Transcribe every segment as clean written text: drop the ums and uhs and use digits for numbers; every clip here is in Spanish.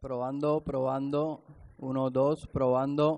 Probando, probando. 1, 2, probando.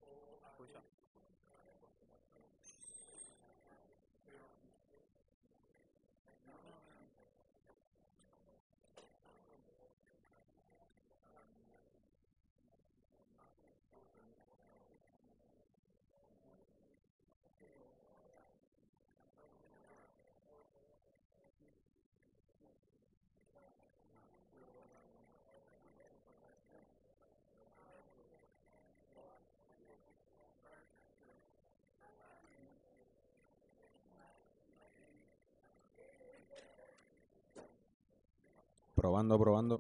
Probando, probando.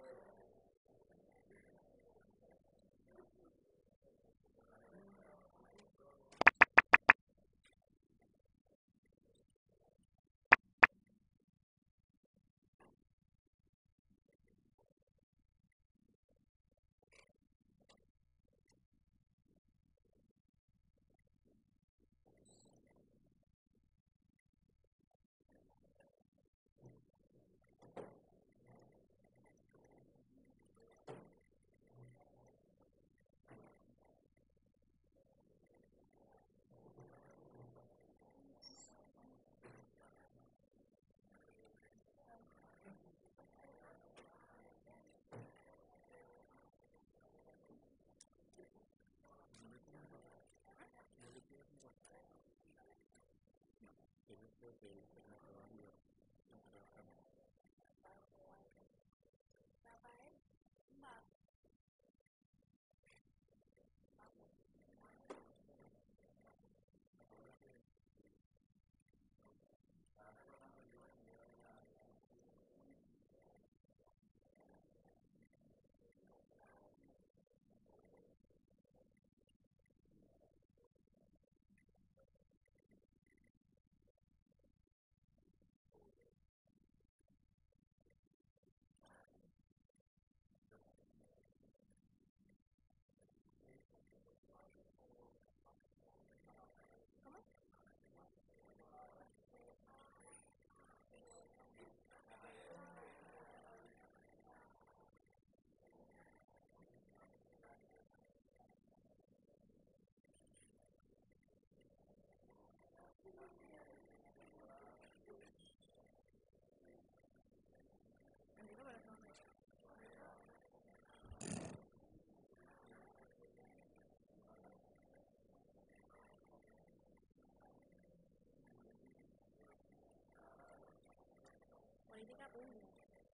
Política pública.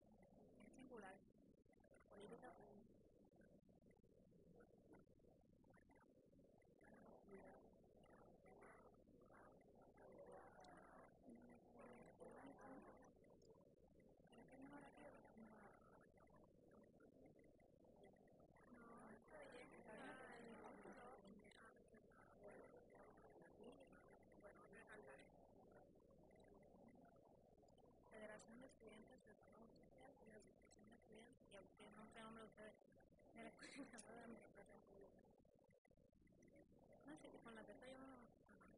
Es singular. Política pública. Federación de Estudiantes del Trabajo Social y la Asociación de Estudiantes, y aunque no sé nombre de ustedes, de la Escuela Nacional de Administración Pública. No sé, con la testa yo no.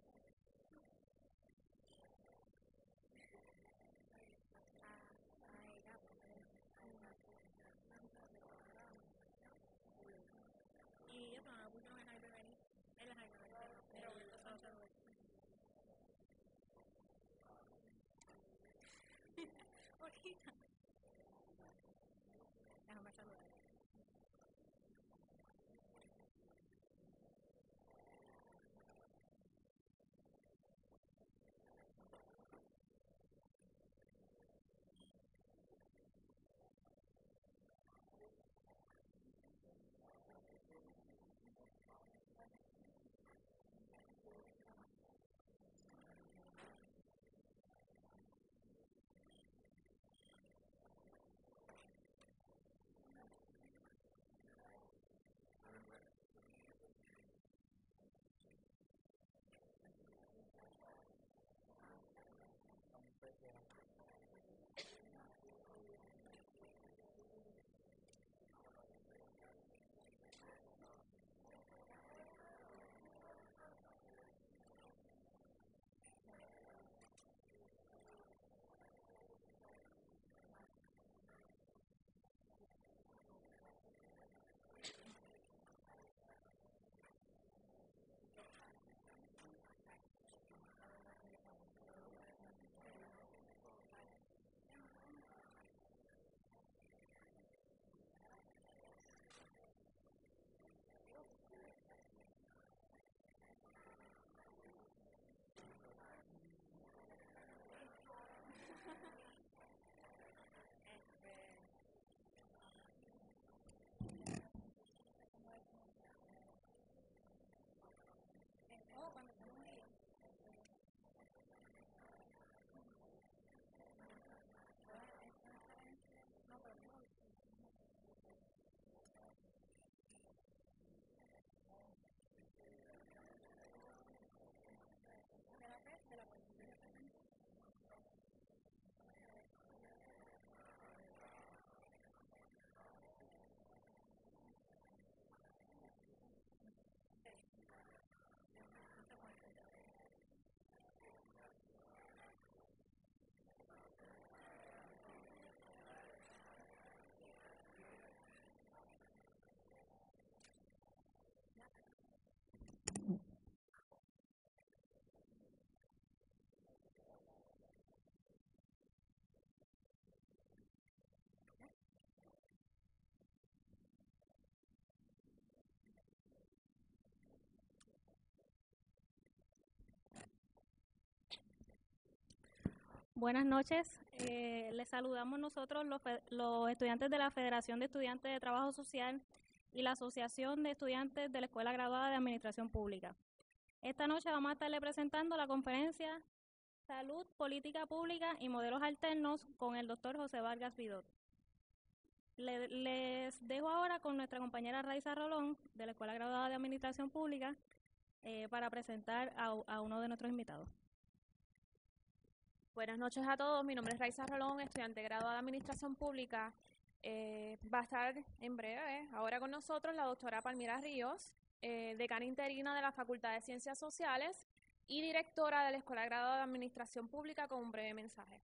Y eso no lo pusieron en Hyper Ready. Él es Hyper Ready. Pero estos son saludos. Ahorita. Déjame saludar. Buenas noches. Les saludamos nosotros los estudiantes de la Federación de Estudiantes de Trabajo Social y la Asociación de Estudiantes de la Escuela Graduada de Administración Pública. Esta noche vamos a estarle presentando la conferencia Salud, Política Pública y Modelos Alternos con el doctor José Vargas Vidot. Les dejo ahora con nuestra compañera Raiza Rolón de la Escuela Graduada de Administración Pública para presentar a uno de nuestros invitados. Buenas noches a todos, mi nombre es Raiza Rolón, estudiante graduada de Administración Pública. Va a estar en breve ahora con nosotros la doctora Palmira Ríos, decana interina de la Facultad de Ciencias Sociales y directora de la Escuela Graduada de Administración Pública, con un breve mensaje.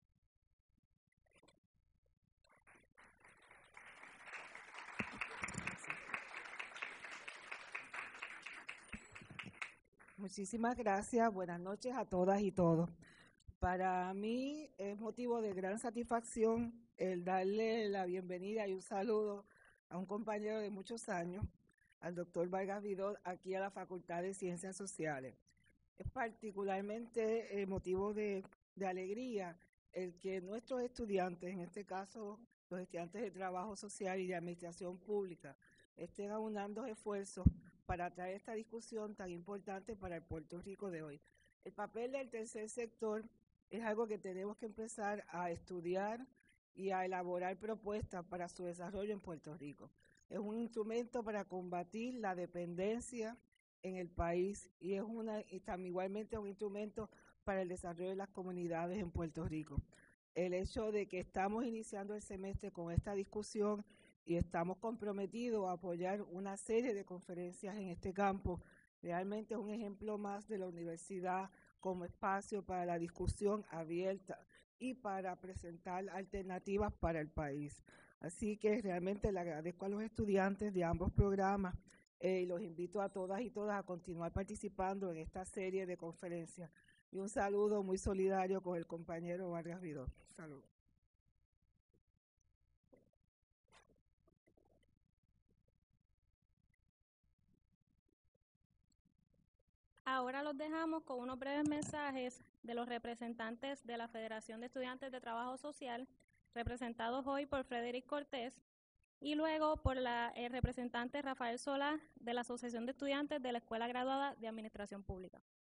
Muchísimas gracias. Buenas noches a todas y todos. Para mí es motivo de gran satisfacción el darle la bienvenida y un saludo a un compañero de muchos años, al doctor Vargas Vidot, aquí a la Facultad de Ciencias Sociales. Es particularmente motivo de alegría el que nuestros estudiantes, en este caso los estudiantes de Trabajo Social y de Administración Pública, estén aunando esfuerzos para traer esta discusión tan importante para el Puerto Rico de hoy. El papel del tercer sector es algo que tenemos que empezar a estudiar y a elaborar propuestas para su desarrollo en Puerto Rico. Es un instrumento para combatir la dependencia en el país y también igualmente un instrumento para el desarrollo de las comunidades en Puerto Rico. El hecho de que estamos iniciando el semestre con esta discusión y estamos comprometidos a apoyar una serie de conferencias en este campo, realmente es un ejemplo más de la universidad como espacio para la discusión abierta y para presentar alternativas para el país. Así que realmente le agradezco a los estudiantes de ambos programas y los invito a todas y todas a continuar participando en esta serie de conferencias. Y un saludo muy solidario con el compañero Vargas Vidot. Saludos. Ahora los dejamos con unos breves mensajes de los representantes de la Federación de Estudiantes de Trabajo Social, representados hoy por Frederick Cortés, y luego por el representante Rafael Solá de la Asociación de Estudiantes de la Escuela Graduada de Administración Pública.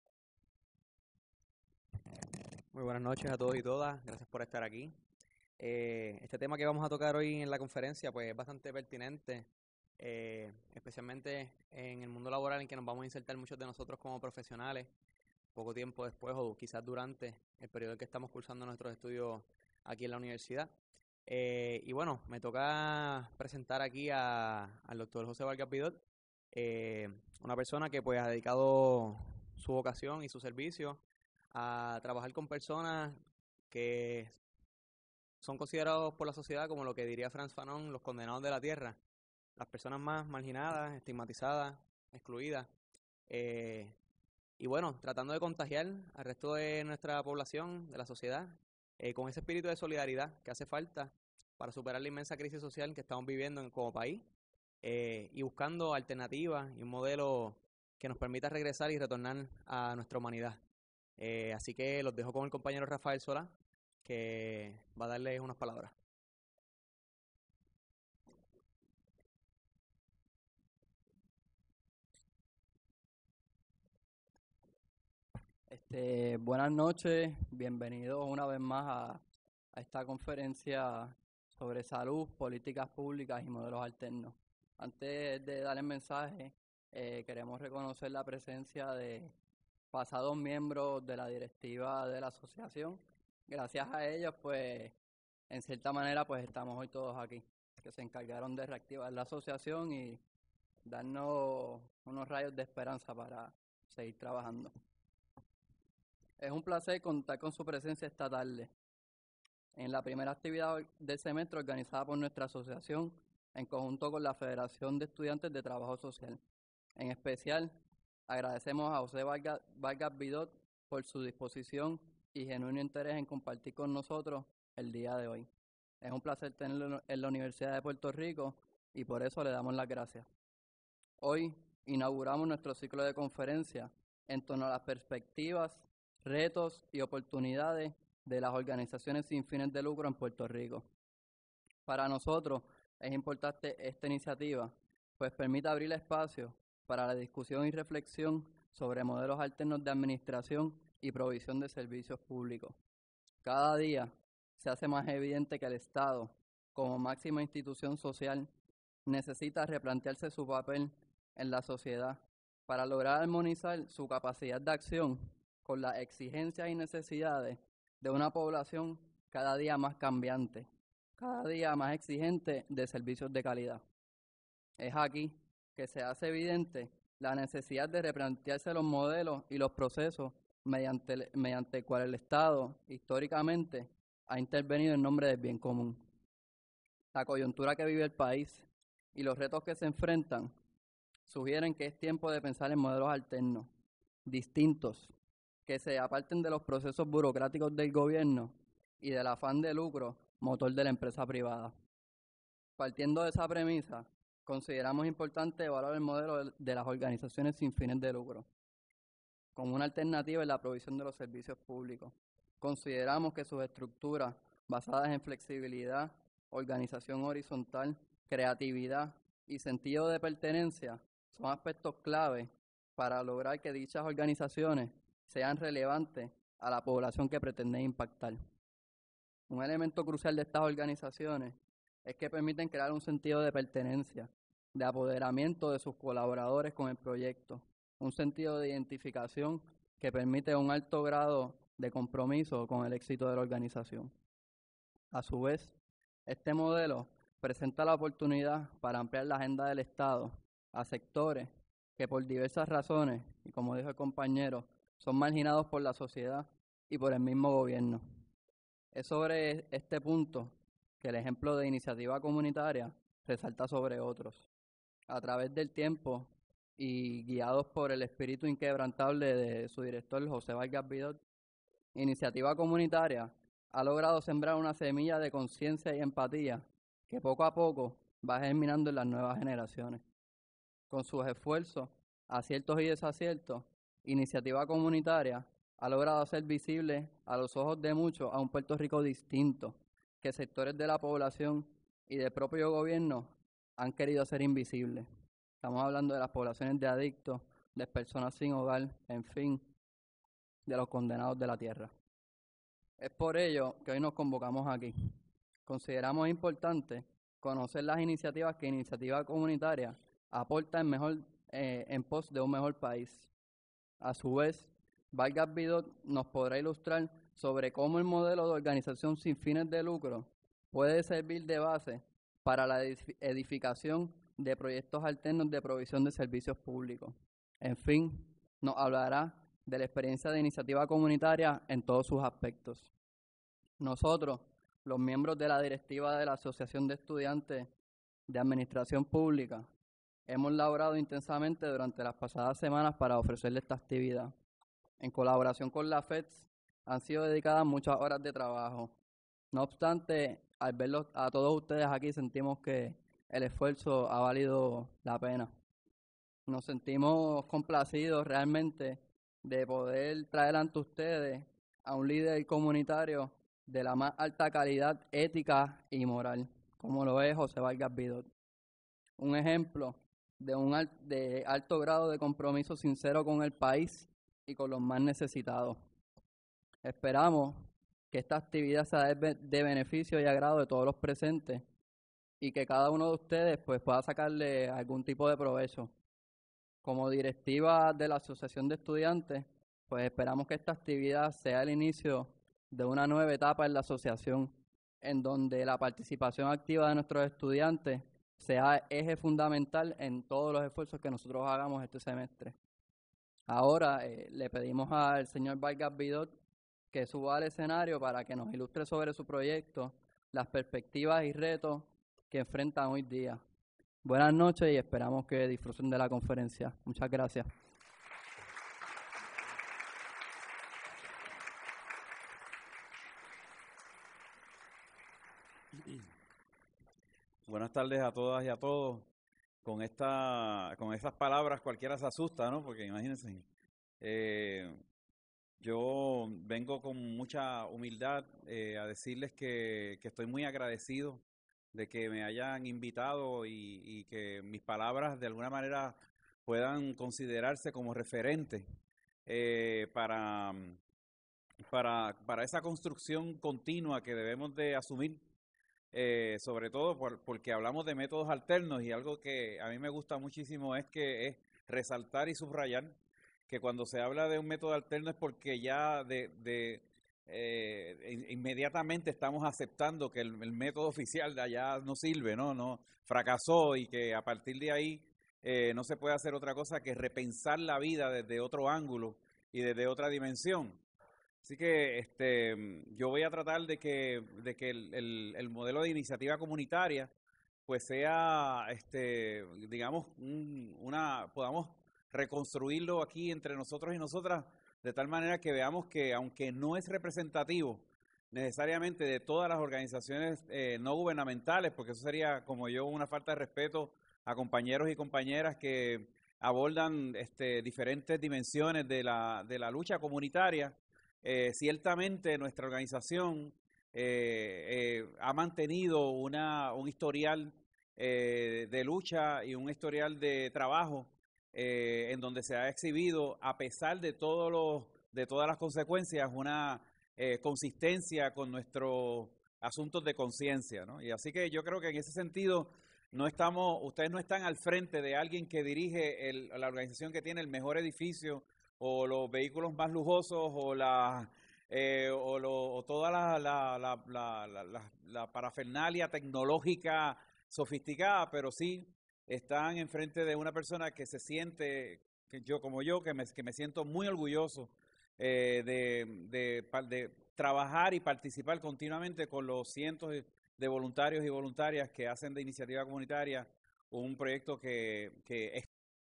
Muy buenas noches a todos y todas, gracias por estar aquí. Este tema que vamos a tocar hoy en la conferencia pues es bastante pertinente, especialmente en el mundo laboral en que nos vamos a insertar muchos de nosotros como profesionales, poco tiempo después o quizás durante el periodo en que estamos cursando nuestros estudios aquí en la universidad. Y bueno, me toca presentar aquí al doctor José Vargas Vidot, una persona que pues ha dedicado su vocación y su servicio a trabajar con personas que son considerados por la sociedad como lo que diría Frantz Fanon, los condenados de la tierra, las personas más marginadas, estigmatizadas, excluidas, y bueno, tratando de contagiar al resto de nuestra población, de la sociedad, con ese espíritu de solidaridad que hace falta para superar la inmensa crisis social que estamos viviendo como país, y buscando alternativas y un modelo que nos permita regresar y retornar a nuestra humanidad. Así que los dejo con el compañero Rafael Solá, que va a darles unas palabras. Buenas noches, bienvenidos una vez más a esta conferencia sobre salud, políticas públicas y modelos alternos. Antes de dar el mensaje, queremos reconocer la presencia de pasados miembros de la directiva de la asociación. Gracias a ellos, pues, en cierta manera, pues estamos hoy todos aquí, que se encargaron de reactivar la asociación y darnos unos rayos de esperanza para seguir trabajando. Es un placer contar con su presencia esta tarde en la primera actividad del semestre organizada por nuestra asociación en conjunto con la Federación de Estudiantes de Trabajo Social. En especial, agradecemos a José Vargas Vidot por su disposición y genuino interés en compartir con nosotros el día de hoy. Es un placer tenerlo en la Universidad de Puerto Rico y por eso le damos las gracias. Hoy inauguramos nuestro ciclo de conferencias en torno a las perspectivas, retos y oportunidades de las organizaciones sin fines de lucro en Puerto Rico. Para nosotros es importante esta iniciativa, pues permite abrir espacio para la discusión y reflexión sobre modelos alternos de administración y provisión de servicios públicos. Cada día se hace más evidente que el Estado, como máxima institución social, necesita replantearse su papel en la sociedad para lograr armonizar su capacidad de acción con las exigencias y necesidades de una población cada día más cambiante, cada día más exigente de servicios de calidad. Es aquí que se hace evidente la necesidad de replantearse los modelos y los procesos mediante el cual el Estado, históricamente, ha intervenido en nombre del bien común. La coyuntura que vive el país y los retos que se enfrentan sugieren que es tiempo de pensar en modelos alternos, distintos, que se aparten de los procesos burocráticos del gobierno y del afán de lucro motor de la empresa privada. Partiendo de esa premisa, consideramos importante evaluar el modelo de las organizaciones sin fines de lucro como una alternativa en la provisión de los servicios públicos. Consideramos que sus estructuras basadas en flexibilidad, organización horizontal, creatividad y sentido de pertenencia son aspectos clave para lograr que dichas organizaciones sean relevantes a la población que pretenden impactar. Un elemento crucial de estas organizaciones es que permiten crear un sentido de pertenencia, de apoderamiento de sus colaboradores con el proyecto, un sentido de identificación que permite un alto grado de compromiso con el éxito de la organización. A su vez, este modelo presenta la oportunidad para ampliar la agenda del Estado a sectores que por diversas razones, y como dijo el compañero, son marginados por la sociedad y por el mismo gobierno. Es sobre este punto que el ejemplo de iniciativa comunitaria resalta sobre otros. A través del tiempo y guiados por el espíritu inquebrantable de su director José Vargas Vidot, Iniciativa Comunitaria ha logrado sembrar una semilla de conciencia y empatía que poco a poco va germinando en las nuevas generaciones. Con sus esfuerzos, aciertos y desaciertos, Iniciativa Comunitaria ha logrado hacer visible a los ojos de muchos a un Puerto Rico distinto, que sectores de la población y del propio gobierno han querido hacer invisibles. Estamos hablando de las poblaciones de adictos, de personas sin hogar, en fin, de los condenados de la tierra. Es por ello que hoy nos convocamos aquí. Consideramos importante conocer las iniciativas que Iniciativa Comunitaria aporta en pos de un mejor país. A su vez, Vargas Vidot nos podrá ilustrar sobre cómo el modelo de organización sin fines de lucro puede servir de base para la edificación de proyectos alternos de provisión de servicios públicos. En fin, nos hablará de la experiencia de Iniciativa Comunitaria en todos sus aspectos. Nosotros, los miembros de la directiva de la Asociación de Estudiantes de Administración Pública, hemos laborado intensamente durante las pasadas semanas para ofrecerle esta actividad. En colaboración con la FEDS, han sido dedicadas muchas horas de trabajo. No obstante, al verlos a todos ustedes aquí, sentimos que el esfuerzo ha valido la pena. Nos sentimos complacidos realmente de poder traer ante ustedes a un líder comunitario de la más alta calidad ética y moral, como lo es José Vargas Vidot. Un ejemplo de alto grado de compromiso sincero con el país y con los más necesitados. Esperamos que esta actividad sea de beneficio y agrado de todos los presentes y que cada uno de ustedes pues pueda sacarle algún tipo de provecho. Como directiva de la Asociación de Estudiantes, pues esperamos que esta actividad sea el inicio de una nueva etapa en la asociación, en donde la participación activa de nuestros estudiantes sea eje fundamental en todos los esfuerzos que nosotros hagamos este semestre. Ahora le pedimos al señor Vargas Vidot que suba al escenario para que nos ilustre sobre su proyecto, las perspectivas y retos que enfrentan hoy día. Buenas noches y esperamos que disfruten de la conferencia. Muchas gracias. Buenas tardes a todas y a todos. Con esas palabras cualquiera se asusta, ¿no? Porque imagínense. Yo vengo con mucha humildad a decirles que estoy muy agradecido de que me hayan invitado y que mis palabras de alguna manera puedan considerarse como referentes eh, para, para esa construcción continua que debemos de asumir, sobre todo porque hablamos de métodos alternos, y algo que a mí me gusta muchísimo es resaltar y subrayar que cuando se habla de un método alterno es porque ya inmediatamente estamos aceptando que el método oficial de allá no sirve, no fracasó, y que a partir de ahí no se puede hacer otra cosa que repensar la vida desde otro ángulo y desde otra dimensión. Así que yo voy a tratar de que el modelo de iniciativa comunitaria pues sea, digamos, podamos reconstruirlo aquí entre nosotros y nosotras, de tal manera que veamos que, aunque no es representativo necesariamente de todas las organizaciones no gubernamentales, porque eso sería, como yo, una falta de respeto a compañeros y compañeras que abordan diferentes dimensiones de la lucha comunitaria. Ciertamente nuestra organización ha mantenido un historial de lucha y un historial de trabajo en donde se ha exhibido, a pesar de todas las consecuencias, una consistencia con nuestros asuntos de conciencia, ¿no? Y así que yo creo que en ese sentido ustedes no están al frente de alguien que dirige la organización que tiene el mejor edificio o los vehículos más lujosos o toda la parafernalia tecnológica sofisticada, pero sí están enfrente de una persona que se siente, que me siento muy orgulloso de trabajar y participar continuamente con los cientos de voluntarios y voluntarias que hacen de iniciativa comunitaria un proyecto que es.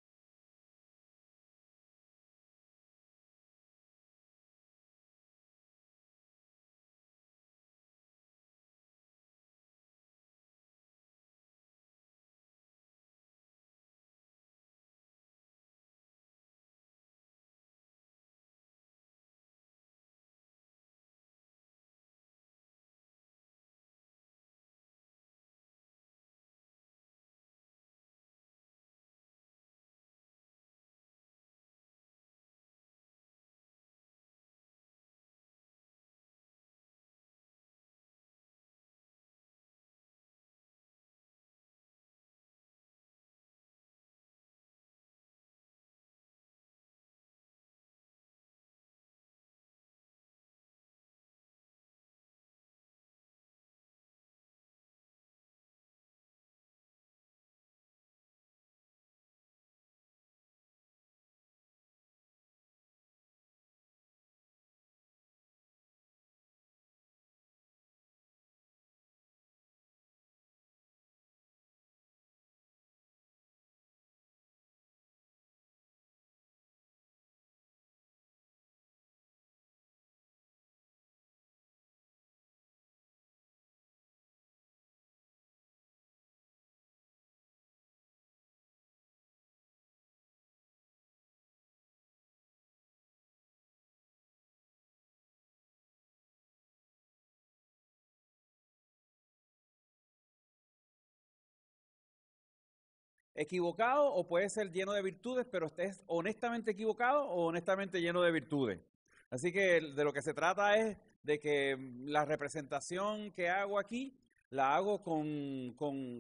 Equivocado, o puede ser lleno de virtudes, pero estés honestamente equivocado o honestamente lleno de virtudes. Así que de lo que se trata es de que la representación que hago aquí la hago con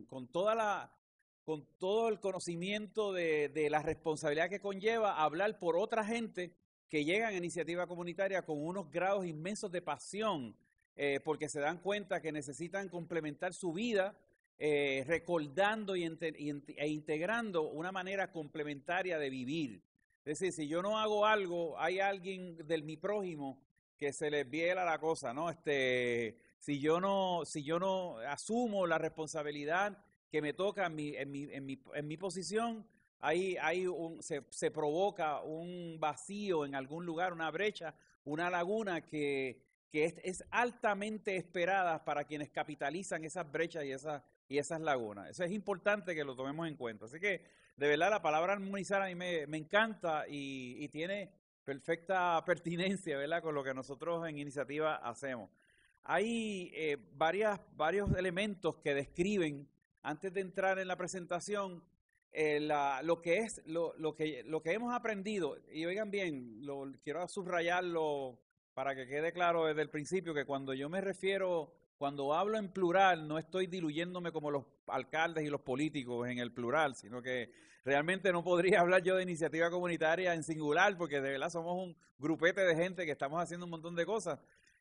todo el conocimiento de la responsabilidad que conlleva hablar por otra gente que llegan a iniciativa comunitaria con unos grados inmensos de pasión, porque se dan cuenta que necesitan complementar su vida recordando e integrando una manera complementaria de vivir. Es decir, si yo no hago algo, hay alguien mi prójimo que se les viela la cosa, ¿no? Si yo no asumo la responsabilidad que me toca en mi posición, se provoca un vacío en algún lugar, una brecha, una laguna que es altamente esperada para quienes capitalizan esas brechas y esas lagunas. Eso es importante que lo tomemos en cuenta. Así que, de verdad, la palabra armonizar a mí me encanta y tiene perfecta pertinencia, ¿verdad?, con lo que nosotros en Iniciativa hacemos. Hay varios elementos que describen, antes de entrar en la presentación, lo que hemos aprendido. Y oigan bien, quiero subrayarlo para que quede claro desde el principio, que cuando yo me refiero, cuando hablo en plural, no estoy diluyéndome como los alcaldes y los políticos en el plural, sino que realmente no podría hablar yo de iniciativa comunitaria en singular, porque de verdad somos un grupete de gente que estamos haciendo un montón de cosas.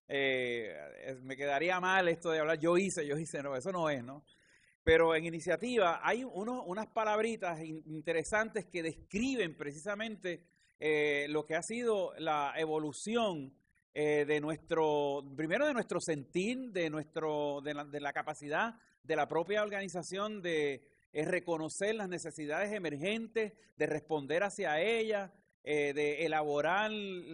Me quedaría mal esto de hablar yo hice, no, eso no es, ¿no? Pero en Iniciativa hay unas palabritas interesantes que describen precisamente lo que ha sido la evolución primero de nuestro sentir, de la capacidad de la propia organización de reconocer las necesidades emergentes, de responder hacia ellas, de elaborar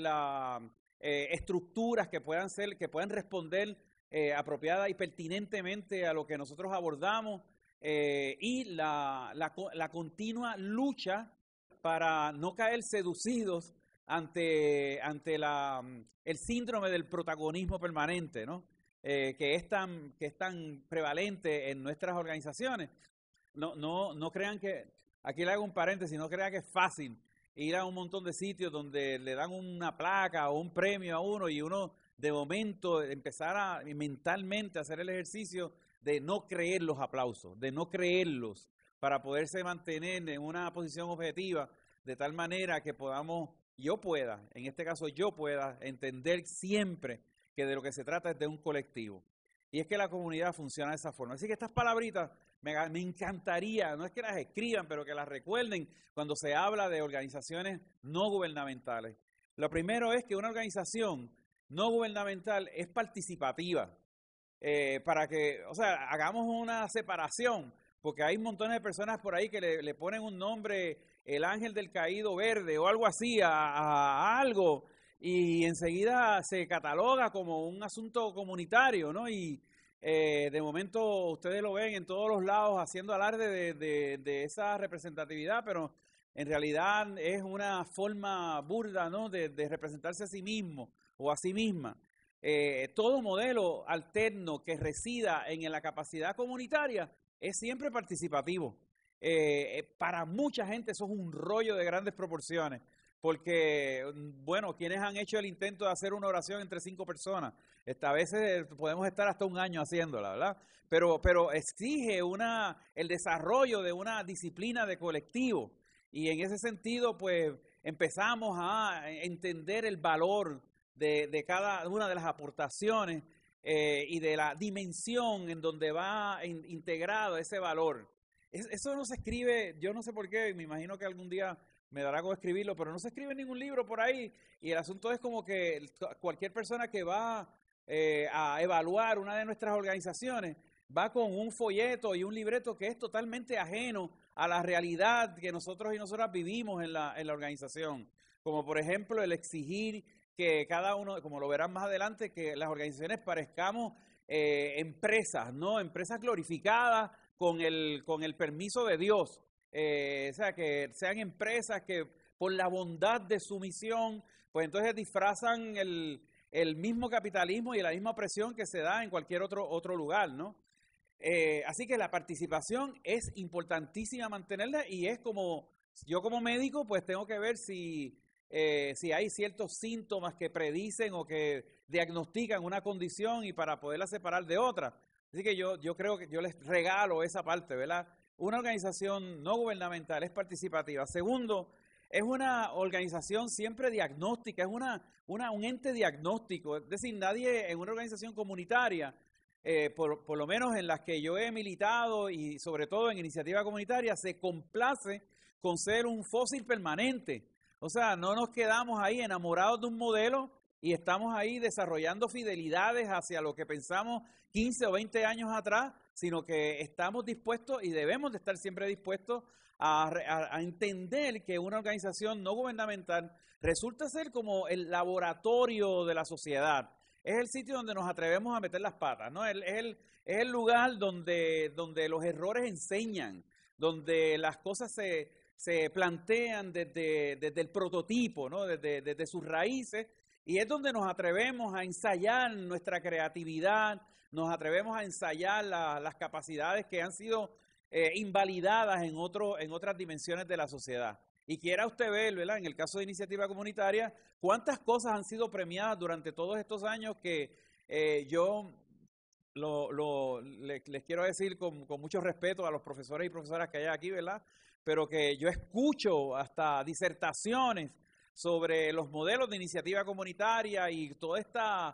estructuras que puedan responder apropiada y pertinentemente a lo que nosotros abordamos, y la continua lucha para no caer seducidos ante el síndrome del protagonismo permanente, ¿no? Que es tan prevalente en nuestras organizaciones. No crean que, aquí le hago un paréntesis, no crean que es fácil ir a un montón de sitios donde le dan una placa o un premio a uno y uno de momento empezar a mentalmente hacer el ejercicio de no creer los aplausos, de no creerlos, para poderse mantener en una posición objetiva, de tal manera que en este caso yo pueda entender siempre que de lo que se trata es de un colectivo. Y es que la comunidad funciona de esa forma. Así que estas palabritas me encantaría, no es que las escriban, pero que las recuerden cuando se habla de organizaciones no gubernamentales. Lo primero es que una organización no gubernamental es participativa, para que, hagamos una separación, porque hay montones de personas por ahí que le ponen un nombre, el ángel del caído verde o algo así a algo, y enseguida se cataloga como un asunto comunitario, ¿no? Y de momento ustedes lo ven en todos los lados haciendo alarde de esa representatividad, pero en realidad es una forma burda, ¿no?, de representarse a sí mismo o a sí misma. Todo modelo alterno que resida en la capacidad comunitaria es siempre participativo. Para mucha gente eso es un rollo de grandes proporciones, porque, bueno, quienes han hecho el intento de hacer una oración entre 5 personas, a veces podemos estar hasta un año haciéndola, ¿verdad? Pero exige el desarrollo de una disciplina de colectivo, y en ese sentido, pues, empezamos a entender el valor de cada una de las aportaciones y de la dimensión en donde va integrado ese valor. Eso no se escribe, yo no sé por qué, me imagino que algún día me dará con escribirlo, pero no se escribe en ningún libro por ahí, y el asunto es como que cualquier persona que va a evaluar una de nuestras organizaciones va con un folleto y un libreto que es totalmente ajeno a la realidad que nosotros y nosotras vivimos en la organización, como por ejemplo el exigir que cada uno, como lo verán más adelante, que las organizaciones parezcamos empresas, ¿no? Empresas glorificadas con el permiso de Dios. O sea, que sean empresas que por la bondad de su misión, pues entonces disfrazan el mismo capitalismo y la misma opresión que se da en cualquier otro lugar, ¿no? Así que la participación es importantísima mantenerla, y es como, yo como médico, pues tengo que ver si hay ciertos síntomas que predicen o que diagnostican una condición, y para poderla separar de otra. Así que yo creo que yo les regalo esa parte, ¿verdad? Una organización no gubernamental es participativa. Segundo, es una organización siempre diagnóstica, es un ente diagnóstico. Es decir, nadie en una organización comunitaria, por lo menos en las que yo he militado y sobre todo en iniciativa comunitaria, se complace con ser un fósil permanente. O sea, no nos quedamos ahí enamorados de un modelo y estamos ahí desarrollando fidelidades hacia lo que pensamos 15 o 20 años atrás, sino que estamos dispuestos y debemos de estar siempre dispuestos a entender que una organización no gubernamental resulta ser como el laboratorio de la sociedad. Es el sitio donde nos atrevemos a meter las patas, ¿no? Es el lugar donde los errores enseñan, donde las cosas se se plantean desde el prototipo, ¿no? Desde sus raíces, y es donde nos atrevemos a ensayar nuestra creatividad, nos atrevemos a ensayar las capacidades que han sido invalidadas en otras dimensiones de la sociedad. Y quiera usted ver, ¿verdad?, en el caso de iniciativa comunitaria, cuántas cosas han sido premiadas durante todos estos años que yo les quiero decir con mucho respeto a los profesores y profesoras que hay aquí, ¿verdad?, pero que yo escucho hasta disertaciones sobre los modelos de iniciativa comunitaria y toda esta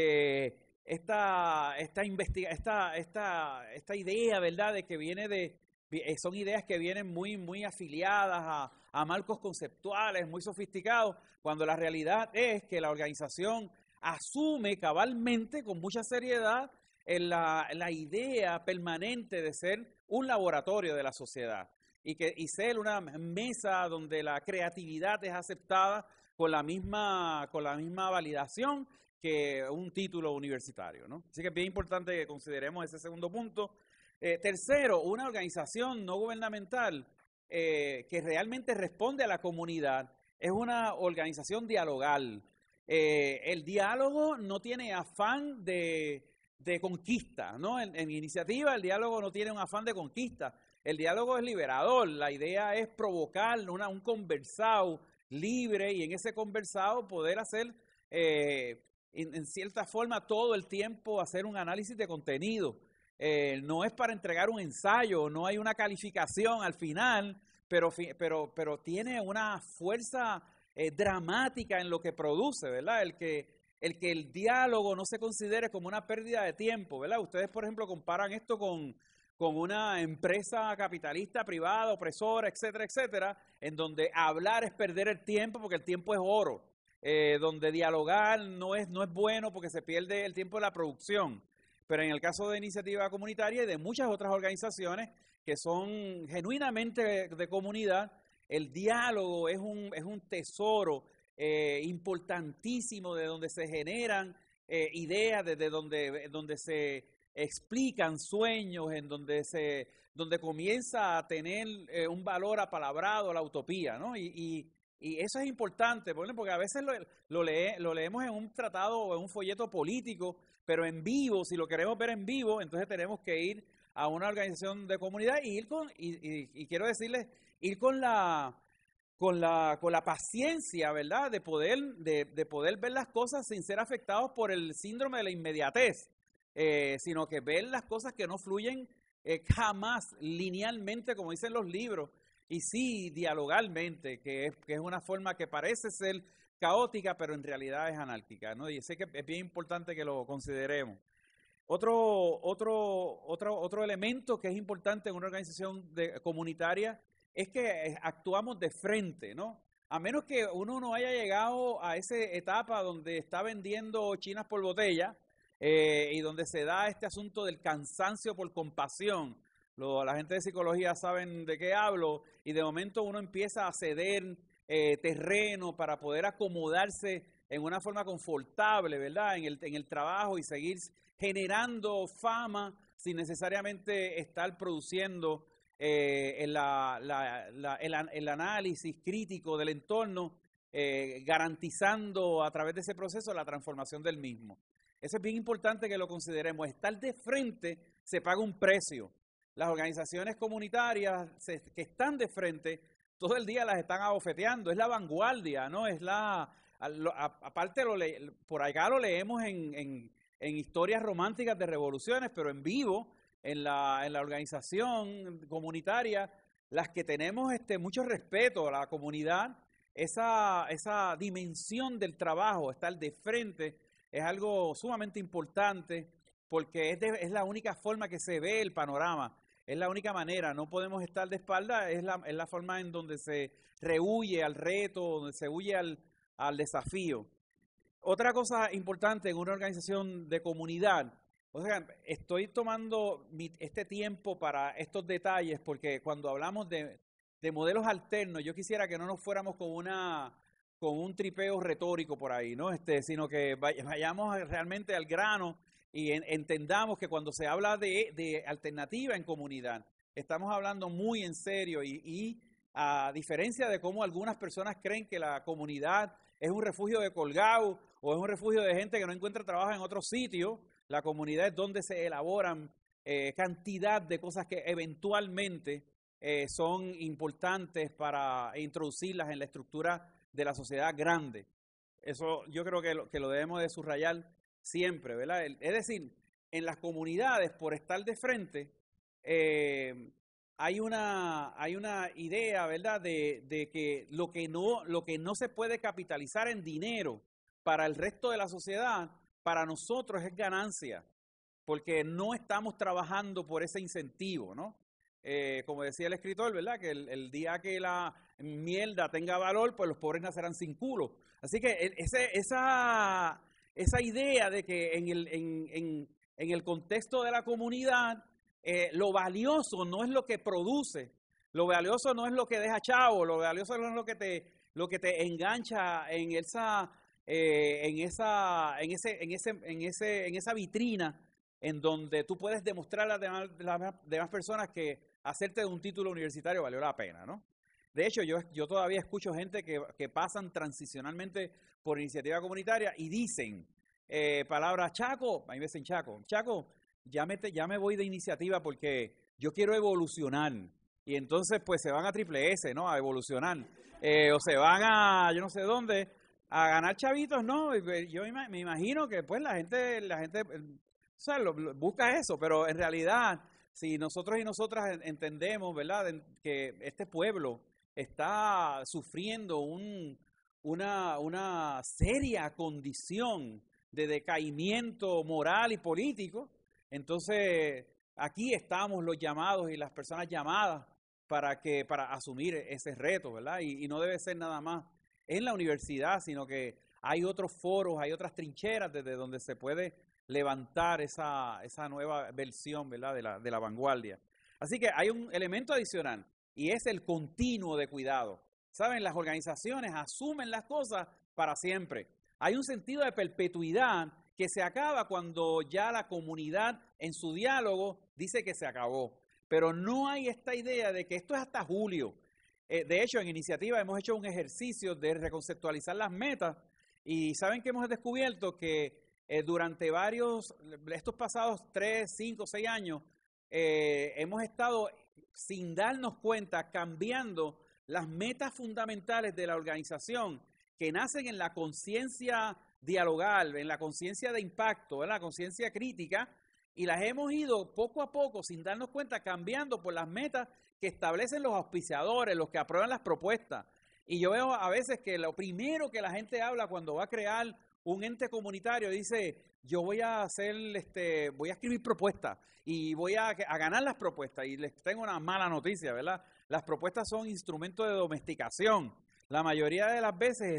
idea, ¿verdad?, de que viene son ideas que vienen muy afiliadas a marcos conceptuales, muy sofisticados, cuando la realidad es que la organización asume cabalmente, con mucha seriedad, la idea permanente de ser un laboratorio de la sociedad y ser una mesa donde la creatividad es aceptada con la misma validación que un título universitario, ¿no? Así que es bien importante que consideremos ese segundo punto. Tercero, una organización no gubernamental que realmente responde a la comunidad es una organización dialogal. El diálogo no tiene afán de conquista, ¿no? En iniciativa el diálogo no tiene un afán de conquista. El diálogo es liberador. La idea es provocar un conversado libre y en ese conversado poder hacer, en cierta forma, todo el tiempo hacer un análisis de contenido. No es para entregar un ensayo, no hay una calificación al final, pero tiene una fuerza dramática en lo que produce, ¿verdad? El que el diálogo no se considere como una pérdida de tiempo, ¿verdad? Ustedes, por ejemplo, comparan esto con una empresa capitalista, privada, opresora, etcétera, etcétera, en donde hablar es perder el tiempo porque el tiempo es oro, donde dialogar no es bueno porque se pierde el tiempo de la producción. Pero en el caso de iniciativa comunitaria y de muchas otras organizaciones que son genuinamente de comunidad, el diálogo es un tesoro importantísimo de donde se generan ideas, desde donde se explican sueños, en donde comienza a tener un valor apalabrado la utopía, ¿no? Y eso es importante, porque a veces lo leemos en un tratado o en un folleto político, pero en vivo, si lo queremos ver en vivo, entonces tenemos que ir a una organización de comunidad y quiero decirles, ir con la paciencia, ¿verdad?, de poder ver las cosas sin ser afectados por el síndrome de la inmediatez, sino que ver las cosas que no fluyen jamás linealmente, como dicen los libros, y sí dialogalmente, que es una forma que parece ser caótica, pero en realidad es anárquica, ¿no? Y sé que es bien importante que lo consideremos. Otro elemento que es importante en una organización comunitaria es que actuamos de frente, ¿no? A menos que uno no haya llegado a esa etapa donde está vendiendo chinas por botella y donde se da este asunto del cansancio por compasión. La gente de psicología saben de qué hablo y de momento uno empieza a ceder terreno para poder acomodarse en una forma confortable, ¿verdad?, en el trabajo y seguir generando fama sin necesariamente estar produciendo el análisis crítico del entorno, garantizando a través de ese proceso la transformación del mismo. Eso es bien importante que lo consideremos. Estar de frente se paga un precio. Las organizaciones comunitarias que están de frente, todo el día las están abofeteando. Es la vanguardia, ¿no? Es aparte, por acá lo leemos en historias románticas de revoluciones, pero en vivo, en la organización comunitaria, las que tenemos mucho respeto a la comunidad, esa dimensión del trabajo, estar de frente, es algo sumamente importante porque es la única forma que se ve el panorama, es la única manera, no podemos estar de espalda, es la forma en donde se rehuye al reto, donde se huye al desafío. Otra cosa importante en una organización de comunidad, o sea, estoy tomando este tiempo para estos detalles porque cuando hablamos de modelos alternos, yo quisiera que no nos fuéramos con un tripeo retórico por ahí, ¿no? Sino que vayamos realmente al grano y entendamos que cuando se habla de alternativa en comunidad, estamos hablando muy en serio y A diferencia de cómo algunas personas creen que la comunidad es un refugio de colgado o es un refugio de gente que no encuentra trabajo en otro sitio, la comunidad es donde se elaboran cantidad de cosas que eventualmente son importantes para introducirlas en la estructura de la sociedad grande. Eso yo creo que lo debemos de subrayar siempre, ¿verdad? Es decir, en las comunidades, por estar de frente, hay una idea, ¿verdad?, de que lo que no se puede capitalizar en dinero para el resto de la sociedad, para nosotros es ganancia, porque no estamos trabajando por ese incentivo, ¿no? Como decía el escritor, ¿verdad?, que el día que la mierda tenga valor, pues los pobres nacerán sin culo. Así que esa idea de que en el contexto de la comunidad, lo valioso no es lo que produce, lo valioso no es lo que deja chavo, lo valioso no es lo que te engancha en esa vitrina en donde tú puedes demostrar a las demás personas que hacerte de un título universitario valió la pena, ¿no? De hecho, yo todavía escucho gente que pasan transicionalmente por iniciativa comunitaria y dicen palabras, Chaco, a mí me dicen Chaco, ya me voy de iniciativa porque yo quiero evolucionar. Y entonces pues se van a Triple S, ¿no? A evolucionar. O se van a yo no sé dónde a ganar chavitos, ¿no? Yo me imagino que pues la gente o sea, busca eso, pero en realidad, si nosotros y nosotras entendemos, ¿verdad?, que este pueblo está sufriendo una seria condición de decaimiento moral y político, entonces aquí estamos los llamados y las personas llamadas para asumir ese reto, ¿verdad? Y no debe ser nada más en la universidad, sino que hay otros foros, hay otras trincheras desde donde se puede levantar esa nueva versión, ¿verdad?, de la vanguardia. Así que hay un elemento adicional y es el continuo de cuidado. ¿Saben? Las organizaciones asumen las cosas para siempre. Hay un sentido de perpetuidad que se acaba cuando ya la comunidad en su diálogo dice que se acabó. Pero no hay esta idea de que esto es hasta julio. De hecho, en Iniciativa hemos hecho un ejercicio de reconceptualizar las metas y saben que hemos descubierto que durante estos pasados 3, 5, 6 años, hemos estado, sin darnos cuenta, cambiando las metas fundamentales de la organización que nacen en la conciencia dialogal, en la conciencia de impacto, en la conciencia crítica, y las hemos ido poco a poco, sin darnos cuenta, cambiando por las metas que establecen los auspiciadores, los que aprueban las propuestas. Y yo veo a veces que lo primero que la gente habla cuando va a crear un ente comunitario dice, yo voy a escribir propuestas y voy a ganar las propuestas. Y les tengo una mala noticia, ¿verdad? Las propuestas son instrumentos de domesticación. La mayoría de las veces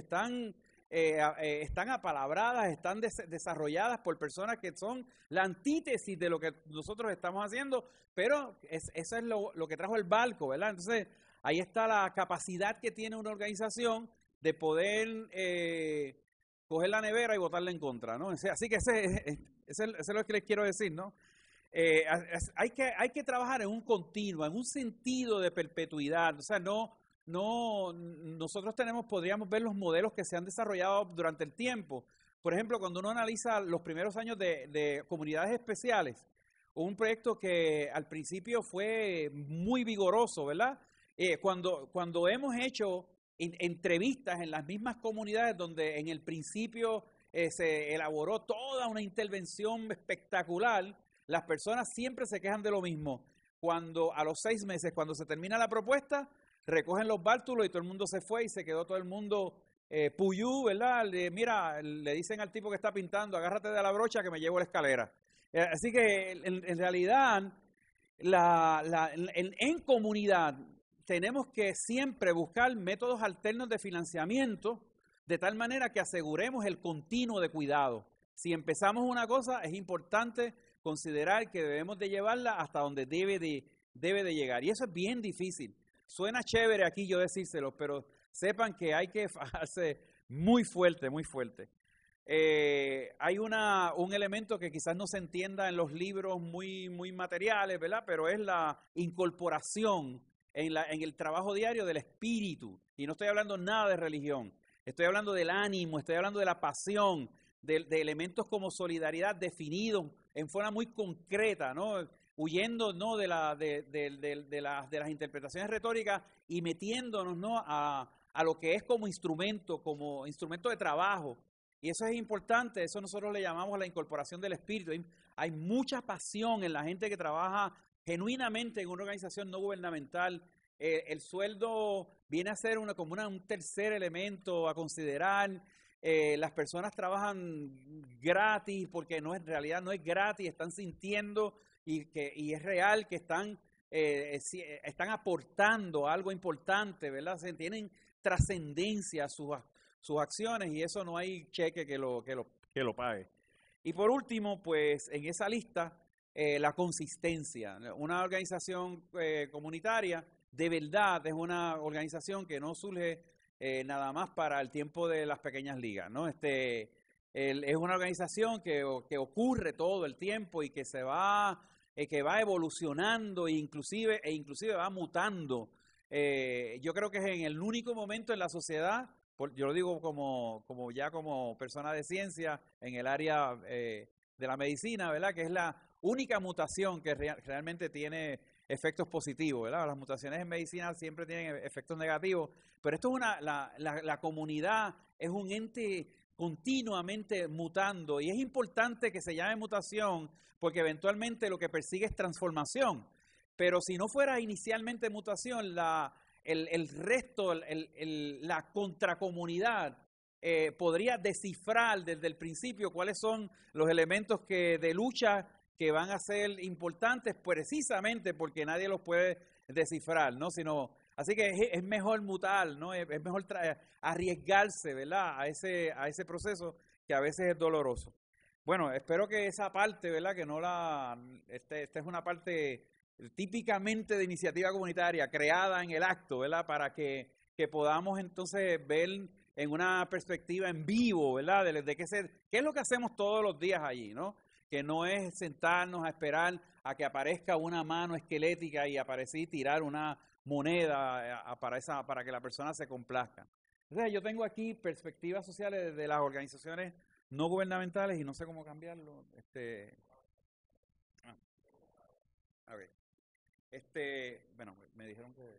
están apalabradas, están desarrolladas por personas que son la antítesis de lo que nosotros estamos haciendo, pero eso es lo que trajo el barco, ¿verdad? Entonces, ahí está la capacidad que tiene una organización de poder coger la nevera y botarla en contra, ¿no? Así que ese es lo que les quiero decir, ¿no? Hay que trabajar en un continuo, en un sentido de perpetuidad, o sea, nosotros podríamos ver los modelos que se han desarrollado durante el tiempo. Por ejemplo, cuando uno analiza los primeros años de comunidades especiales, un proyecto que al principio fue muy vigoroso, ¿verdad? Cuando hemos hecho entrevistas en las mismas comunidades donde en el principio se elaboró toda una intervención espectacular, las personas siempre se quejan de lo mismo. Cuando a los 6 meses, cuando se termina la propuesta, recogen los bártulos y todo el mundo se fue y se quedó todo el mundo puyú, ¿verdad? Mira, le dicen al tipo que está pintando, agárrate de la brocha que me llevo la escalera. Así que en realidad, en comunidad, tenemos que siempre buscar métodos alternos de financiamiento de tal manera que aseguremos el continuo de cuidado. Si empezamos una cosa, es importante considerar que debemos de llevarla hasta donde debe de llegar. Y eso es bien difícil. Suena chévere aquí yo decírselo, pero sepan que hay que fajarse muy fuerte, muy fuerte. Hay un elemento que quizás no se entienda en los libros muy materiales, ¿verdad? Pero es la incorporación en el trabajo diario del espíritu. Y no estoy hablando nada de religión, estoy hablando del ánimo, estoy hablando de la pasión, de elementos como solidaridad definidos en forma muy concreta, ¿no? Huyendo, ¿no?, de las interpretaciones retóricas y metiéndonos, ¿no?, a lo que es como instrumento de trabajo. Y eso es importante, eso nosotros le llamamos la incorporación del espíritu. Hay mucha pasión en la gente que trabaja genuinamente en una organización no gubernamental. El sueldo viene a ser como un tercer elemento a considerar. Las personas trabajan gratis porque en realidad no es gratis, están sintiendo y es real que están aportando algo importante, ¿verdad? Tienen trascendencia sus acciones y eso no hay cheque que lo pague. Y por último, pues en esa lista, la consistencia. Una organización comunitaria de verdad es una organización que no surge nada más para el tiempo de las pequeñas ligas, ¿no? Es una organización que ocurre todo el tiempo y que va evolucionando e inclusive va mutando. Yo creo que es en el único momento en la sociedad, yo lo digo como persona de ciencia en el área de la medicina, ¿verdad?, que es la única mutación que realmente tiene efectos positivos, ¿verdad? Las mutaciones en medicina siempre tienen efectos negativos, pero esto es la comunidad es un ente continuamente mutando y es importante que se llame mutación porque eventualmente lo que persigue es transformación. Pero si no fuera inicialmente mutación, el resto, la contracomunidad podría descifrar desde el principio cuáles son los elementos de lucha que van a ser importantes precisamente porque nadie los puede descifrar, ¿no? Así que es mejor mutar, ¿no? Es mejor arriesgarse, ¿verdad?, a ese proceso que a veces es doloroso. Bueno, espero que esa parte, ¿verdad?, que esta es una parte típicamente de iniciativa comunitaria creada en el acto, ¿verdad?, para que podamos entonces ver en una perspectiva en vivo, ¿verdad?, de qué es lo que hacemos todos los días allí, ¿no? Que no es sentarnos a esperar a que aparezca una mano esquelética y aparecer y tirar una moneda para que la persona se complazca. Entonces, yo tengo aquí perspectivas sociales de las organizaciones no gubernamentales y no sé cómo cambiarlo. Bueno, me dijeron que...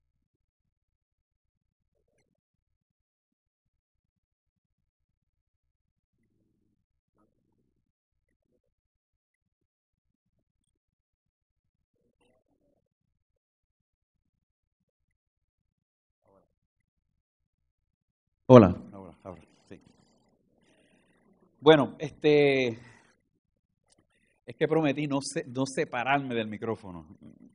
Hola. Ahora, sí. Bueno, es que prometí no separarme del micrófono.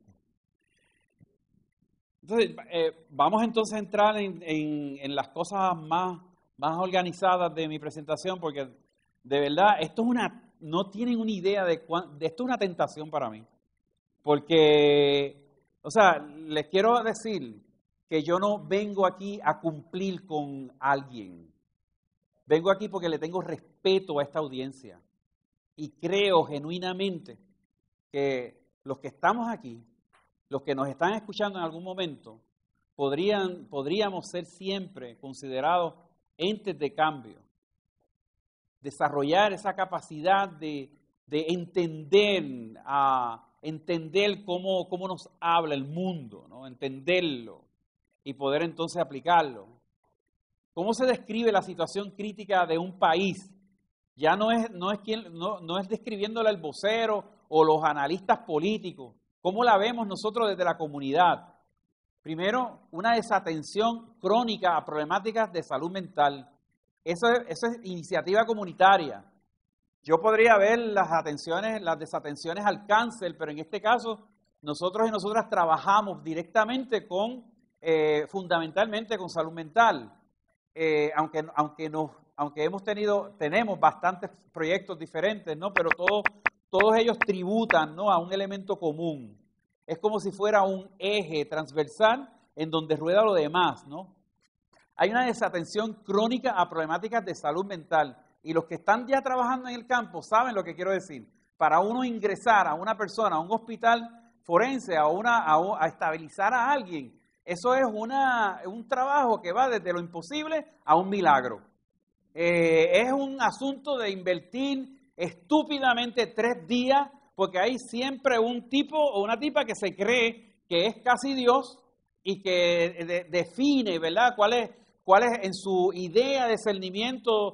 Entonces, vamos entonces a entrar en las cosas más organizadas de mi presentación, porque de verdad, no tienen una idea de esto es una tentación para mí. Porque, les quiero decir que yo no vengo aquí a cumplir con alguien. Vengo aquí porque le tengo respeto a esta audiencia. Y creo genuinamente que los que estamos aquí, los que nos están escuchando en algún momento, podríamos ser siempre considerados entes de cambio. Desarrollar esa capacidad de entender cómo nos habla el mundo, ¿no? Entenderlo y poder entonces aplicarlo. ¿Cómo se describe la situación crítica de un país? Ya no es describiéndola el vocero o los analistas políticos. ¿Cómo la vemos nosotros desde la comunidad? Primero, una desatención crónica a problemáticas de salud mental. Eso es iniciativa comunitaria. Yo podría ver las desatenciones al cáncer, pero en este caso nosotros y nosotras trabajamos directamente fundamentalmente con salud mental. Aunque tenemos bastantes proyectos diferentes, ¿no? Pero todos ellos tributan, ¿no?, a un elemento común. Es como si fuera un eje transversal en donde rueda lo demás, ¿no? Hay una desatención crónica a problemáticas de salud mental. Y los que están ya trabajando en el campo saben lo que quiero decir. Para uno ingresar a una persona a un hospital, forense, a estabilizar a alguien, eso es un trabajo que va desde lo imposible a un milagro. Es un asunto de invertir estúpidamente 3 días, porque hay siempre un tipo o una tipa que se cree que es casi Dios y que define, ¿verdad?, cuál es en su idea de discernimiento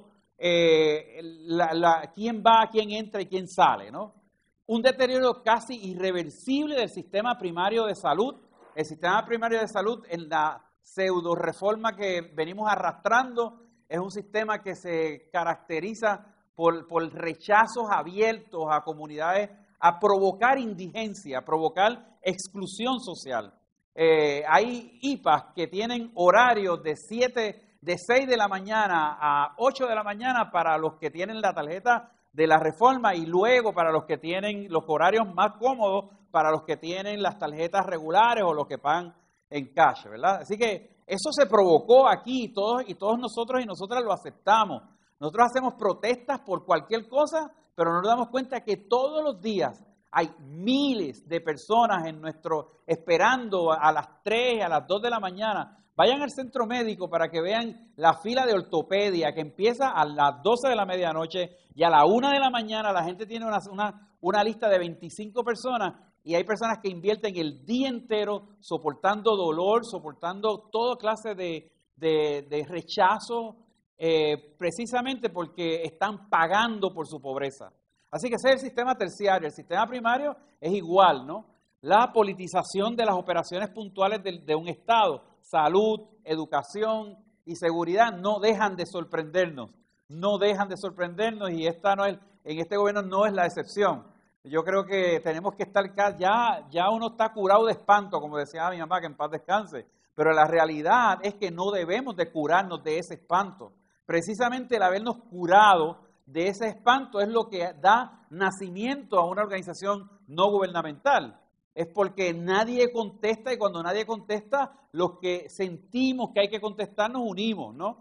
quién va, quién entra y quién sale, ¿no? Un deterioro casi irreversible del sistema primario de salud. El sistema primario de salud, en la pseudo reforma que venimos arrastrando, es un sistema que se caracteriza por rechazos abiertos a comunidades, a provocar indigencia, a provocar exclusión social. Hay IPAs que tienen horarios de 6 de la mañana a 8 de la mañana para los que tienen la tarjeta de la reforma y luego para los que tienen los horarios más cómodos, para los que tienen las tarjetas regulares o los que pagan en cash, ¿verdad? Así que eso se provocó aquí y todos nosotros y nosotras lo aceptamos. Nosotros hacemos protestas por cualquier cosa, pero nos damos cuenta que todos los días hay miles de personas esperando a las 3, a las 2 de la mañana. Vayan al centro médico para que vean la fila de ortopedia que empieza a las 12 de la medianoche y a la 1 de la mañana la gente tiene una lista de 25 personas y hay personas que invierten el día entero soportando dolor, soportando toda clase de rechazo, precisamente porque están pagando por su pobreza. Así que ese es el sistema terciario. El sistema primario es igual, ¿no? La politización de las operaciones puntuales de un Estado, salud, educación y seguridad no dejan de sorprendernos, y en este gobierno no es la excepción. Yo creo que tenemos que estar, ya uno está curado de espanto, como decía mi mamá, que en paz descanse, pero la realidad es que no debemos de curarnos de ese espanto. Precisamente el habernos curado de ese espanto es lo que da nacimiento a una organización no gubernamental. Es porque nadie contesta y cuando nadie contesta, los que sentimos que hay que contestar nos unimos, ¿no?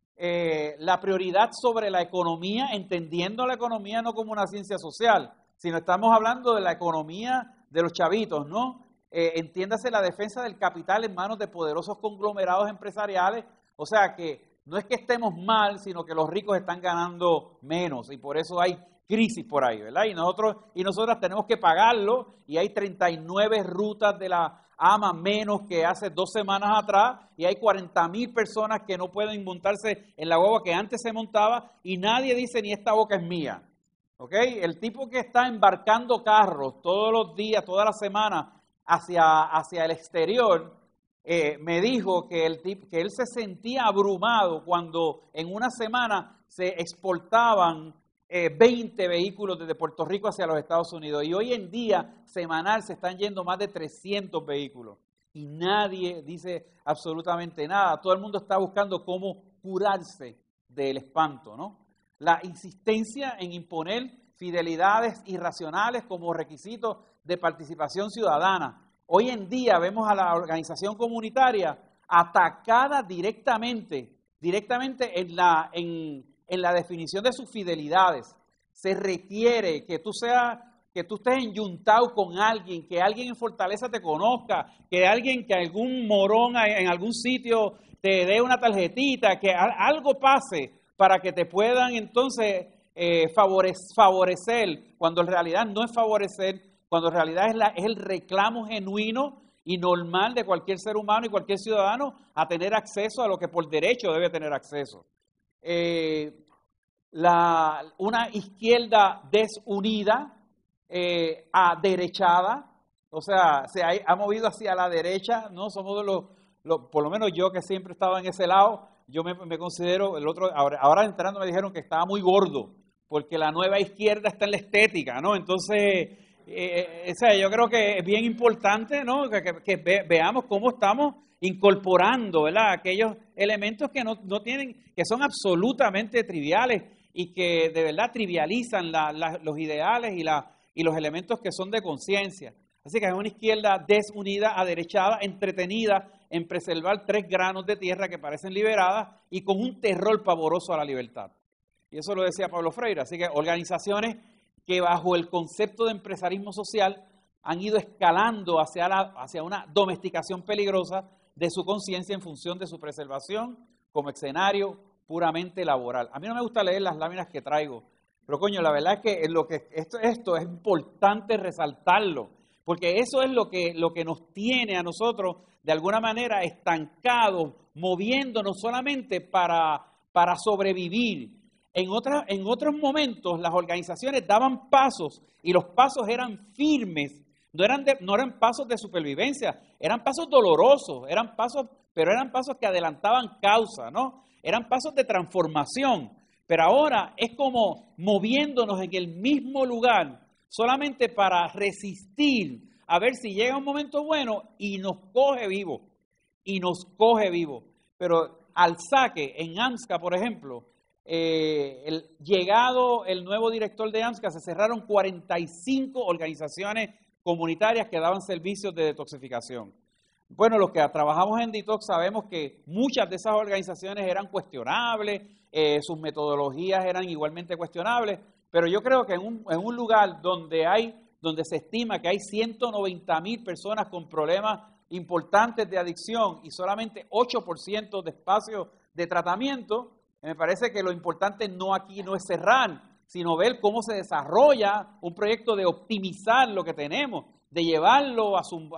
La prioridad sobre la economía, entendiendo la economía no como una ciencia social, sino estamos hablando de la economía de los chavitos, ¿no? Entiéndase la defensa del capital en manos de poderosos conglomerados empresariales, o sea que no es que estemos mal, sino que los ricos están ganando menos y por eso hay crisis por ahí, ¿verdad? Y nosotras tenemos que pagarlo y hay 39 rutas de la AMA menos que hace 2 semanas atrás y hay 40,000 personas que no pueden montarse en la guagua que antes se montaba y nadie dice ni esta boca es mía, ¿ok? El tipo que está embarcando carros todos los días, toda la semana hacia el exterior, me dijo que él se sentía abrumado cuando en una semana se exportaban 20 vehículos desde Puerto Rico hacia los Estados Unidos. Y hoy en día, semanal, se están yendo más de 300 vehículos. Y nadie dice absolutamente nada. Todo el mundo está buscando cómo curarse del espanto, ¿no? La insistencia en imponer fidelidades irracionales como requisito de participación ciudadana. Hoy en día vemos a la organización comunitaria atacada directamente en la definición de sus fidelidades. Se requiere que tú estés enyuntado con alguien, que alguien en Fortaleza te conozca, que algún morón en algún sitio te dé una tarjetita, que algo pase para que te puedan entonces favorecer, cuando en realidad no es favorecer, cuando en realidad es el reclamo genuino y normal de cualquier ser humano y cualquier ciudadano a tener acceso a lo que por derecho debe tener acceso. Una izquierda desunida, aderechada, o sea, se ha movido hacia la derecha, ¿no? Somos por lo menos yo que siempre estaba en ese lado, yo me considero, ahora entrando me dijeron que estaba muy gordo, porque la nueva izquierda está en la estética, ¿no? Entonces, o sea, yo creo que es bien importante, ¿no? Que veamos cómo estamos incorporando, ¿verdad?, aquellos elementos que no tienen, que son absolutamente triviales y que de verdad trivializan los ideales y los elementos que son de conciencia. Así que es una izquierda desunida, aderechada, entretenida en preservar 3 granos de tierra que parecen liberadas y con un terror pavoroso a la libertad. Y eso lo decía Pablo Freire. Así que organizaciones que bajo el concepto de empresarismo social han ido escalando hacia una domesticación peligrosa de su conciencia en función de su preservación como escenario puramente laboral. A mí no me gusta leer las láminas que traigo, pero coño, la verdad es que esto es importante resaltarlo, porque eso es lo que nos tiene a nosotros de alguna manera estancados, moviéndonos solamente para sobrevivir. En otros momentos las organizaciones daban pasos y los pasos eran firmes, no eran pasos de supervivencia, eran pasos dolorosos, pero eran pasos que adelantaban causa, ¿no? Eran pasos de transformación, pero ahora es como moviéndonos en el mismo lugar, solamente para resistir, a ver si llega un momento bueno y nos coge vivo, Pero al saque, en AMSCA, por ejemplo, llegado el nuevo director de AMSCA, se cerraron 45 organizaciones comunitarias que daban servicios de detoxificación. Bueno, los que trabajamos en Detox sabemos que muchas de esas organizaciones eran cuestionables, sus metodologías eran igualmente cuestionables, pero yo creo que en un lugar donde se estima que hay 190,000 personas con problemas importantes de adicción y solamente 8% de espacios de tratamiento, me parece que lo importante aquí no es cerrar, sino ver cómo se desarrolla un proyecto de optimizar lo que tenemos, de llevarlo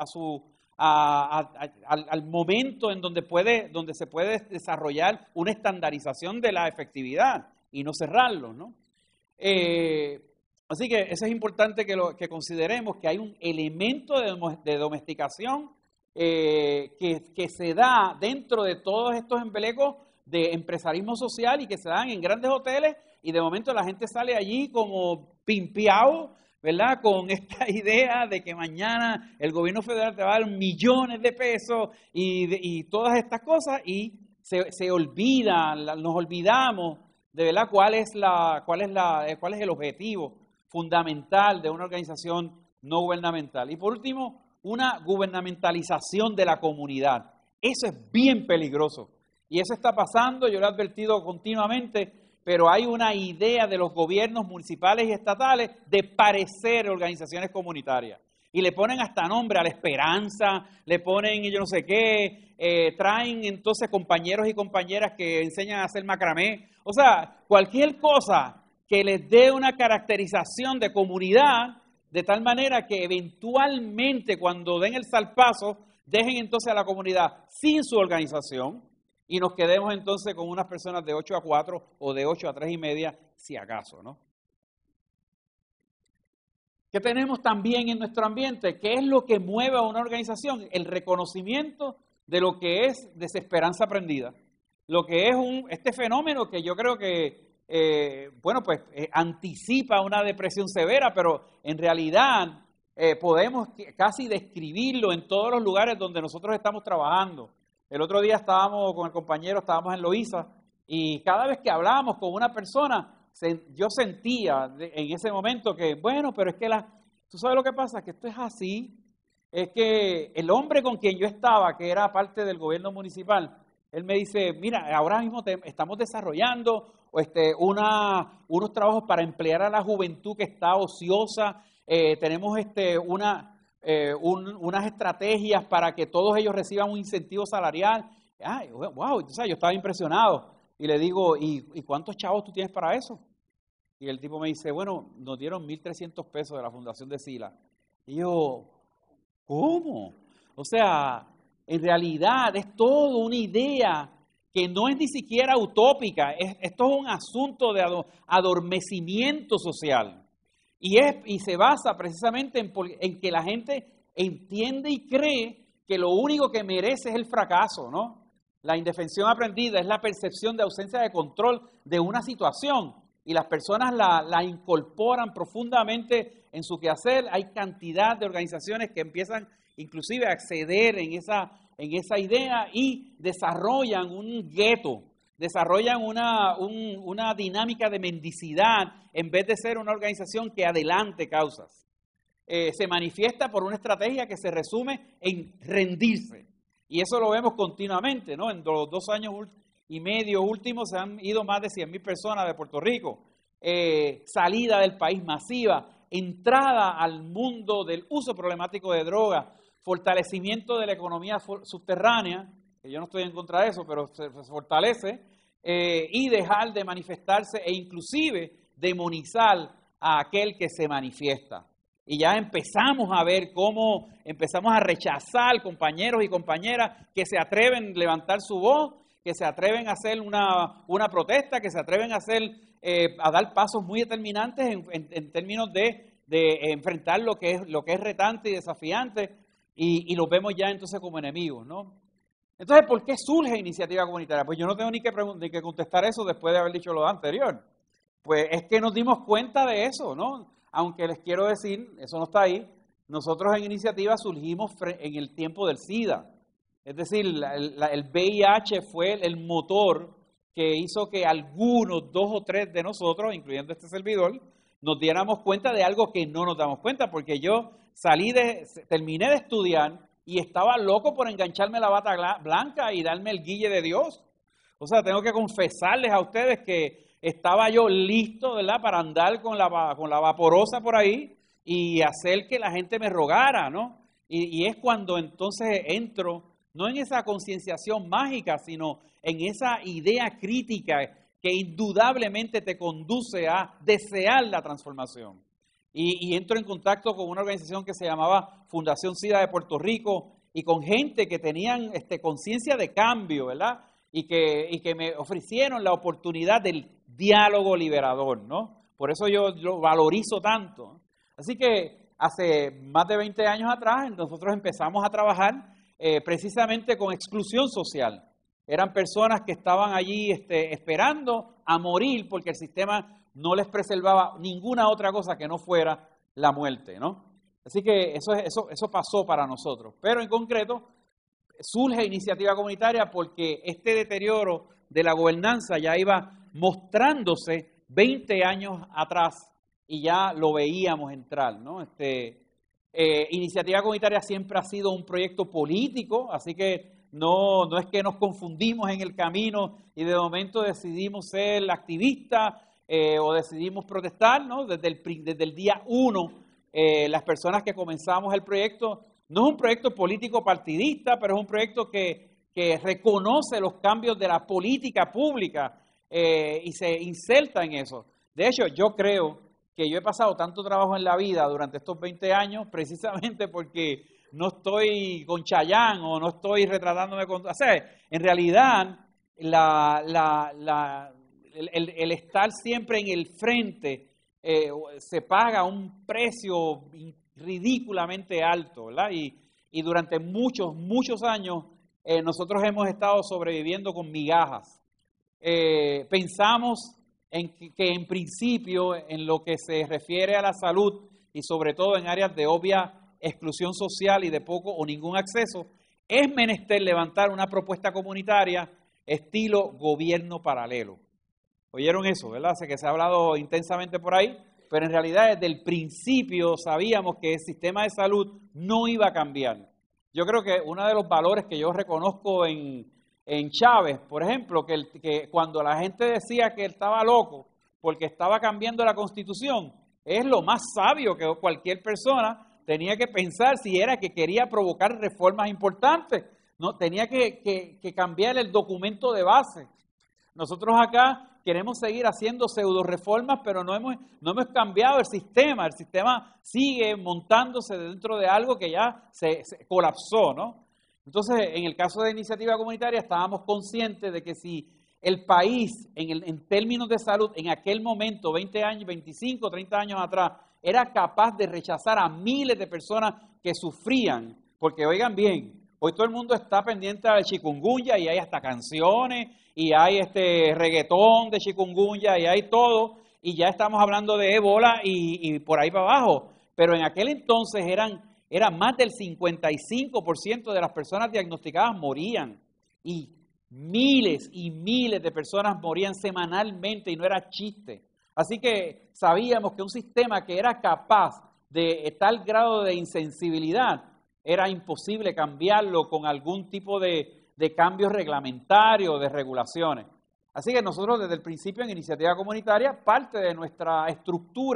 al momento en donde se puede desarrollar una estandarización de la efectividad y no cerrarlo, ¿no? Así que eso es importante que consideremos que hay un elemento de domesticación que se da dentro de todos estos embelecos de empresarismo social y que se dan en grandes hoteles y de momento la gente sale allí como pimpeado, ¿verdad? Con esta idea de que mañana el gobierno federal te va a dar millones de pesos y todas estas cosas y se olvida, nos olvidamos de verdad cuál es el objetivo fundamental de una organización no gubernamental. Y por último, una gubernamentalización de la comunidad. Eso es bien peligroso. Y eso está pasando, yo lo he advertido continuamente, pero hay una idea de los gobiernos municipales y estatales de parecer organizaciones comunitarias. Y le ponen hasta nombre a la esperanza, le ponen yo no sé qué, traen entonces compañeros y compañeras que enseñan a hacer macramé. O sea, cualquier cosa que les dé una caracterización de comunidad, de tal manera que eventualmente cuando den el salpazo, dejen entonces a la comunidad sin su organización y nos quedemos entonces con unas personas de 8 a 4 o de 8 a 3 y media, si acaso, ¿no? ¿Qué tenemos también en nuestro ambiente? ¿Qué es lo que mueve a una organización? El reconocimiento de lo que es desesperanza aprendida. Lo que es este fenómeno que yo creo que, anticipa una depresión severa, pero en realidad podemos casi describirlo en todos los lugares donde nosotros estamos trabajando. El otro día estábamos con el compañero, estábamos en Loíza, y cada vez que hablábamos con una persona, yo sentía en ese momento que, pero es que ¿tú sabes lo que pasa? Que esto es así. Es que el hombre con quien yo estaba, que era parte del gobierno municipal, él me dice, mira, ahora mismo estamos desarrollando unos trabajos para emplear a la juventud que está ociosa, tenemos unas estrategias para que todos ellos reciban un incentivo salarial. Ay, wow, entonces yo estaba impresionado. Y le digo, ¿y cuántos chavos tú tienes para eso? Y el tipo me dice, nos dieron 1,300 pesos de la Fundación de Sila. Y yo, ¿cómo? O sea, en realidad es todo una idea que no es ni siquiera utópica, esto es un asunto de adormecimiento social. Y se basa precisamente en que la gente entiende y cree que lo único que merece es el fracaso, ¿no? La indefensión aprendida es la percepción de ausencia de control de una situación y las personas la incorporan profundamente en su quehacer. Hay cantidad de organizaciones que empiezan inclusive a acceder en esa idea y desarrollan un gueto, desarrollan una dinámica de mendicidad en vez de ser una organización que adelante causas. Se manifiesta por una estrategia que se resume en rendirse. Y eso lo vemos continuamente, ¿no? En los 2 años y medio últimos se han ido más de 100,000 personas de Puerto Rico. Salida del país masiva, entrada al mundo del uso problemático de drogas, fortalecimiento de la economía subterránea, que yo no estoy en contra de eso, pero se fortalece, y dejar de manifestarse e inclusive demonizar a aquel que se manifiesta. Y ya empezamos a ver cómo empezamos a rechazar compañeros y compañeras que se atreven a levantar su voz, que se atreven a hacer una protesta, que se atreven a a dar pasos muy determinantes en términos de enfrentar lo que es retante y desafiante, y los vemos ya entonces como enemigos, ¿no? Entonces, ¿por qué surge iniciativa comunitaria? Pues yo no tengo ni que contestar eso después de haber dicho lo anterior. Pues es que nos dimos cuenta de eso, ¿no? Aunque les quiero decir, eso no está ahí, nosotros en iniciativa surgimos en el tiempo del SIDA. Es decir, el VIH fue el motor que hizo que algunos, 2 o 3 de nosotros, incluyendo este servidor, nos diéramos cuenta de algo que no nos damos cuenta, porque yo terminé de estudiar y estaba loco por engancharme la bata blanca y darme el guille de Dios. O sea, tengo que confesarles a ustedes que estaba yo listo, ¿verdad?, para andar con la vaporosa por ahí y hacer que la gente me rogara, ¿no? Y es cuando entonces entro, no en esa concienciación mágica, sino en esa idea crítica que indudablemente te conduce a desear la transformación. Y entro en contacto con una organización que se llamaba Fundación SIDA de Puerto Rico y con gente que tenían conciencia de cambio, ¿verdad? Y que me ofrecieron la oportunidad del diálogo liberador, ¿no? Por eso yo lo valorizo tanto. Así que hace más de 20 años atrás nosotros empezamos a trabajar precisamente con exclusión social. Eran personas que estaban allí esperando a morir porque el sistema no les preservaba ninguna otra cosa que no fuera la muerte, ¿no? Así que eso pasó para nosotros. Pero en concreto surge iniciativa comunitaria porque este deterioro de la gobernanza ya iba mostrándose 20 años atrás y ya lo veíamos entrar, ¿no? Iniciativa comunitaria siempre ha sido un proyecto político, así que no es que nos confundimos en el camino y de momento decidimos ser activistas o decidimos protestar, ¿no? Desde el día 1, las personas que comenzamos el proyecto, no es un proyecto político partidista, pero es un proyecto que reconoce los cambios de la política pública y se inserta en eso. De hecho, yo creo que yo he pasado tanto trabajo en la vida durante estos 20 años precisamente porque no estoy con Chayán o no estoy retratándome con... O sea, en realidad, el estar siempre en el frente se paga un precio ridículamente alto, ¿verdad? Y durante muchos, muchos años nosotros hemos estado sobreviviendo con migajas. Pensamos que en principio, en lo que se refiere a la salud y sobre todo en áreas de obvia exclusión social y de poco o ningún acceso, es menester levantar una propuesta comunitaria estilo gobierno paralelo. ¿Oyeron eso, verdad? Sé que se ha hablado intensamente por ahí, pero en realidad desde el principio sabíamos que el sistema de salud no iba a cambiar. Yo creo que uno de los valores que yo reconozco en Chávez, por ejemplo, que cuando la gente decía que él estaba loco porque estaba cambiando la Constitución, es lo más sabio que cualquier persona tenía que pensar si era que quería provocar reformas importantes. No, tenía que cambiar el documento de base. Nosotros acá queremos seguir haciendo pseudo reformas, pero no hemos cambiado el sistema. El sistema sigue montándose dentro de algo que ya se colapsó, ¿no? Entonces, en el caso de iniciativa comunitaria, estábamos conscientes de que si el país, en términos de salud, en aquel momento, 20 años, 25, 30 años atrás, era capaz de rechazar a miles de personas que sufrían, porque oigan bien, hoy todo el mundo está pendiente del chikungunya y hay hasta canciones y hay reggaetón de chikungunya y hay todo, y ya estamos hablando de ébola y por ahí para abajo, pero en aquel entonces era más del 55% de las personas diagnosticadas morían y miles de personas morían semanalmente y no era chiste. Así que sabíamos que un sistema que era capaz de tal grado de insensibilidad era imposible cambiarlo con algún tipo de cambios reglamentarios, de regulaciones. Así que nosotros desde el principio en Iniciativa Comunitaria, parte de nuestra estructura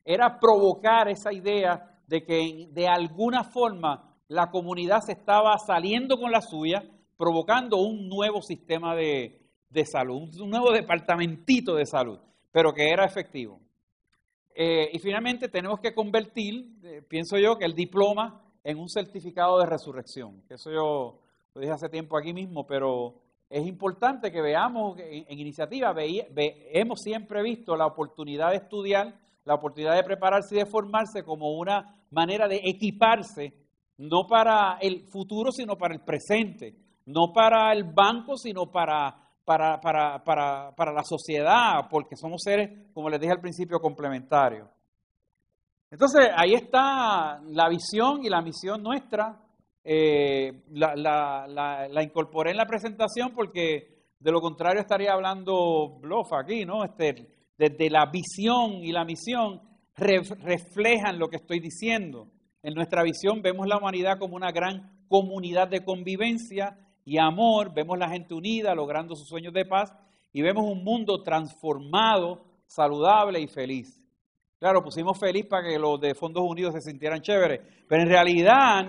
era provocar esa idea de que de alguna forma la comunidad se estaba saliendo con la suya, provocando un nuevo sistema de salud, un nuevo departamentito de salud, pero que era efectivo. Y finalmente tenemos que convertir, pienso yo, que el diploma en un certificado de resurrección. Eso yo lo dije hace tiempo aquí mismo, pero es importante que veamos en iniciativa, hemos siempre visto la oportunidad de estudiar, la oportunidad de prepararse y de formarse como una manera de equiparse, no para el futuro, sino para el presente, no para el banco, sino para la sociedad, porque somos seres, como les dije al principio, complementarios. Entonces, ahí está la visión y la misión nuestra. La incorporé en la presentación porque de lo contrario estaría hablando bluff aquí, ¿no? Desde la visión y la misión reflejan lo que estoy diciendo. En nuestra visión vemos la humanidad como una gran comunidad de convivencia y amor, vemos la gente unida, logrando sus sueños de paz, y vemos un mundo transformado, saludable y feliz. Claro, pusimos feliz para que los de Fondos Unidos se sintieran chéveres, pero en realidad,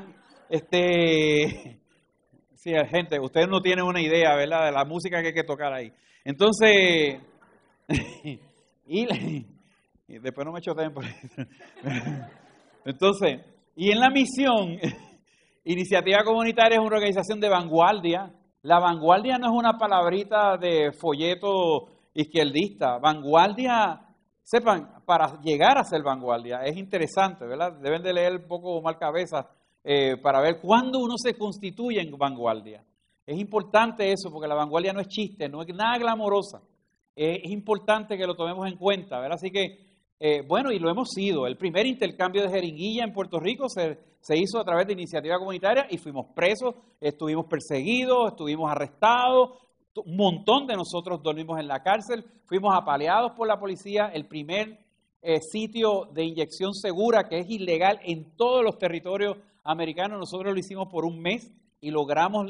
sí, gente, ustedes no tienen una idea, ¿verdad?, de la música que hay que tocar ahí. Entonces, y después no me choteen por eso. Entonces, y en la misión, Iniciativa Comunitaria es una organización de vanguardia. La vanguardia no es una palabrita de folleto izquierdista. Vanguardia, sepan, para llegar a ser vanguardia, es interesante, ¿verdad? Deben de leer un poco mal cabeza para ver cuándo uno se constituye en vanguardia. Es importante eso, porque la vanguardia no es chiste, no es nada glamorosa. Es importante que lo tomemos en cuenta, ¿verdad? Así que, bueno, y lo hemos sido. El primer intercambio de jeringuilla en Puerto Rico se hizo a través de Iniciativa Comunitaria y fuimos presos, estuvimos perseguidos, estuvimos arrestados, un montón de nosotros dormimos en la cárcel, fuimos apaleados por la policía. El primer sitio de inyección segura, que es ilegal en todos los territorios americanos, nosotros lo hicimos por un mes y logramos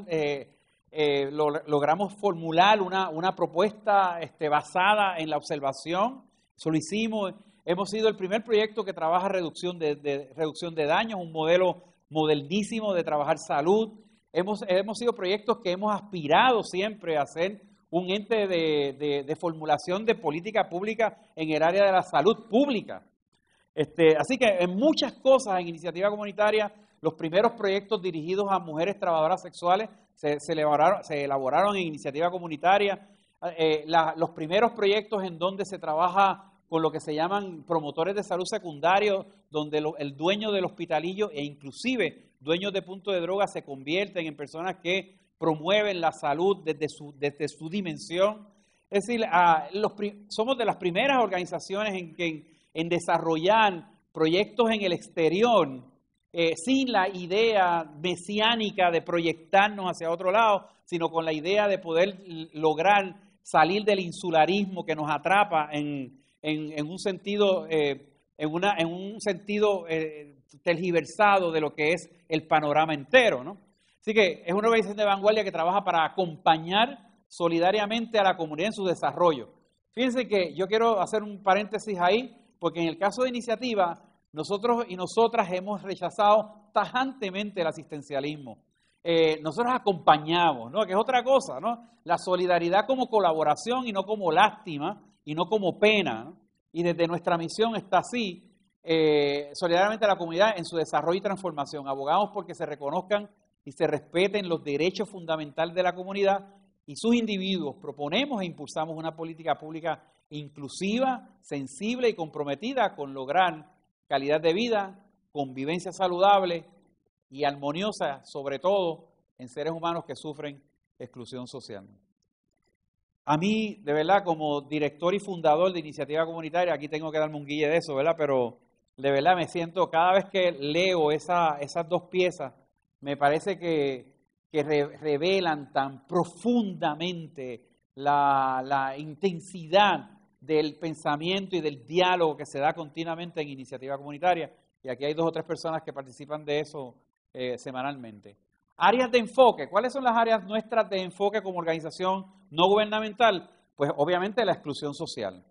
formular una propuesta basada en la observación. Eso lo hicimos. Hemos sido el primer proyecto que trabaja reducción de daños, un modelo modernísimo de trabajar salud. Hemos sido proyectos que hemos aspirado siempre a ser un ente de formulación de política pública en el área de la salud pública. Así que en muchas cosas en Iniciativa Comunitaria, los primeros proyectos dirigidos a mujeres trabajadoras sexuales se elaboraron en Iniciativa Comunitaria. Los primeros proyectos en donde se trabaja con lo que se llaman promotores de salud secundarios, donde el dueño del hospitalillo e inclusive dueños de puntos de droga se convierten en personas que promueven la salud desde su dimensión. Es decir, somos de las primeras organizaciones en desarrollar proyectos en el exterior sin la idea mesiánica de proyectarnos hacia otro lado, sino con la idea de poder lograr salir del insularismo que nos atrapa en un sentido, tergiversado de lo que es el panorama entero, ¿no? Así que es una organización de vanguardia que trabaja para acompañar solidariamente a la comunidad en su desarrollo. Fíjense que yo quiero hacer un paréntesis ahí, porque en el caso de Iniciativa, nosotros y nosotras hemos rechazado tajantemente el asistencialismo. Nosotros acompañamos, ¿no?, que es otra cosa, ¿no? La solidaridad como colaboración y no como lástima y no como pena, ¿no? Y desde nuestra misión está así, solidariamente a la comunidad en su desarrollo y transformación. Abogamos porque se reconozcan y se respeten los derechos fundamentales de la comunidad y sus individuos. Proponemos e impulsamos una política pública inclusiva, sensible y comprometida con lograr calidad de vida, convivencia saludable y armoniosa, sobre todo en seres humanos que sufren exclusión social. A mí, de verdad, como director y fundador de Iniciativa Comunitaria, aquí tengo que darme un guille de eso, ¿verdad? Pero de verdad me siento, cada vez que leo esas dos piezas, me parece que revelan tan profundamente la intensidad del pensamiento y del diálogo que se da continuamente en Iniciativa Comunitaria. Y aquí hay 2 o 3 personas que participan de eso semanalmente. Áreas de enfoque. ¿Cuáles son las áreas nuestras de enfoque como organización no gubernamental? Pues obviamente la exclusión social.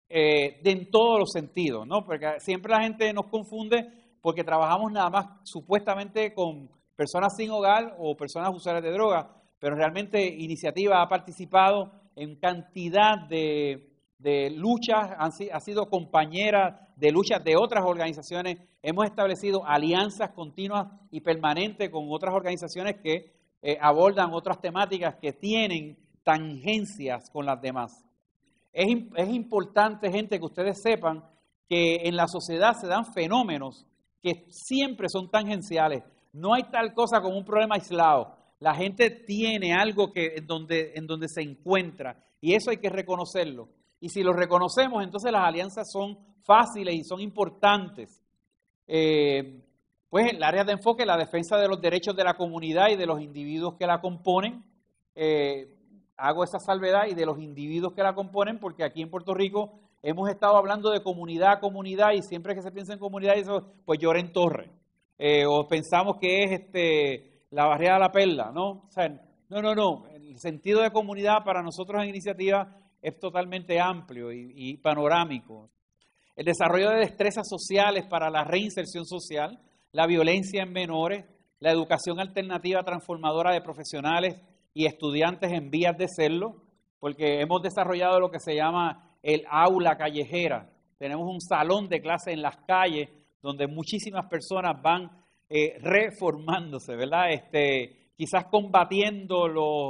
en todos los sentidos, ¿no? Porque siempre la gente nos confunde porque trabajamos nada más supuestamente con personas sin hogar o personas usuarias de droga, pero realmente Iniciativa ha participado en cantidad de luchas, ha sido compañera de luchas de otras organizaciones, hemos establecido alianzas continuas y permanentes con otras organizaciones que abordan otras temáticas que tienen tangencias con las demás. Es importante, gente, que ustedes sepan que en la sociedad se dan fenómenos que siempre son tangenciales. No hay tal cosa como un problema aislado. La gente tiene algo en donde se encuentra y eso hay que reconocerlo. Y si lo reconocemos, entonces las alianzas son fáciles y son importantes. Pues el área de enfoque, la defensa de los derechos de la comunidad y de los individuos que la componen. Hago esa salvedad y de los individuos que la componen, porque aquí en Puerto Rico hemos estado hablando de comunidad a comunidad y siempre que se piensa en comunidad, eso, pues llora en torre. O pensamos que es la barriada de la perla, ¿no? O sea, no. El sentido de comunidad para nosotros en Iniciativa es totalmente amplio y panorámico. El desarrollo de destrezas sociales para la reinserción social, la violencia en menores, la educación alternativa transformadora de profesionales y estudiantes en vías de serlo, porque hemos desarrollado lo que se llama el aula callejera. Tenemos un salón de clase en las calles donde muchísimas personas van reformándose, ¿verdad? Quizás combatiendo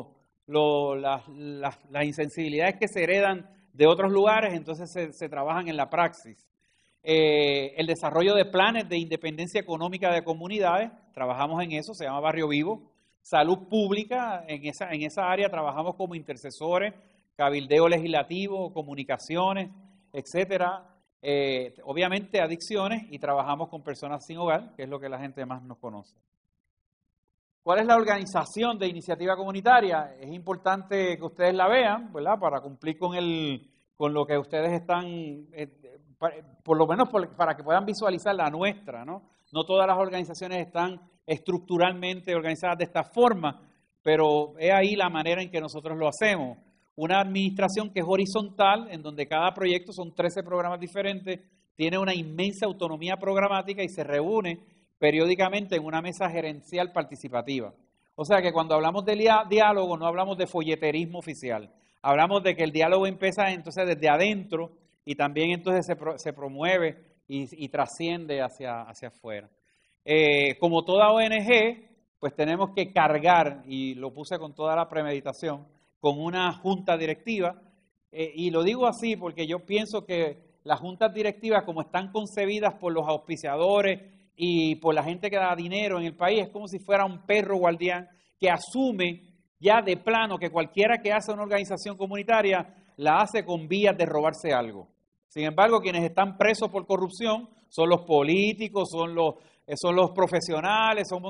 las insensibilidades que se heredan de otros lugares, entonces se trabajan en la praxis. El desarrollo de planes de independencia económica de comunidades, trabajamos en eso, se llama Barrio Vivo. Salud pública, en esa área trabajamos como intercesores, cabildeo legislativo, comunicaciones, etcétera. Obviamente adicciones y trabajamos con personas sin hogar, que es lo que la gente más nos conoce. ¿Cuál es la organización de Iniciativa Comunitaria? Es importante que ustedes la vean, ¿verdad? Para cumplir con lo que ustedes están, por lo menos para que puedan visualizar la nuestra, ¿no? No todas las organizaciones están estructuralmente organizadas de esta forma, pero es ahí la manera en que nosotros lo hacemos. Una administración que es horizontal, en donde cada proyecto son 13 programas diferentes, tiene una inmensa autonomía programática y se reúne periódicamente en una mesa gerencial participativa. O sea que cuando hablamos de diálogo no hablamos de folleterismo oficial, hablamos de que el diálogo empieza entonces desde adentro y también entonces se promueve y trasciende hacia afuera. Como toda ONG, pues tenemos que cargar, y lo puse con toda la premeditación, con una junta directiva, y lo digo así porque yo pienso que las juntas directivas, como están concebidas por los auspiciadores y por la gente que da dinero en el país, es como si fuera un perro guardián que asume ya de plano que cualquiera que hace una organización comunitaria la hace con vías de robarse algo. Sin embargo, quienes están presos por corrupción son los políticos, son los profesionales, son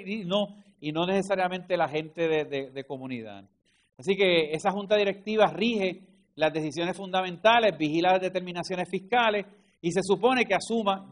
y no necesariamente la gente de comunidad. Así que esa junta directiva rige las decisiones fundamentales, vigila las determinaciones fiscales y se supone que asuma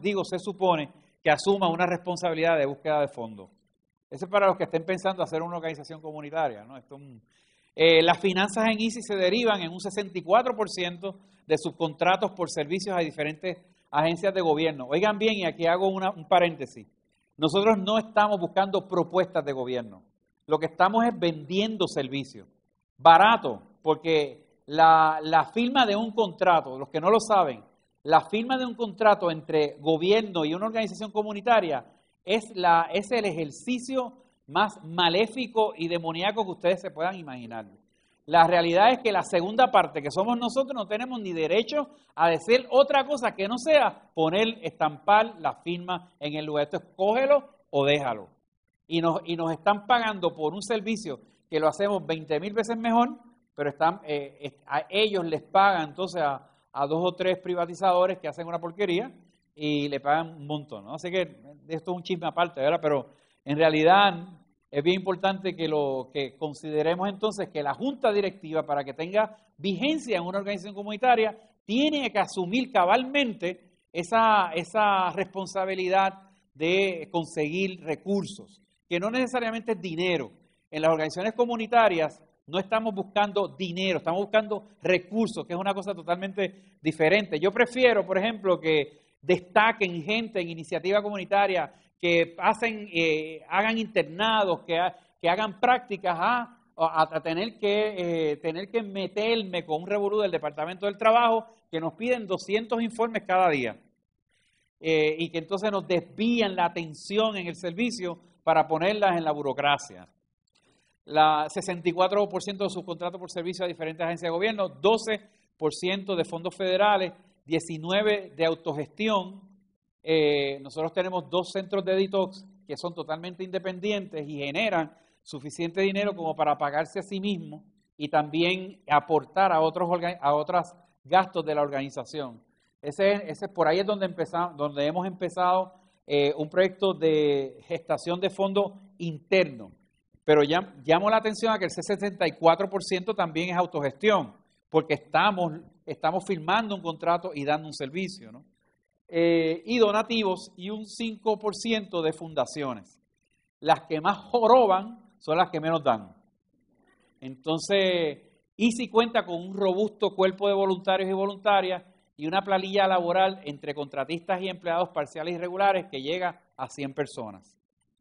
una responsabilidad de búsqueda de fondos. Eso es para los que estén pensando hacer una organización comunitaria, ¿no? Las finanzas en ICI se derivan en un 64% de subcontratos por servicios a diferentes agencias de gobierno. Oigan bien, y aquí hago un paréntesis. Nosotros no estamos buscando propuestas de gobierno. Lo que estamos es vendiendo servicios. Barato, porque la firma de un contrato, los que no lo saben, la firma de un contrato entre gobierno y una organización comunitaria es el ejercicio más maléfico y demoníaco que ustedes se puedan imaginar. La realidad es que la segunda parte, que somos nosotros, no tenemos ni derecho a decir otra cosa que no sea estampar la firma en el lugar. Esto es cógelo o déjalo. Y nos están pagando por un servicio que lo hacemos 20,000 veces mejor, pero a ellos les pagan entonces a 2 o 3 privatizadores que hacen una porquería y le pagan un montón, ¿no? Así que esto es un chisme aparte, ¿verdad? Pero en realidad es bien importante que consideremos entonces que la junta directiva, para que tenga vigencia en una organización comunitaria, tiene que asumir cabalmente esa responsabilidad de conseguir recursos, que no necesariamente es dinero. En las organizaciones comunitarias, No estamos buscando dinero, estamos buscando recursos, que es una cosa totalmente diferente. Yo prefiero, por ejemplo, que destaquen gente en iniciativa comunitaria, que hagan internados, que hagan prácticas a tener que meterme con un revolú del Departamento del Trabajo, que nos piden 200 informes cada día. Y que entonces nos desvían la atención en el servicio para ponerlas en la burocracia. 64% de sus contratos por servicio a diferentes agencias de gobierno, 12% de fondos federales, 19% de autogestión. Nosotros tenemos 2 centros de detox que son totalmente independientes y generan suficiente dinero como para pagarse a sí mismos y también aportar a otros gastos de la organización. Por ahí es donde hemos empezado un proyecto de gestación de fondos interno. Pero llamo la atención a que el 64% también es autogestión, porque estamos firmando un contrato y dando un servicio, ¿no? Y donativos y un 5% de fundaciones. Las que más joroban son las que menos dan. Entonces, ICI cuenta con un robusto cuerpo de voluntarios y voluntarias y una planilla laboral entre contratistas y empleados parciales y regulares que llega a 100 personas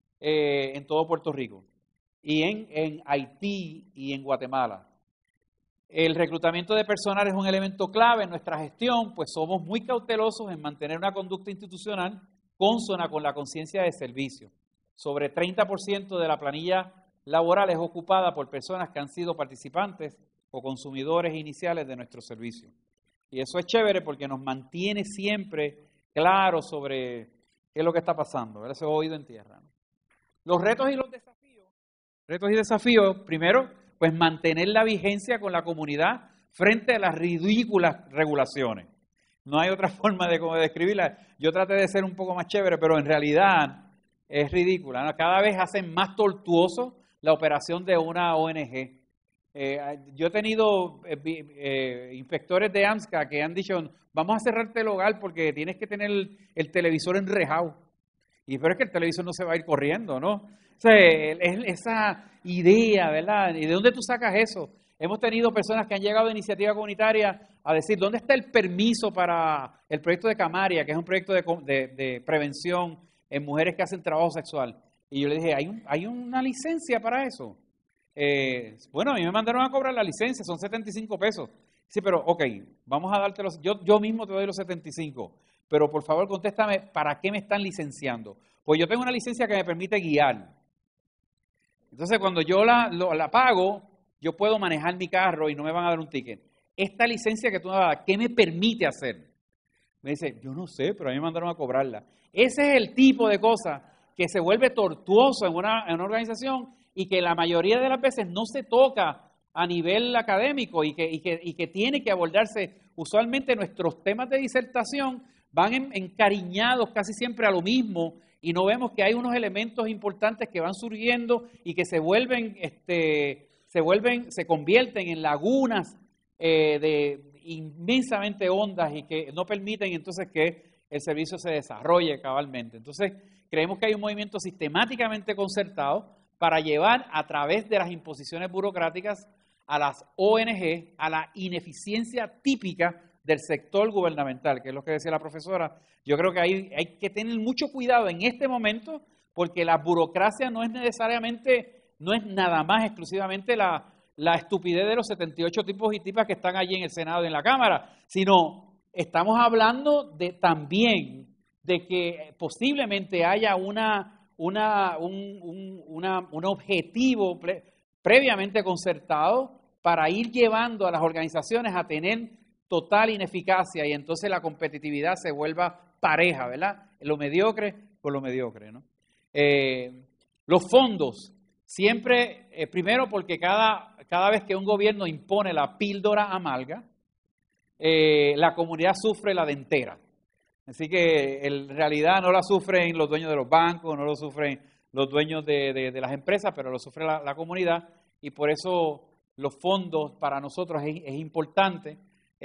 en todo Puerto Rico y en Haití y en Guatemala. El reclutamiento de personal es un elemento clave en nuestra gestión, pues somos muy cautelosos en mantener una conducta institucional consona con la conciencia de servicio. Sobre 30% de la planilla laboral es ocupada por personas que han sido participantes o consumidores iniciales de nuestro servicio. Y eso es chévere porque nos mantiene siempre claros sobre qué es lo que está pasando, ¿verdad? Ese oído en tierra, ¿no? Los retos y los desafíos. Retos y desafíos, primero, pues mantener la vigencia con la comunidad frente a las ridículas regulaciones. No hay otra forma de describirla. Yo traté de ser un poco más chévere, pero en realidad es ridícula, ¿no? Cada vez hacen más tortuoso la operación de una ONG. Yo he tenido inspectores de AMSCA que han dicho, vamos a cerrarte el hogar porque tienes que tener el televisor enrejado. Y pero es que el televisor no se va a ir corriendo, ¿no? O sea, esa idea, ¿verdad? ¿Y de dónde tú sacas eso? Hemos tenido personas que han llegado de iniciativa comunitaria a decir, ¿dónde está el permiso para el proyecto de Camaria, que es un proyecto de prevención en mujeres que hacen trabajo sexual? Y yo le dije, ¿hay una licencia para eso? Bueno, a mí me mandaron a cobrar la licencia, son 75 pesos. Sí, pero ok, vamos a darte yo mismo te doy los 75, pero por favor contéstame, ¿para qué me están licenciando? Pues yo tengo una licencia que me permite guiar. Entonces cuando yo la pago, yo puedo manejar mi carro y no me van a dar un ticket. Esta licencia que tú me vas a dar, ¿qué me permite hacer? Me dice, yo no sé, pero a mí me mandaron a cobrarla. Ese es el tipo de cosa que se vuelve tortuoso en una organización y que la mayoría de las veces no se toca a nivel académico y que tiene que abordarse. Usualmente nuestros temas de disertación van encariñados casi siempre a lo mismo y no vemos que hay unos elementos importantes que van surgiendo y que se convierten en lagunas inmensamente hondas y que no permiten entonces que el servicio se desarrolle cabalmente. Entonces, creemos que hay un movimiento sistemáticamente concertado para llevar a través de las imposiciones burocráticas a las ONG a la ineficiencia típica del sector gubernamental, que es lo que decía la profesora. Yo creo que hay que tener mucho cuidado en este momento porque la burocracia no es nada más exclusivamente la estupidez de los 78 tipos y tipas que están allí en el Senado y en la Cámara, sino estamos hablando también de que posiblemente haya un objetivo previamente concertado para ir llevando a las organizaciones a tener total ineficacia y entonces la competitividad se vuelva pareja, ¿verdad? Lo mediocre con lo mediocre, ¿no? Los fondos, siempre, primero porque cada vez que un gobierno impone la píldora amarga, la comunidad sufre la dentera. Así que en realidad no la sufren los dueños de los bancos, no lo sufren los dueños de las empresas, pero lo sufre la comunidad y por eso los fondos para nosotros es importante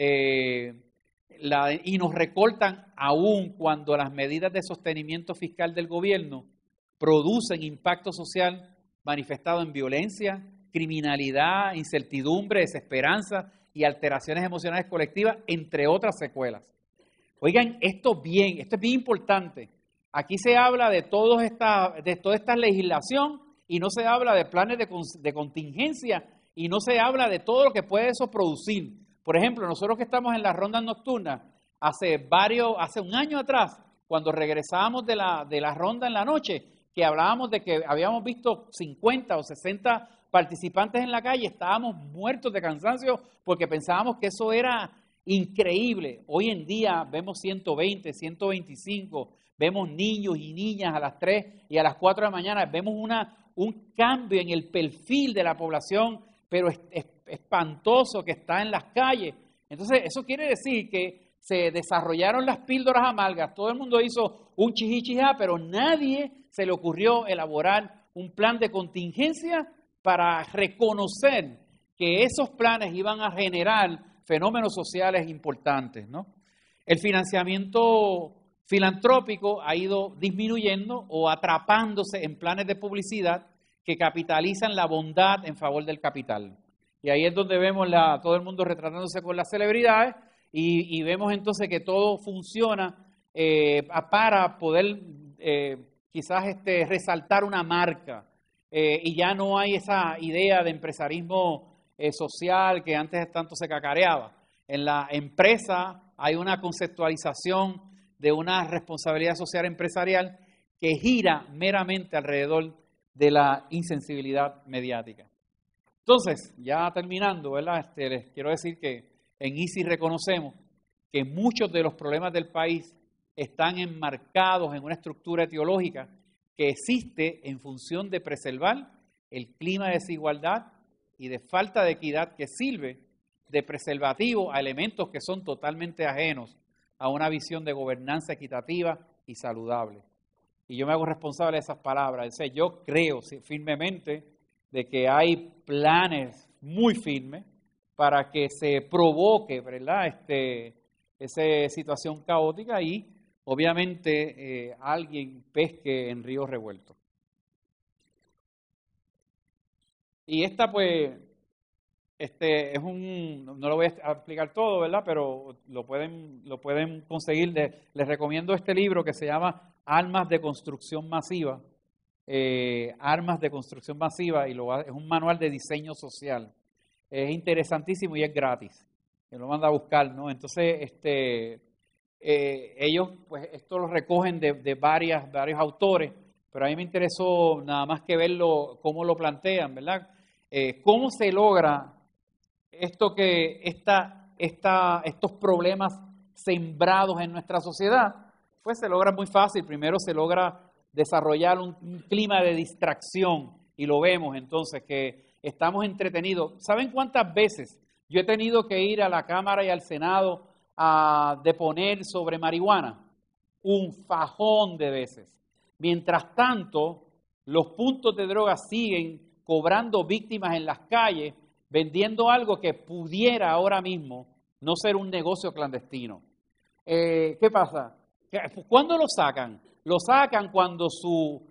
y nos recortan aún cuando las medidas de sostenimiento fiscal del gobierno producen impacto social manifestado en violencia, criminalidad, incertidumbre, desesperanza y alteraciones emocionales colectivas, entre otras secuelas. Oigan, esto es bien importante. Aquí se habla de toda esta legislación y no se habla de planes de contingencia y no se habla de todo lo que puede eso producir. Por ejemplo, nosotros que estamos en las rondas nocturnas, hace un año atrás, cuando regresábamos de la ronda en la noche, que hablábamos de que habíamos visto 50 o 60 participantes en la calle, estábamos muertos de cansancio porque pensábamos que eso era increíble. Hoy en día vemos 120, 125, vemos niños y niñas a las 3 y a las 4 de la mañana, vemos un cambio en el perfil de la población, pero espantoso que está en las calles. Entonces, eso quiere decir que se desarrollaron las píldoras amargas, todo el mundo hizo un chichichijá, pero nadie se le ocurrió elaborar un plan de contingencia para reconocer que esos planes iban a generar fenómenos sociales importantes, ¿no? El financiamiento filantrópico ha ido disminuyendo o atrapándose en planes de publicidad que capitalizan la bondad en favor del capital. Y ahí es donde vemos todo el mundo retratándose con las celebridades y vemos entonces que todo funciona para poder quizás resaltar una marca y ya no hay esa idea de empresarismo social que antes tanto se cacareaba. En la empresa hay una conceptualización de una responsabilidad social empresarial que gira meramente alrededor de la insensibilidad mediática. Entonces, ya terminando, ¿verdad? Les quiero decir que en ICI reconocemos que muchos de los problemas del país están enmarcados en una estructura etiológica que existe en función de preservar el clima de desigualdad y de falta de equidad que sirve de preservativo a elementos que son totalmente ajenos a una visión de gobernanza equitativa y saludable. Y yo me hago responsable de esas palabras. O sea, yo creo firmemente de que hay planes muy firmes para que se provoque, ¿verdad?, esa situación caótica y obviamente alguien pesque en río revuelto. Y pues, no lo voy a explicar todo, ¿verdad?, pero lo pueden conseguir. Les recomiendo este libro que se llama Armas de Construcción Masiva. Armas de Construcción Masiva, y es un manual de diseño social. Es interesantísimo y es gratis. Me lo manda a buscar, ¿no? Entonces, ellos, pues, esto lo recogen de varios autores, pero a mí me interesó nada más que verlo, cómo lo plantean, ¿verdad? ¿Cómo se logra estos problemas sembrados en nuestra sociedad? Pues se logra muy fácil. Primero se logra desarrollar un clima de distracción y lo vemos entonces que estamos entretenidos. ¿Saben cuántas veces yo he tenido que ir a la Cámara y al Senado a deponer sobre marihuana? Un fajón de veces. Mientras tanto, los puntos de droga siguen cobrando víctimas en las calles, vendiendo algo que pudiera ahora mismo no ser un negocio clandestino. ¿Qué pasa? ¿Cuándo lo sacan? Lo sacan cuando sus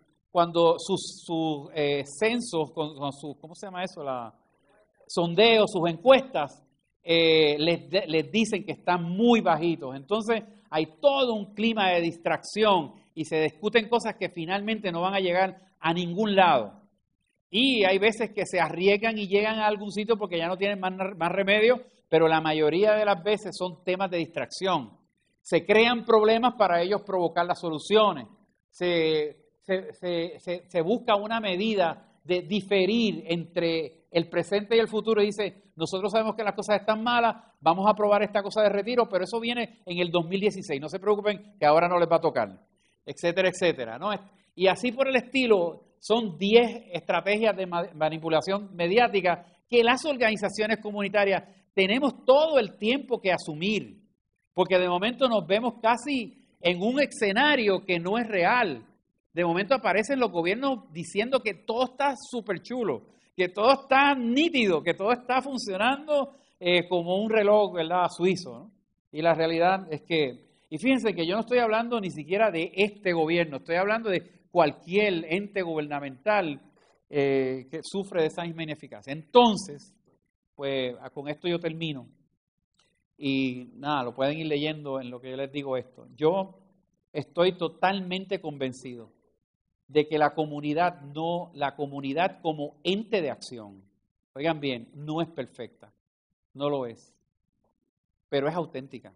censos, con sus, ¿cómo se llama eso? Sondeos, sus encuestas, les dicen que están muy bajitos. Entonces hay todo un clima de distracción y se discuten cosas que finalmente no van a llegar a ningún lado. Y hay veces que se arriesgan y llegan a algún sitio porque ya no tienen más remedio, pero la mayoría de las veces son temas de distracción. Se crean problemas para ellos provocar las soluciones. Se busca una medida de diferir entre el presente y el futuro y dice, nosotros sabemos que las cosas están malas, vamos a aprobar esta cosa de retiro, pero eso viene en el 2016, no se preocupen que ahora no les va a tocar, etcétera, etcétera, ¿no? Y así por el estilo, son 10 estrategias de manipulación mediática que las organizaciones comunitarias tenemos todo el tiempo que asumir, porque de momento nos vemos casi en un escenario que no es real. De momento aparecen los gobiernos diciendo que todo está súper chulo, que todo está nítido, que todo está funcionando como un reloj, ¿verdad?, suizo, ¿no? Y la realidad es que, y fíjense que yo no estoy hablando ni siquiera de este gobierno, estoy hablando de cualquier ente gubernamental que sufre de esa misma ineficacia. Entonces, pues con esto yo termino. Y nada, lo pueden ir leyendo en lo que yo les digo esto. Yo estoy totalmente convencido de que la comunidad como ente de acción, oigan bien, no es perfecta, no lo es, pero es auténtica.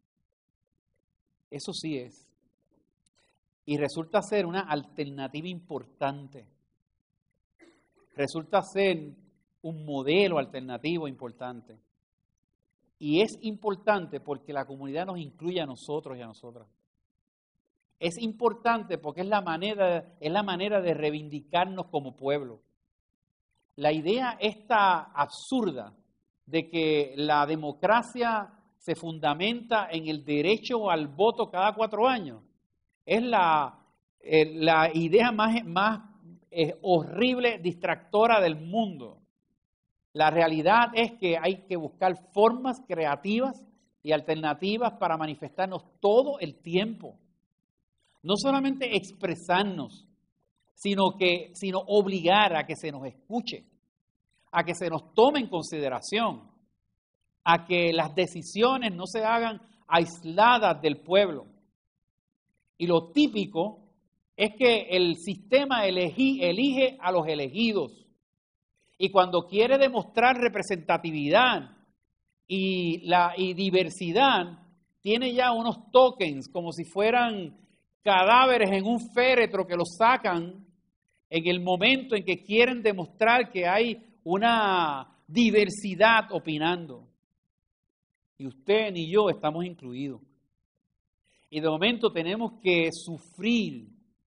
Eso sí es. Y resulta ser una alternativa importante. Resulta ser un modelo alternativo importante. Y es importante porque la comunidad nos incluye a nosotros y a nosotras. Es importante porque es la manera de reivindicarnos como pueblo. La idea esta absurda de que la democracia se fundamenta en el derecho al voto cada 4 años es la idea más horrible, distractora del mundo. La realidad es que hay que buscar formas creativas y alternativas para manifestarnos todo el tiempo. No solamente expresarnos, sino obligar a que se nos escuche, a que se nos tome en consideración, a que las decisiones no se hagan aisladas del pueblo. Y lo típico es que el sistema elige a los elegidos. Y cuando quiere demostrar representatividad y diversidad, tiene ya unos tokens como si fueran cadáveres en un féretro que los sacan en el momento en que quieren demostrar que hay una diversidad opinando. Y usted ni yo estamos incluidos. Y de momento tenemos que sufrir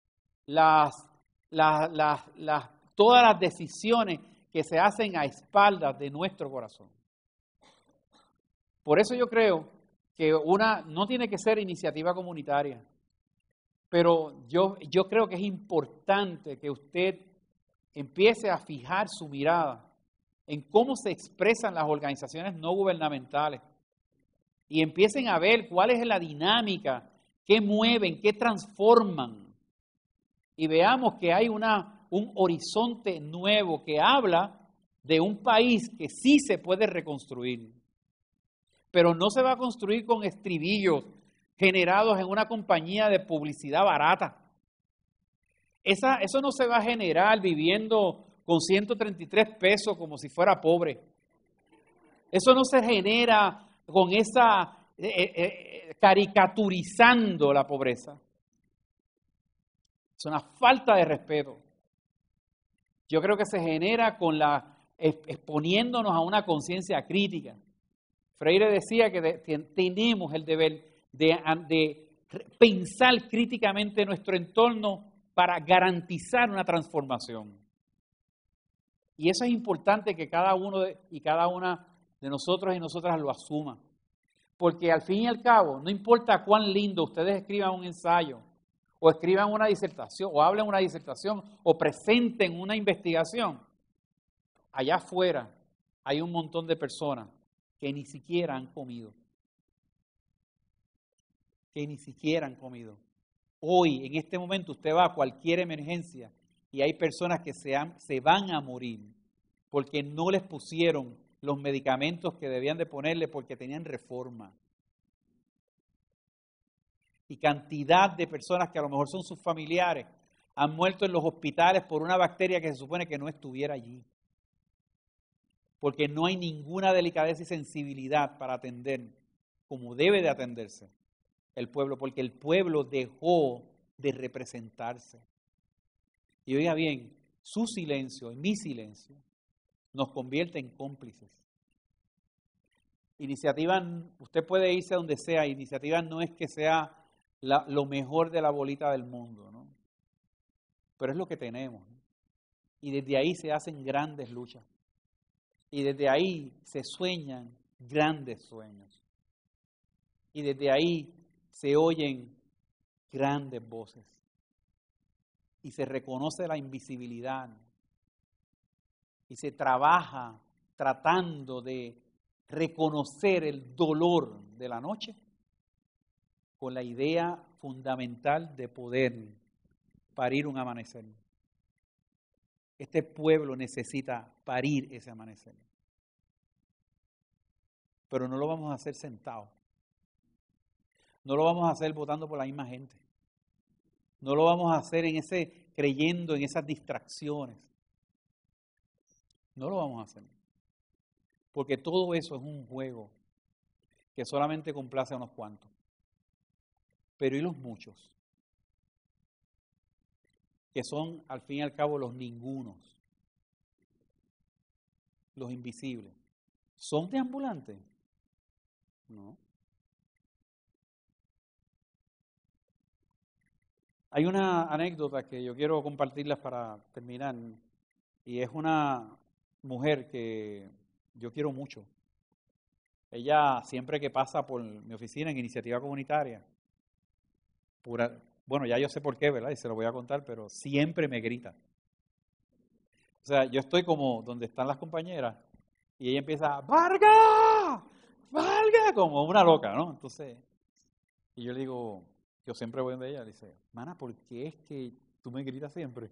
todas las decisiones que se hacen a espaldas de nuestro corazón. Por eso yo creo que no tiene que ser iniciativa comunitaria, pero yo creo que es importante que usted empiece a fijar su mirada en cómo se expresan las organizaciones no gubernamentales y empiecen a ver cuál es la dinámica, qué mueven, qué transforman. Y veamos que hay un horizonte nuevo que habla de un país que sí se puede reconstruir. Pero no se va a construir con estribillos generados en una compañía de publicidad barata. Eso no se va a generar viviendo con 133 pesos como si fuera pobre. Eso no se genera con esa caricaturizando la pobreza. Es una falta de respeto. Yo creo que se genera con exponiéndonos a una conciencia crítica. Freire decía que tenemos el deber de pensar críticamente nuestro entorno para garantizar una transformación. Y eso es importante que cada uno y cada una de nosotros y nosotras lo asuma. Porque al fin y al cabo, no importa cuán lindo ustedes escriban un ensayo, o escriban una disertación, o hablen una disertación, o presenten una investigación, allá afuera hay un montón de personas que ni siquiera han comido. Que ni siquiera han comido. Hoy, en este momento, usted va a cualquier emergencia y hay personas que se van a morir porque no les pusieron los medicamentos que debían de ponerle porque tenían reforma. Y cantidad de personas que a lo mejor son sus familiares han muerto en los hospitales por una bacteria que se supone que no estuviera allí. Porque no hay ninguna delicadeza y sensibilidad para atender como debe de atenderse el pueblo, porque el pueblo dejó de representarse. Y oiga bien, su silencio y mi silencio nos convierte en cómplices. Iniciativa, usted puede irse a donde sea, iniciativa no es que sea lo mejor de la bolita del mundo, ¿no? Pero es lo que tenemos, ¿no? Y desde ahí se hacen grandes luchas. Y desde ahí se sueñan grandes sueños. Y desde ahí se oyen grandes voces. Y se reconoce la invisibilidad. Y se trabaja tratando de reconocer el dolor de la noche con la idea fundamental de poder parir un amanecer. Este pueblo necesita parir ese amanecer. Pero no lo vamos a hacer sentados. No lo vamos a hacer votando por la misma gente. No lo vamos a hacer creyendo en esas distracciones. No lo vamos a hacer. Porque todo eso es un juego que solamente complace a unos cuantos. Pero ¿y los muchos? Que son, al fin y al cabo, los ningunos. Los invisibles. ¿Son deambulantes? No. Hay una anécdota que yo quiero compartirles para terminar, y es una mujer que yo quiero mucho. Ella siempre que pasa por mi oficina en Iniciativa Comunitaria, bueno, ya yo sé por qué, ¿verdad? Y se lo voy a contar, pero siempre me grita. O sea, yo estoy como donde están las compañeras y ella empieza, ¡Varga! ¡Varga! Como una loca, ¿no? Entonces, y yo le digo, yo siempre voy donde ella, le dice, mana, ¿por qué es que tú me gritas siempre?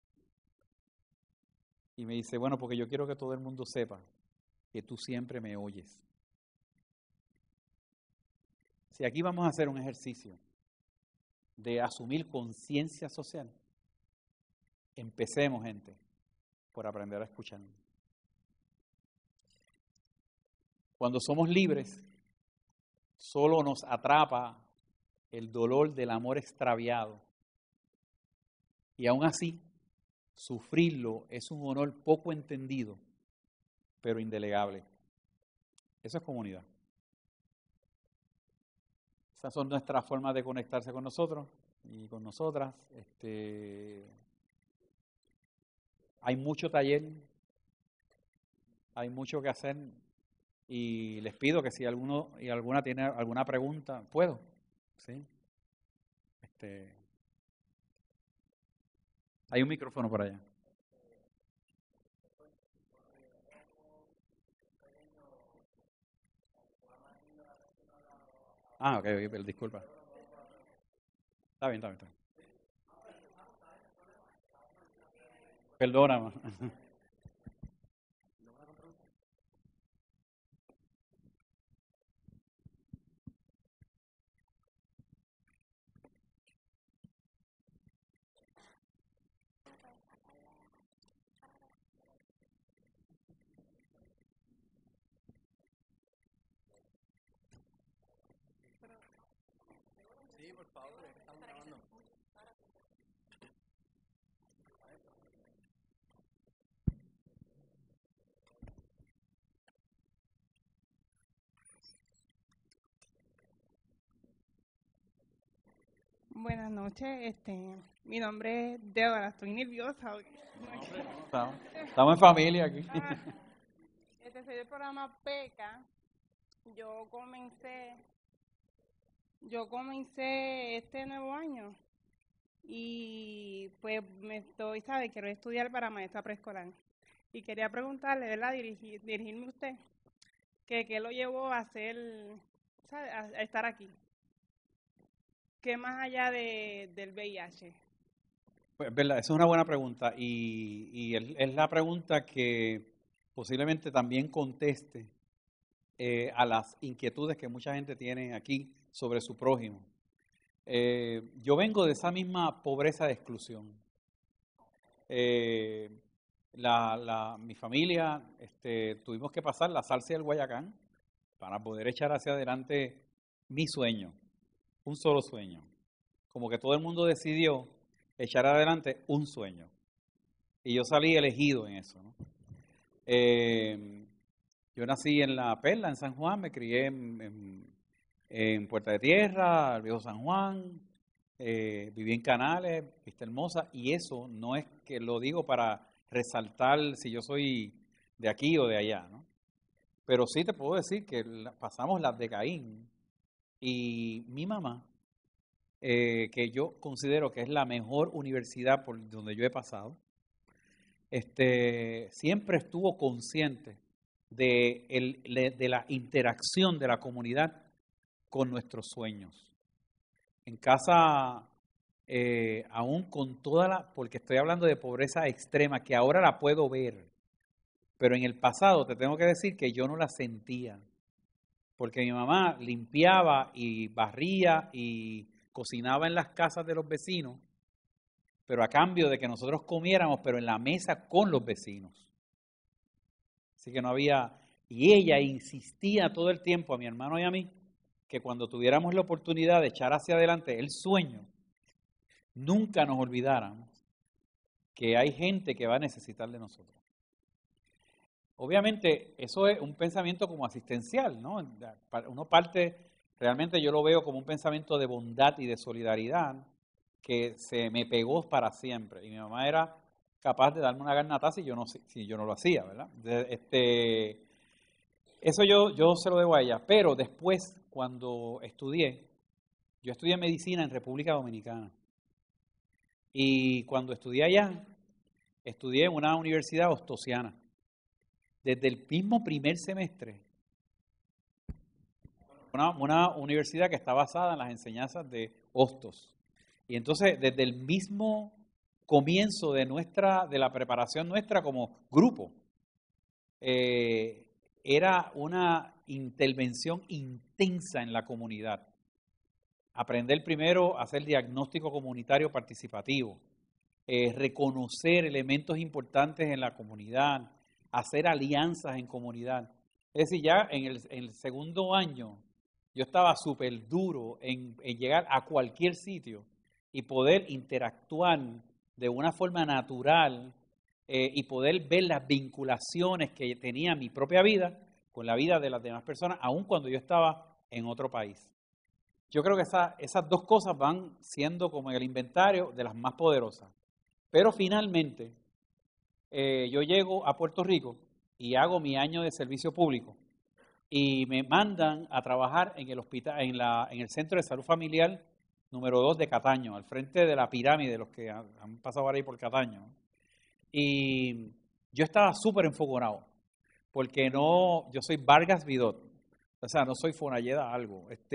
Y me dice, bueno, porque yo quiero que todo el mundo sepa que tú siempre me oyes. Si aquí vamos a hacer un ejercicio de asumir conciencia social, empecemos, gente, por aprender a escuchar. Cuando somos libres, solo nos atrapa el dolor del amor extraviado. Y aún así, sufrirlo es un honor poco entendido, pero indelegable. Eso es comunidad. Esas son nuestras formas de conectarse con nosotros y con nosotras. Hay mucho taller, hay mucho que hacer y les pido que si alguno y alguna tiene alguna pregunta, ¿puedo? ¿Sí? Hay un micrófono por allá. Ah, ok, disculpa. Está bien. Perdona. Sí, por favor, estamos grabando. Buenas noches, mi nombre es Débora, estoy nerviosa. Estamos en familia aquí. Soy del programa PECA. Yo comencé este nuevo año y pues quiero estudiar para maestra preescolar. Y quería preguntarle, ¿verdad? Dirigirme a usted, ¿qué lo llevó a hacer, ¿sabe? A estar aquí? ¿Qué más allá del VIH? Pues, verdad, esa es una buena pregunta y es la pregunta que posiblemente también conteste a las inquietudes que mucha gente tiene aquí sobre su prójimo. Yo vengo de esa misma pobreza de exclusión. Mi familia tuvimos que pasar la salsa del Guayacán para poder echar hacia adelante mi sueño, un solo sueño. Como que todo el mundo decidió echar adelante un sueño. Y yo salí elegido en eso, ¿no? Yo nací en La Perla, en San Juan, me crié en Puerta de Tierra, el Viejo San Juan, viví en Canales, Vista Hermosa, y eso no es que lo digo para resaltar si yo soy de aquí o de allá, ¿no? Pero sí te puedo decir que pasamos las de Caín, y mi mamá, que yo considero que es la mejor universidad por donde yo he pasado, siempre estuvo consciente de la interacción de la comunidad con nuestros sueños. En casa aún con porque estoy hablando de pobreza extrema, que ahora la puedo ver, pero en el pasado te tengo que decir que yo no la sentía, porque mi mamá limpiaba y barría y cocinaba en las casas de los vecinos, pero a cambio de que nosotros comiéramos, pero en la mesa con los vecinos. Así que no había, y ella insistía todo el tiempo a mi hermano y a mí, que cuando tuviéramos la oportunidad de echar hacia adelante el sueño, nunca nos olvidáramos que hay gente que va a necesitar de nosotros. Obviamente, eso es un pensamiento como asistencial, ¿no? Uno parte, realmente yo lo veo como un pensamiento de bondad y de solidaridad que se me pegó para siempre. Y mi mamá era capaz de darme una garnataza y yo no lo hacía, ¿verdad? Eso yo se lo debo a ella. Pero después, cuando yo estudié medicina en República Dominicana. Y cuando estudié allá, estudié en una universidad ostosiana. Desde el mismo primer semestre, una universidad que está basada en las enseñanzas de Hostos. Y entonces, desde el mismo comienzo de la preparación nuestra como grupo, era una intervención intensa en la comunidad. Aprender primero a hacer diagnóstico comunitario participativo, reconocer elementos importantes en la comunidad, hacer alianzas en comunidad. Es decir, ya en el segundo año yo estaba súper duro en llegar a cualquier sitio y poder interactuar de una forma natural y poder ver las vinculaciones que tenía mi propia vida con la vida de las demás personas, aun cuando yo estaba en otro país. Yo creo que esas dos cosas van siendo como el inventario de las más poderosas. Pero finalmente, yo llego a Puerto Rico y hago mi año de servicio público y me mandan a trabajar en el hospital, en el Centro de Salud Familiar número 2 de Cataño, al frente de la pirámide, los que han pasado ahí por Cataño. Y yo estaba súper enfogonado, porque yo soy Vargas Vidot, o sea, no soy Fonalleda algo. Es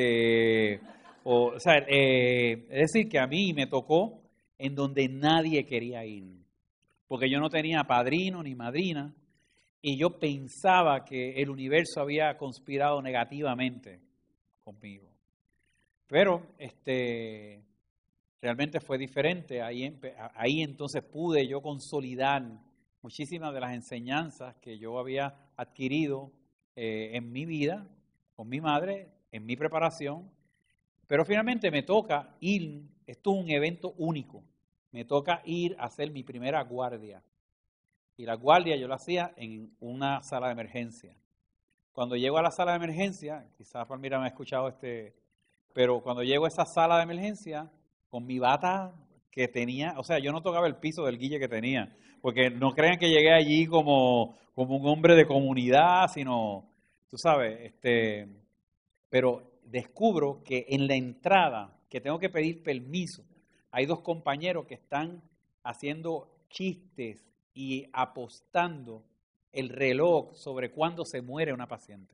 decir, que a mí me tocó en donde nadie quería ir, porque yo no tenía padrino ni madrina, y yo pensaba que el universo había conspirado negativamente conmigo. Pero realmente fue diferente. Ahí entonces pude yo consolidar muchísimas de las enseñanzas que yo había adquirido en mi vida, con mi madre, en mi preparación. Pero finalmente me toca ir, esto es un evento único, me toca ir a hacer mi primera guardia. Y la guardia yo la hacía en una sala de emergencia. Cuando llego a la sala de emergencia, quizás Palmira me ha escuchado pero cuando llego a esa sala de emergencia, con mi bata que tenía, o sea, yo no tocaba el piso del guille que tenía, porque no crean que llegué allí como un hombre de comunidad, sino, tú sabes, pero descubro que en la entrada, que tengo que pedir permiso, hay dos compañeros que están haciendo chistes y apostando el reloj sobre cuándo se muere una paciente.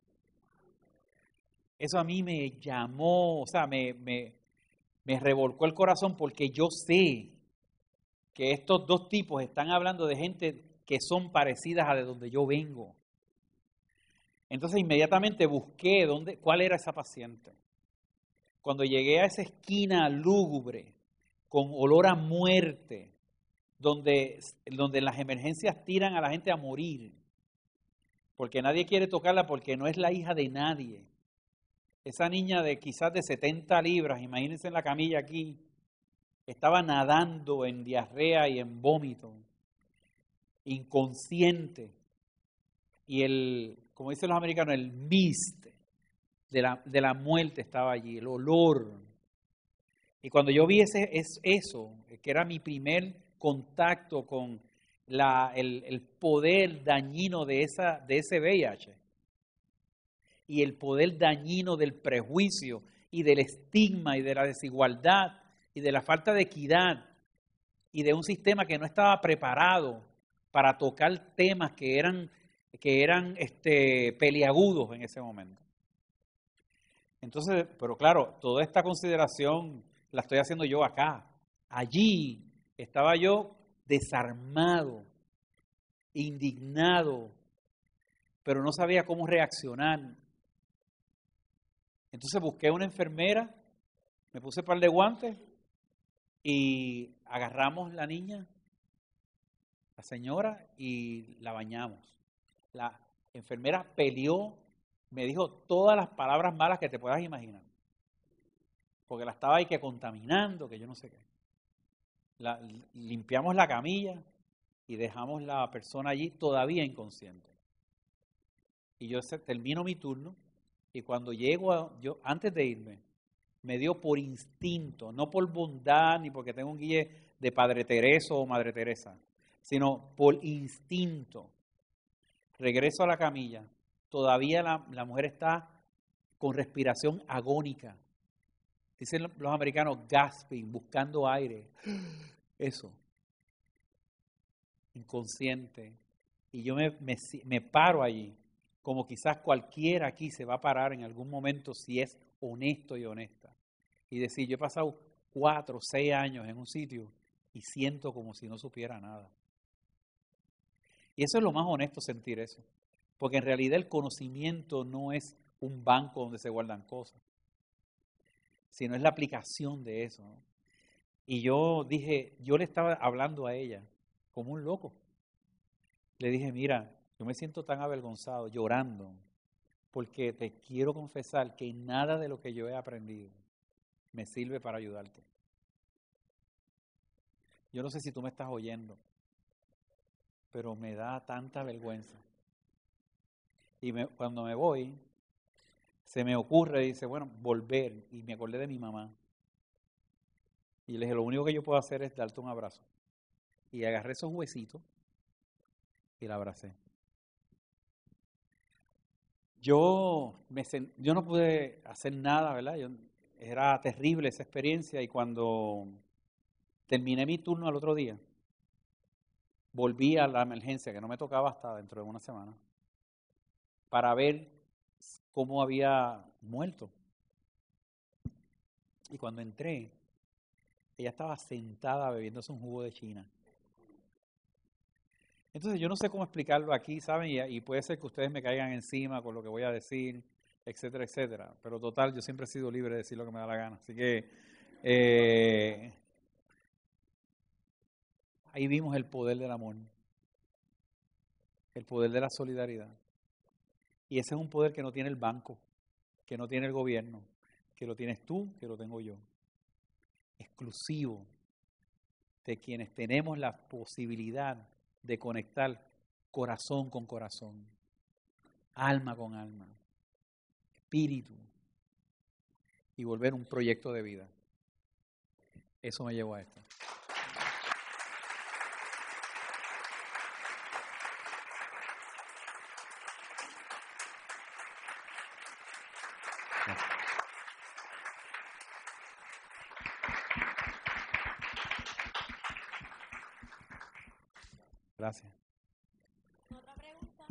Eso a mí me llamó, o sea, me revolcó el corazón, porque yo sé que estos dos tipos están hablando de gente que son parecidas a de donde yo vengo. Entonces inmediatamente busqué cuál era esa paciente. Cuando llegué a esa esquina lúgubre, con olor a muerte, donde las emergencias tiran a la gente a morir, porque nadie quiere tocarla, porque no es la hija de nadie. Esa niña de quizás de 70 libras, imagínense en la camilla aquí, estaba nadando en diarrea y en vómito, inconsciente. Y como dicen los americanos, el mist de la muerte estaba allí, el olor. Y cuando yo vi eso, que era mi primer contacto con el poder dañino de ese VIH, y el poder dañino del prejuicio y del estigma y de la desigualdad y de la falta de equidad y de un sistema que no estaba preparado para tocar temas que eran peliagudos en ese momento. Entonces, pero claro, toda esta consideración la estoy haciendo yo acá. Allí estaba yo desarmado, indignado, pero no sabía cómo reaccionar. Entonces busqué una enfermera, me puse un par de guantes y agarramos la niña, la señora, y la bañamos. La enfermera peleó, me dijo todas las palabras malas que te puedas imaginar, porque la estaba ahí que contaminando, que yo no sé qué. Limpiamos la camilla y dejamos la persona allí todavía inconsciente. Y yo termino mi turno y cuando llego, yo antes de irme, me dio por instinto, no por bondad ni porque tengo un guille de Padre Tereso o Madre Teresa, sino por instinto. Regreso a la camilla, todavía la mujer está con respiración agónica. Dicen los americanos gasping, buscando aire. Eso. Inconsciente. Y yo me paro allí, como quizás cualquiera aquí se va a parar en algún momento si es honesto y honesta. Y decir, yo he pasado 4 o 6 años en un sitio y siento como si no supiera nada. Y eso es lo más honesto, sentir eso. Porque en realidad el conocimiento no es un banco donde se guardan cosas, sino es la aplicación de eso, ¿no? Y yo dije, yo le estaba hablando a ella como un loco. Le dije, mira, yo me siento tan avergonzado, llorando, porque te quiero confesar que nada de lo que yo he aprendido me sirve para ayudarte. Yo no sé si tú me estás oyendo, pero me da tanta vergüenza. Y cuando me voy, se me ocurre, dice, bueno, volver. Y me acordé de mi mamá. Y le dije, lo único que yo puedo hacer es darte un abrazo. Y agarré esos huesitos y la abracé. Yo no pude hacer nada, ¿verdad? Era terrible esa experiencia y cuando terminé mi turno al otro día, volví a la emergencia, que no me tocaba hasta dentro de una semana, para ver cómo había muerto. Y cuando entré, ella estaba sentada bebiéndose un jugo de China. Entonces yo no sé cómo explicarlo aquí, ¿saben? Y puede ser que ustedes me caigan encima con lo que voy a decir, etcétera, etcétera. Pero total, yo siempre he sido libre de decir lo que me da la gana. Así que ahí vimos el poder del amor, el poder de la solidaridad. Y ese es un poder que no tiene el banco, que no tiene el gobierno, que lo tienes tú, que lo tengo yo. Exclusivo de quienes tenemos la posibilidad de conectar corazón con corazón, alma con alma, espíritu, y volver un proyecto de vida. Eso me llevó a esto. Gracias. Otra pregunta.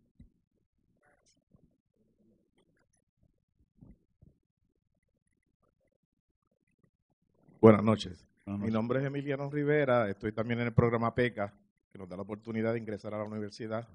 Buenas noches. Buenas Mi noches. nombre es Emiliano Rivera, estoy también en el programa PECA, que nos da la oportunidad de ingresar a la universidad.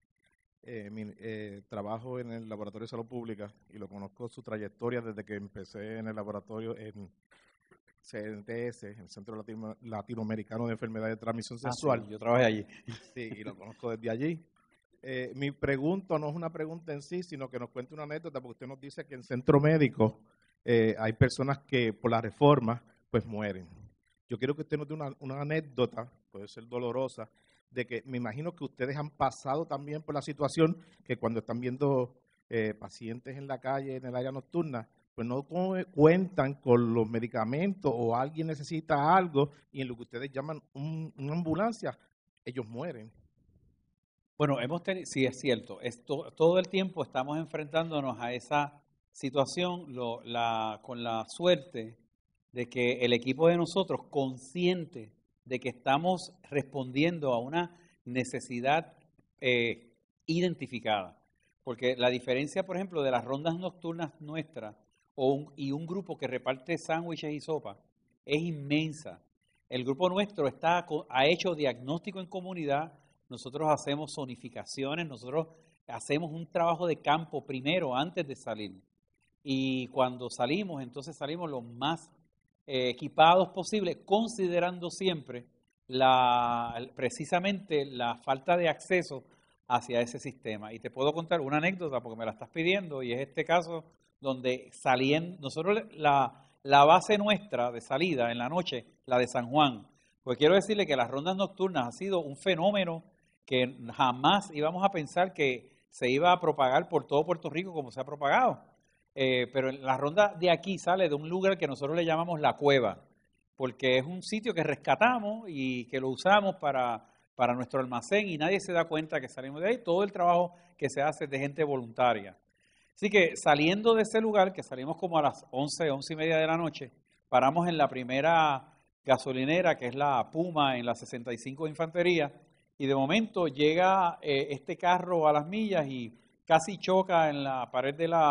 Trabajo en el Laboratorio de Salud Pública y lo conozco su trayectoria desde que empecé en el laboratorio en CNTS, el Centro Latinoamericano de Enfermedades de Transmisión Sexual. Sí, yo trabajé allí. Sí, y lo conozco desde allí. Mi pregunta no es una pregunta en sí, sino que nos cuente una anécdota, porque usted nos dice que en centro médico hay personas que por la reforma pues mueren. Yo quiero que usted nos dé una anécdota, puede ser dolorosa, de que me imagino que ustedes han pasado también por la situación que cuando están viendo pacientes en la calle, en el área nocturna, pues no cuentan con los medicamentos o alguien necesita algo y en lo que ustedes llaman una ambulancia, ellos mueren. Bueno, sí, es cierto, todo el tiempo estamos enfrentándonos a esa situación con la suerte de que el equipo de nosotros, consciente de que estamos respondiendo a una necesidad identificada, porque la diferencia, por ejemplo, de las rondas nocturnas nuestras y un grupo que reparte sándwiches y sopa, es inmensa. El grupo nuestro ha hecho diagnóstico en comunidad, nosotros hacemos zonificaciones, nosotros hacemos un trabajo de campo primero antes de salir. Y cuando salimos, entonces salimos lo más equipados posible, considerando siempre precisamente la falta de acceso hacia ese sistema. Y te puedo contar una anécdota porque me la estás pidiendo, y es este caso donde nosotros la base nuestra de salida en la noche, la de San Juan, pues quiero decirle que las rondas nocturnas ha sido un fenómeno que jamás íbamos a pensar que se iba a propagar por todo Puerto Rico como se ha propagado. Pero la ronda de aquí sale de un lugar que nosotros le llamamos La Cueva, porque es un sitio que rescatamos y que lo usamos para nuestro almacén y nadie se da cuenta que salimos de ahí. Todo el trabajo que se hace es de gente voluntaria. Así que saliendo de ese lugar, que salimos como a las 11, 11:30 de la noche, paramos en la primera gasolinera, que es la Puma, en la 65 de Infantería, y de momento llega este carro a las millas y casi choca en la pared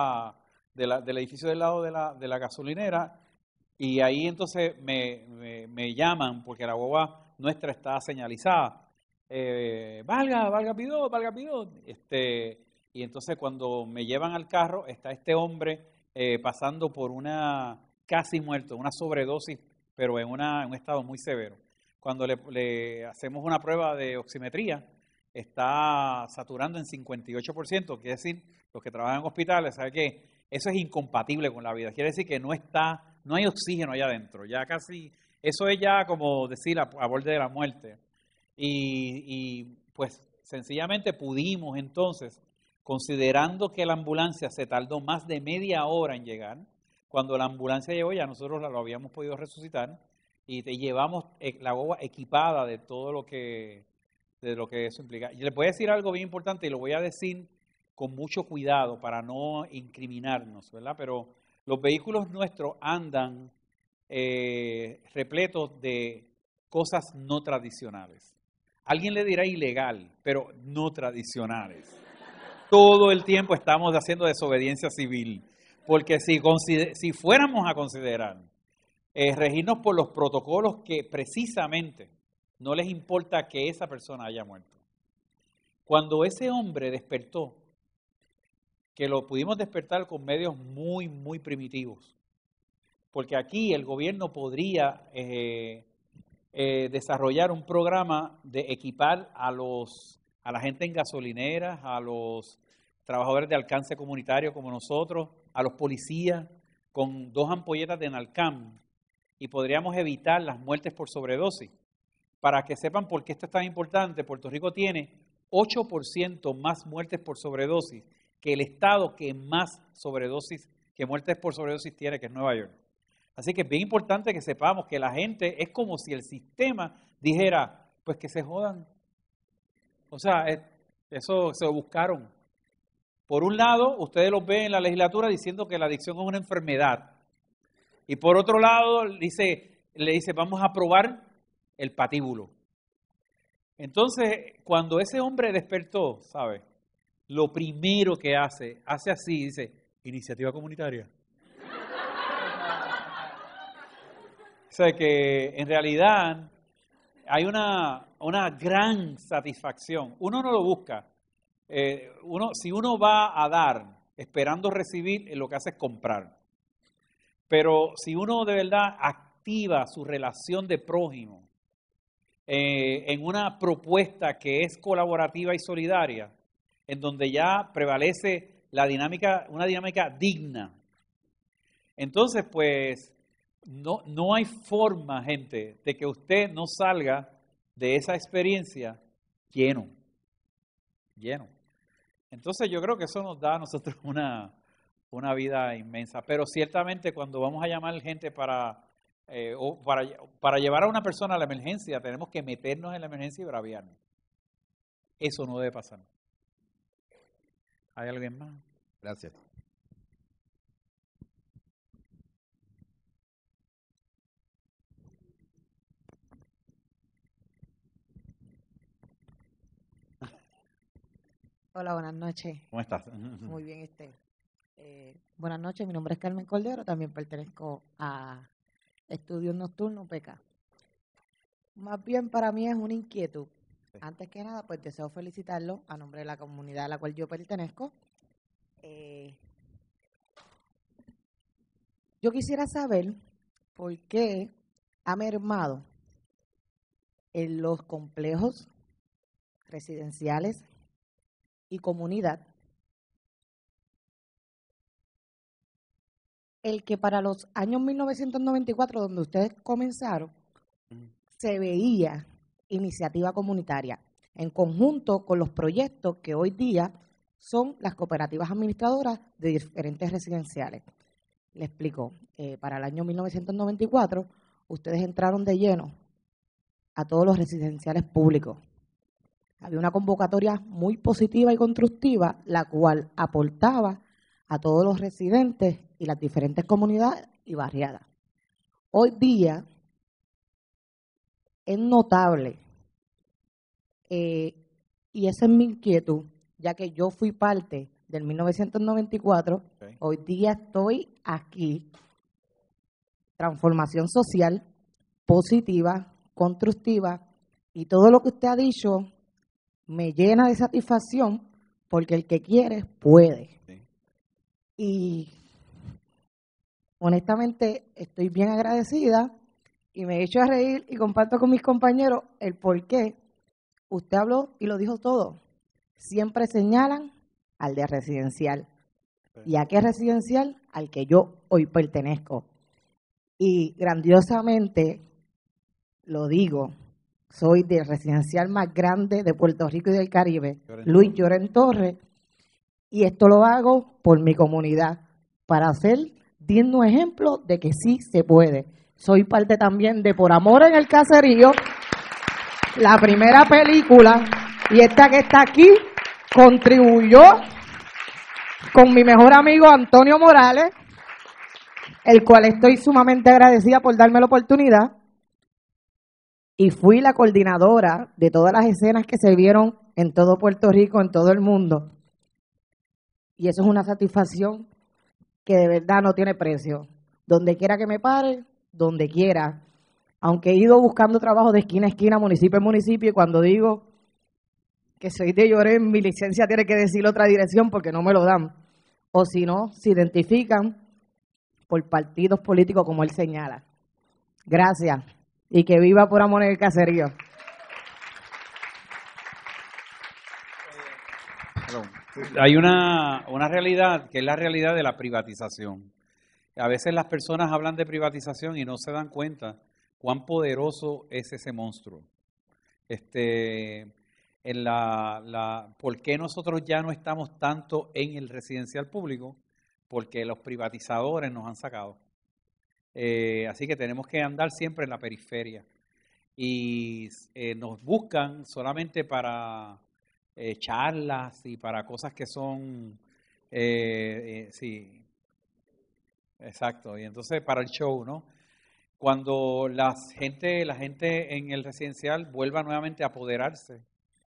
del edificio del lado de la gasolinera, y ahí entonces me llaman porque la guagua nuestra está señalizada. Valga Pidot. Y entonces cuando me llevan al carro, está este hombre pasando por casi muerto, una sobredosis, pero en un estado muy severo. Cuando le hacemos una prueba de oximetría, está saturando en 58%, quiere decir, los que trabajan en hospitales, ¿sabe qué? Eso es incompatible con la vida, quiere decir que no hay oxígeno allá adentro, ya casi, eso es ya como decir a borde de la muerte. Y pues sencillamente pudimos entonces, considerando que la ambulancia se tardó más de media hora en llegar, cuando la ambulancia llegó ya nosotros lo habíamos podido resucitar y te llevamos la guagua equipada de todo lo que eso implica. Y les voy a decir algo bien importante y lo voy a decir con mucho cuidado para no incriminarnos, ¿verdad? Pero los vehículos nuestros andan repletos de cosas no tradicionales. Alguien le dirá ilegal, pero no tradicionales. Todo el tiempo estamos haciendo desobediencia civil, porque si fuéramos a considerar regirnos por los protocolos que precisamente no les importa que esa persona haya muerto. Cuando ese hombre despertó, que lo pudimos despertar con medios muy, muy primitivos, porque aquí el gobierno podría desarrollar un programa de equipar a la gente en gasolineras, a los trabajadores de alcance comunitario como nosotros, a los policías, con 2 ampolletas de Narcan, y podríamos evitar las muertes por sobredosis. Para que sepan por qué esto es tan importante, Puerto Rico tiene 8% más muertes por sobredosis que el estado que más muertes por sobredosis tiene, que es Nueva York. Así que es bien importante que sepamos que la gente es como si el sistema dijera, pues que se jodan. O sea, eso se lo buscaron. Por un lado, ustedes los ven en la legislatura diciendo que la adicción es una enfermedad. Y por otro lado, le dice, vamos a aprobar el patíbulo. Entonces, cuando ese hombre despertó, ¿sabe? Lo primero que hace así, dice, iniciativa comunitaria. O sea que en realidad hay una gran satisfacción. Uno no lo busca. Si uno va a dar esperando recibir, lo que hace es comprar. Pero si uno de verdad activa su relación de prójimo en una propuesta que es colaborativa y solidaria, en donde ya prevalece una dinámica digna, entonces pues no hay forma, gente, de que usted no salga de esa experiencia lleno. Entonces yo creo que eso nos da a nosotros una vida inmensa. Pero ciertamente cuando vamos a llamar gente para llevar a una persona a la emergencia, tenemos que meternos en la emergencia y braviarnos. Eso no debe pasar. ¿Hay alguien más? Gracias. Hola, buenas noches. ¿Cómo estás? Muy bien, buenas noches, mi nombre es Carmen Cordero, también pertenezco a Estudios Nocturnos, PK. Más bien para mí es una inquietud. Sí. Antes que nada, pues deseo felicitarlo a nombre de la comunidad a la cual yo pertenezco. Yo quisiera saber por qué ha mermado en los complejos residenciales y comunidad el que para los años 1994, donde ustedes comenzaron, se veía iniciativa comunitaria en conjunto con los proyectos que hoy día son las cooperativas administradoras de diferentes residenciales. Le explico, para el año 1994 ustedes entraron de lleno a todos los residenciales públicos. Había una convocatoria muy positiva y constructiva, la cual aportaba a todos los residentes y las diferentes comunidades y barriadas. Hoy día es notable, y esa es mi inquietud, ya que yo fui parte del 1994, Okay. hoy día estoy aquí, transformación social, positiva, constructiva, y todo lo que usted ha dicho me llena de satisfacción, porque el que quiere, puede. Sí. Y honestamente estoy bien agradecida y me he hecho a reír y comparto con mis compañeros el por qué. Usted habló y lo dijo todo. Siempre señalan al de residencial. ¿Y a qué residencial? Al que yo hoy pertenezco. Y grandiosamente lo digo, soy del residencial más grande de Puerto Rico y del Caribe, Lloren Luis Torres. Lloren Torres, y esto lo hago por mi comunidad, para ser digno ejemplo de que sí se puede. Soy parte también de Por Amor en el Caserío, la primera película, y esta que está aquí contribuyó con mi mejor amigo Antonio Morales, el cual estoy sumamente agradecida por darme la oportunidad, y fui la coordinadora de todas las escenas que se vieron en todo Puerto Rico, en todo el mundo, y eso es una satisfacción que de verdad no tiene precio. Donde quiera que me pare, donde quiera, aunque he ido buscando trabajo de esquina a esquina, municipio en municipio, y cuando digo que soy de Llorén, mi licencia tiene que decir otra dirección porque no me lo dan, o si no, se identifican por partidos políticos como él señala. Gracias, y que viva Por Amor en el Caserío. Hay una realidad que es la realidad de la privatización. A veces las personas hablan de privatización y no se dan cuenta cuán poderoso es ese monstruo. ¿Por qué nosotros ya no estamos tanto en el residencial público? Porque los privatizadores nos han sacado. Así que tenemos que andar siempre en la periferia. Y nos buscan solamente para charlas y para cosas que son, sí, exacto. Y entonces para el show, ¿no? Cuando la gente en el residencial vuelva nuevamente a apoderarse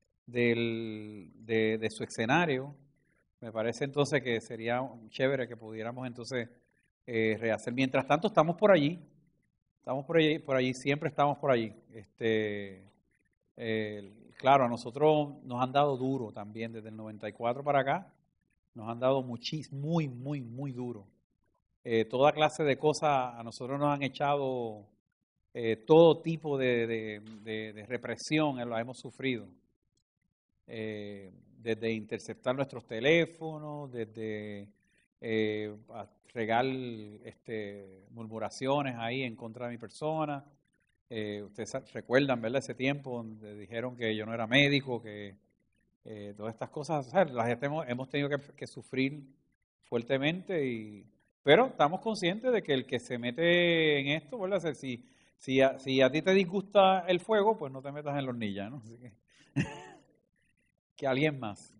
de su escenario, me parece entonces que sería chévere que pudiéramos entonces rehacer. Mientras tanto, estamos por allí, siempre estamos por allí. Claro, a nosotros nos han dado duro también, desde el 94 para acá, nos han dado muy duro. Toda clase de cosas, a nosotros nos han echado todo tipo de represión, la hemos sufrido. Desde interceptar nuestros teléfonos, desde regar murmuraciones ahí en contra de mi persona. Ustedes recuerdan, ¿verdad? Ese tiempo donde dijeron que yo no era médico, que todas estas cosas, o sea, las gente hemos tenido que sufrir fuertemente, pero estamos conscientes de que el que se mete en esto, ¿verdad? O sea, si a ti te disgusta el fuego, pues no te metas en la hornilla, ¿no? Así que alguien más.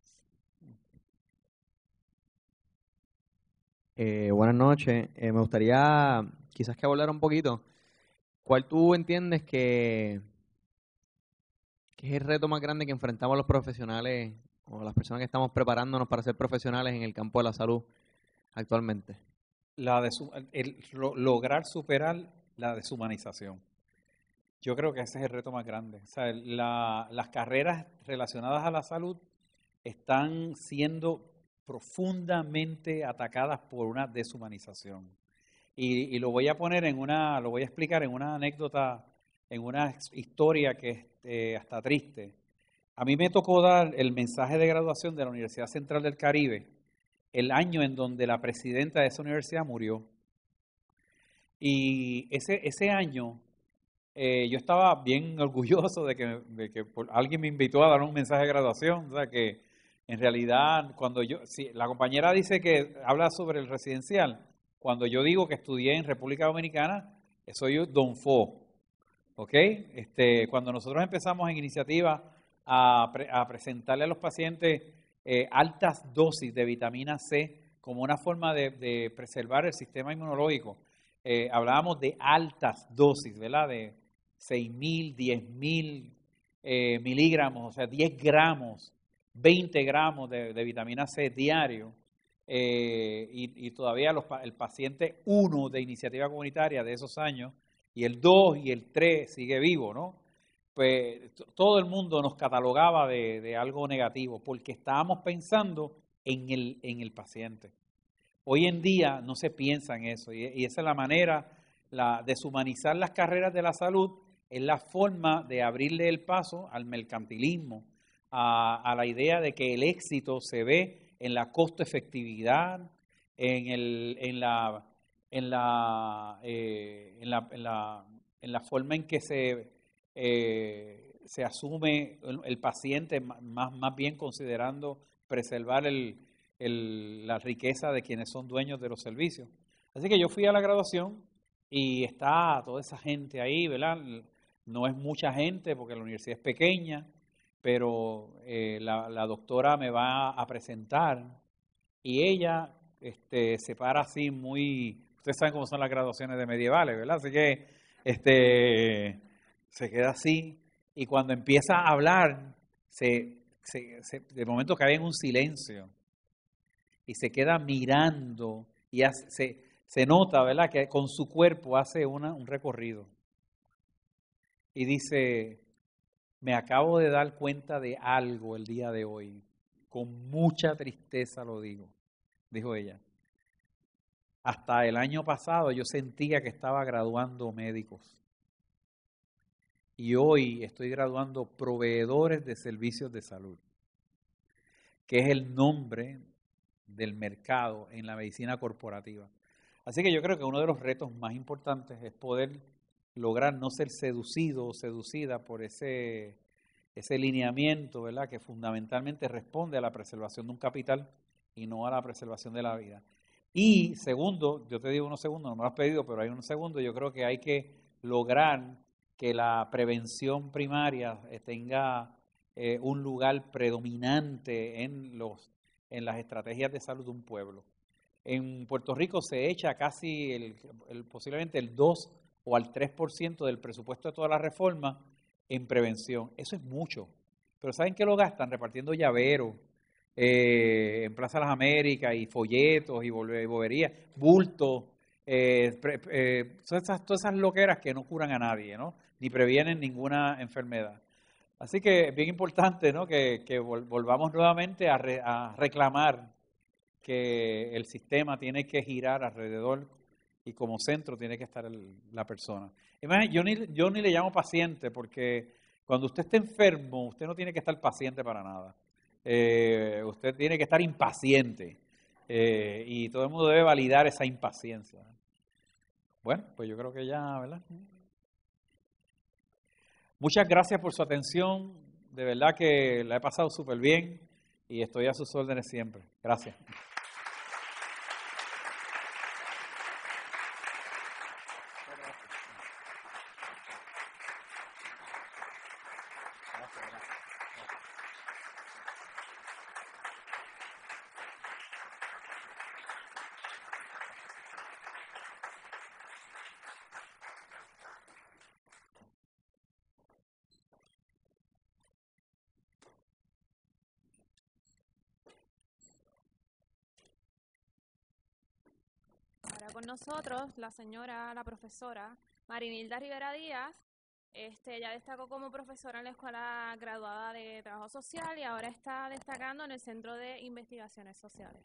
Buenas noches. Me gustaría quizás que hablara un poquito. ¿Cuál tú entiendes que es el reto más grande que enfrentamos los profesionales o las personas que estamos preparándonos para ser profesionales en el campo de la salud actualmente? Lograr superar la deshumanización. Yo creo que ese es el reto más grande. O sea, las carreras relacionadas a la salud están siendo profundamente atacadas por una deshumanización. Y lo voy a poner lo voy a explicar en una anécdota, en una historia que es hasta triste. A mí me tocó dar el mensaje de graduación de la Universidad Central del Caribe, el año en donde la presidenta de esa universidad murió. Y ese año yo estaba bien orgulloso de que alguien me invitó a dar un mensaje de graduación. O sea que en realidad, si la compañera dice que habla sobre el residencial, cuando yo digo que estudié en República Dominicana, soy Don Fo. ¿Ok? Cuando nosotros empezamos en iniciativa a presentarle a los pacientes altas dosis de vitamina C como una forma de preservar el sistema inmunológico, hablábamos de altas dosis, ¿verdad? De 6.000, 10.000 miligramos, o sea, 10 gramos, 20 gramos de vitamina C diario. Y todavía el paciente 1 de iniciativa comunitaria de esos años, y el 2 y el 3 sigue vivo, ¿no? Pues todo el mundo nos catalogaba de algo negativo, porque estábamos pensando en el paciente. Hoy en día no se piensa en eso, y esa es la manera, deshumanizar las carreras de la salud es la forma de abrirle el paso al mercantilismo, a la idea de que el éxito se ve en la costo-efectividad, en la forma en que se asume el paciente, más bien considerando preservar la riqueza de quienes son dueños de los servicios. Así que yo fui a la graduación y está toda esa gente ahí, ¿verdad? No es mucha gente porque la universidad es pequeña, pero la doctora me va a presentar y ella se para así ustedes saben cómo son las graduaciones de medievales, ¿verdad? Así que se queda así y cuando empieza a hablar, de momento cae en un silencio y se queda mirando y se nota, ¿verdad?, que con su cuerpo hace un recorrido y dice: me acabo de dar cuenta de algo el día de hoy, con mucha tristeza lo digo, dijo ella. Hasta el año pasado yo sentía que estaba graduando médicos y hoy estoy graduando proveedores de servicios de salud, que es el nombre del mercado en la medicina corporativa. Así que yo creo que uno de los retos más importantes es poder lograr no ser seducido o seducida por ese lineamiento, ¿verdad?, que fundamentalmente responde a la preservación de un capital y no a la preservación de la vida. Y segundo, yo te digo unos segundos, no me lo has pedido, pero hay unos segundos, yo creo que hay que lograr que la prevención primaria tenga un lugar predominante en las estrategias de salud de un pueblo. En Puerto Rico se echa casi posiblemente el 2 o al 3% del presupuesto de toda la reforma en prevención. Eso es mucho. Pero ¿saben qué lo gastan? Repartiendo llaveros en Plaza Las Américas y folletos y boberías, bultos, todas esas loqueras que no curan a nadie, ¿no? Ni previenen ninguna enfermedad. Así que es bien importante, ¿no?, que volvamos nuevamente a reclamar que el sistema tiene que girar alrededor y como centro tiene que estar la persona. Imagínate, yo ni le llamo paciente porque cuando usted esté enfermo, usted no tiene que estar paciente para nada. Usted tiene que estar impaciente y todo el mundo debe validar esa impaciencia. Bueno, pues yo creo que ya, ¿verdad? Muchas gracias por su atención. De verdad que la he pasado súper bien y estoy a sus órdenes siempre. Gracias. Ahora con nosotros la profesora Marinilda Rivera Díaz. Ella destacó como profesora en la Escuela Graduada de Trabajo Social y ahora está destacando en el Centro de Investigaciones Sociales.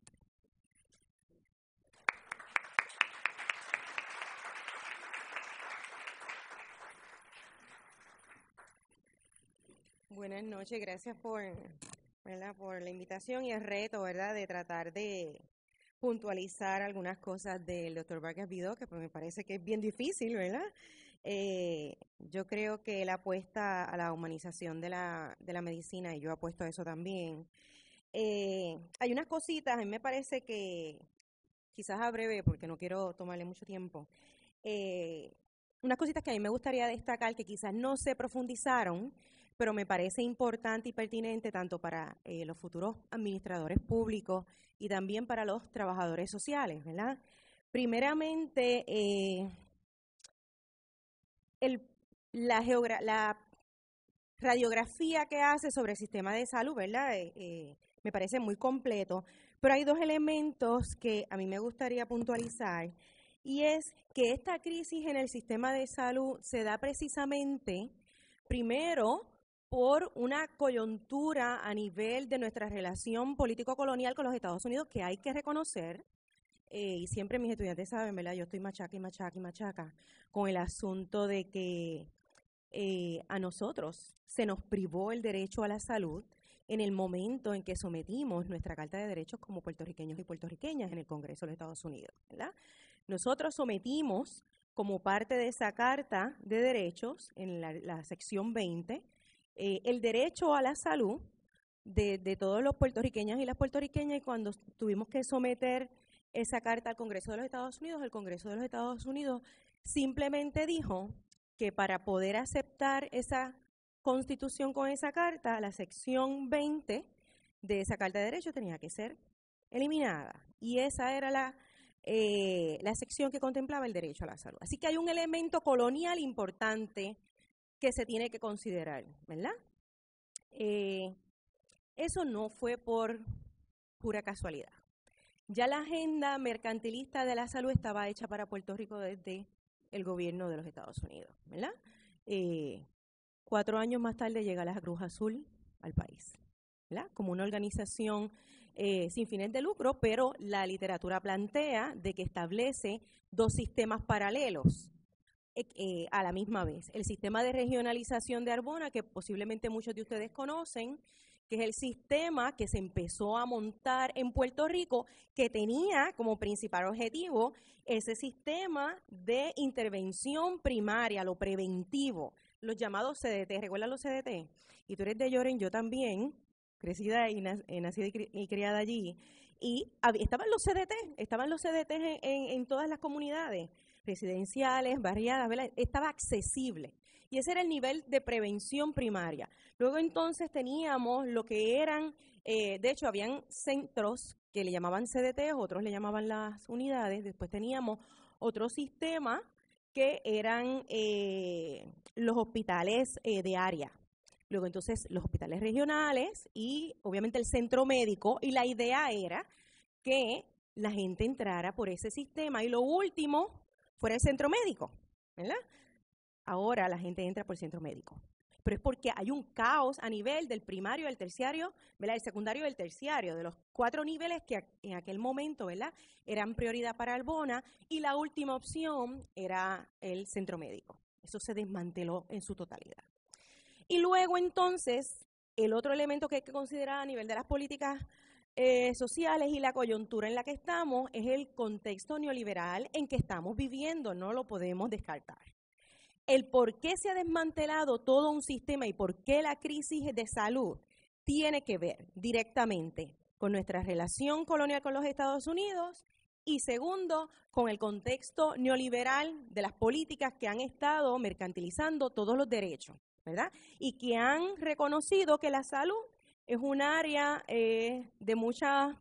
Buenas noches, gracias ¿verdad? Por la invitación y el reto, ¿verdad? De tratar de puntualizar algunas cosas del doctor Vargas Vidó, que pues me parece que es bien difícil, ¿verdad? Yo creo que él apuesta a la humanización de la medicina y yo apuesto a eso también. Hay unas cositas, a mí me parece que, quizás a breve, porque no quiero tomarle mucho tiempo, unas cositas que a mí me gustaría destacar que quizás no se profundizaron, pero me parece importante y pertinente tanto para los futuros administradores públicos y también para los trabajadores sociales, ¿verdad? Primeramente, la radiografía que hace sobre el sistema de salud, ¿verdad? Me parece muy completo, pero hay dos elementos que a mí me gustaría puntualizar, y es que esta crisis en el sistema de salud se da precisamente, primero, por una coyuntura a nivel de nuestra relación político-colonial con los Estados Unidos que hay que reconocer, y siempre mis estudiantes saben, ¿verdad? Yo estoy machaca y machaca y machaca con el asunto de que a nosotros se nos privó el derecho a la salud en el momento en que sometimos nuestra Carta de Derechos como puertorriqueños y puertorriqueñas en el Congreso de los Estados Unidos, ¿verdad? Nosotros sometimos como parte de esa Carta de Derechos, en la sección 20, el derecho a la salud de todos los puertorriqueños y las puertorriqueñas, y cuando tuvimos que someter esa carta al Congreso de los Estados Unidos, el Congreso de los Estados Unidos simplemente dijo que para poder aceptar esa constitución con esa carta, la sección 20 de esa Carta de Derechos tenía que ser eliminada, y esa era la sección que contemplaba el derecho a la salud. Así que hay un elemento colonial importante que se tiene que considerar, ¿verdad? Eso no fue por pura casualidad. Ya la agenda mercantilista de la salud estaba hecha para Puerto Rico desde el gobierno de los Estados Unidos, ¿verdad? 4 años más tarde llega la Cruz Azul al país, ¿verdad? Como una organización sin fines de lucro, pero la literatura plantea de que establece 2 sistemas paralelos a la misma vez. El sistema de regionalización de Arbona, que posiblemente muchos de ustedes conocen, que es el sistema que se empezó a montar en Puerto Rico, que tenía como principal objetivo ese sistema de intervención primaria, lo preventivo, los llamados CDT. ¿Recuerdan los CDT? Y tú eres de Lloren, yo también, crecida y nacida y criada allí, y estaban los CDT en todas las comunidades residenciales, barriadas, ¿verdad? Estaba accesible. Y ese era el nivel de prevención primaria. Luego entonces teníamos lo que eran, de hecho habían centros que le llamaban CDT, otros le llamaban las unidades. Después teníamos otro sistema que eran los hospitales de área. Luego entonces los hospitales regionales y obviamente el centro médico, y la idea era que la gente entrara por ese sistema y lo último fuera el centro médico, ¿verdad? Ahora la gente entra por el centro médico, pero es porque hay un caos a nivel del primario, del terciario, ¿verdad? El secundario y el terciario, de los 4 niveles que en aquel momento, ¿verdad?, eran prioridad para Arbona, y la última opción era el centro médico. Eso se desmanteló en su totalidad. Y luego entonces, el otro elemento que hay que considerar a nivel de las políticas sociales y la coyuntura en la que estamos es el contexto neoliberal en que estamos viviendo, no lo podemos descartar. El por qué se ha desmantelado todo un sistema y por qué la crisis de salud tiene que ver directamente con nuestra relación colonial con los Estados Unidos y segundo, con el contexto neoliberal de las políticas que han estado mercantilizando todos los derechos, ¿verdad? Y que han reconocido que la salud es un área de mucha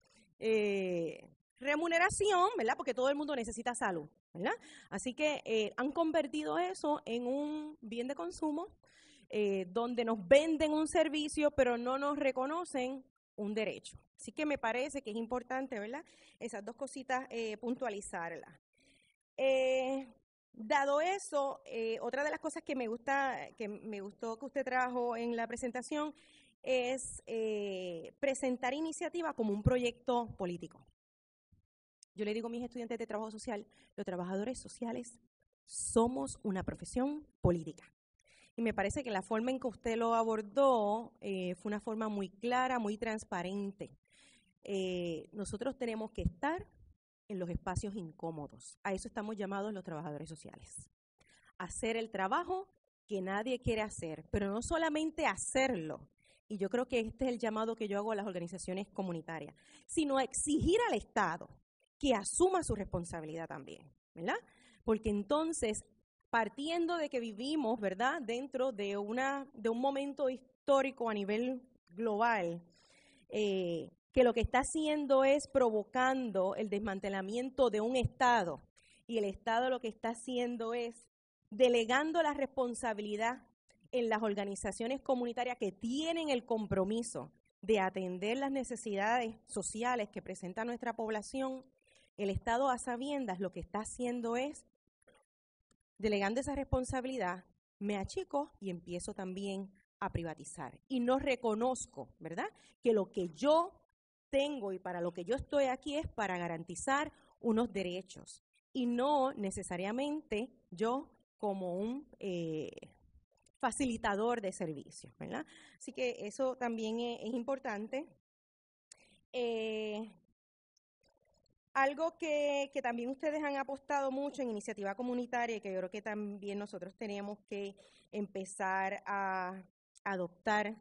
remuneración, ¿verdad? Porque todo el mundo necesita salud, ¿verdad? Así que han convertido eso en un bien de consumo donde nos venden un servicio pero no nos reconocen un derecho. Así que me parece que es importante, ¿verdad?, esas 2 cositas puntualizarlas. Dado eso, otra de las cosas que me gustó que usted trajo en la presentación es presentar iniciativa como un proyecto político. Yo le digo a mis estudiantes de trabajo social, los trabajadores sociales somos una profesión política. Y me parece que la forma en que usted lo abordó fue una forma muy clara, muy transparente. Nosotros tenemos que estar en los espacios incómodos. A eso estamos llamados los trabajadores sociales. Hacer el trabajo que nadie quiere hacer, pero no solamente hacerlo, y yo creo que este es el llamado que yo hago a las organizaciones comunitarias, sino exigir al Estado que asuma su responsabilidad también, ¿verdad? Porque entonces, partiendo de que vivimos, ¿verdad?, dentro de un momento histórico a nivel global, que lo que está haciendo es provocando el desmantelamiento de un Estado, y el Estado lo que está haciendo es delegando la responsabilidad en las organizaciones comunitarias que tienen el compromiso de atender las necesidades sociales que presenta nuestra población. El Estado, a sabiendas, lo que está haciendo es delegando esa responsabilidad, me achico y empiezo también a privatizar. Y no reconozco, ¿verdad?, que lo que yo tengo y para lo que yo estoy aquí es para garantizar unos derechos y no necesariamente yo como un facilitador de servicios, ¿verdad? Así que eso también es importante. Algo que también ustedes han apostado mucho en iniciativa comunitaria y que yo creo que también nosotros tenemos que empezar a adoptar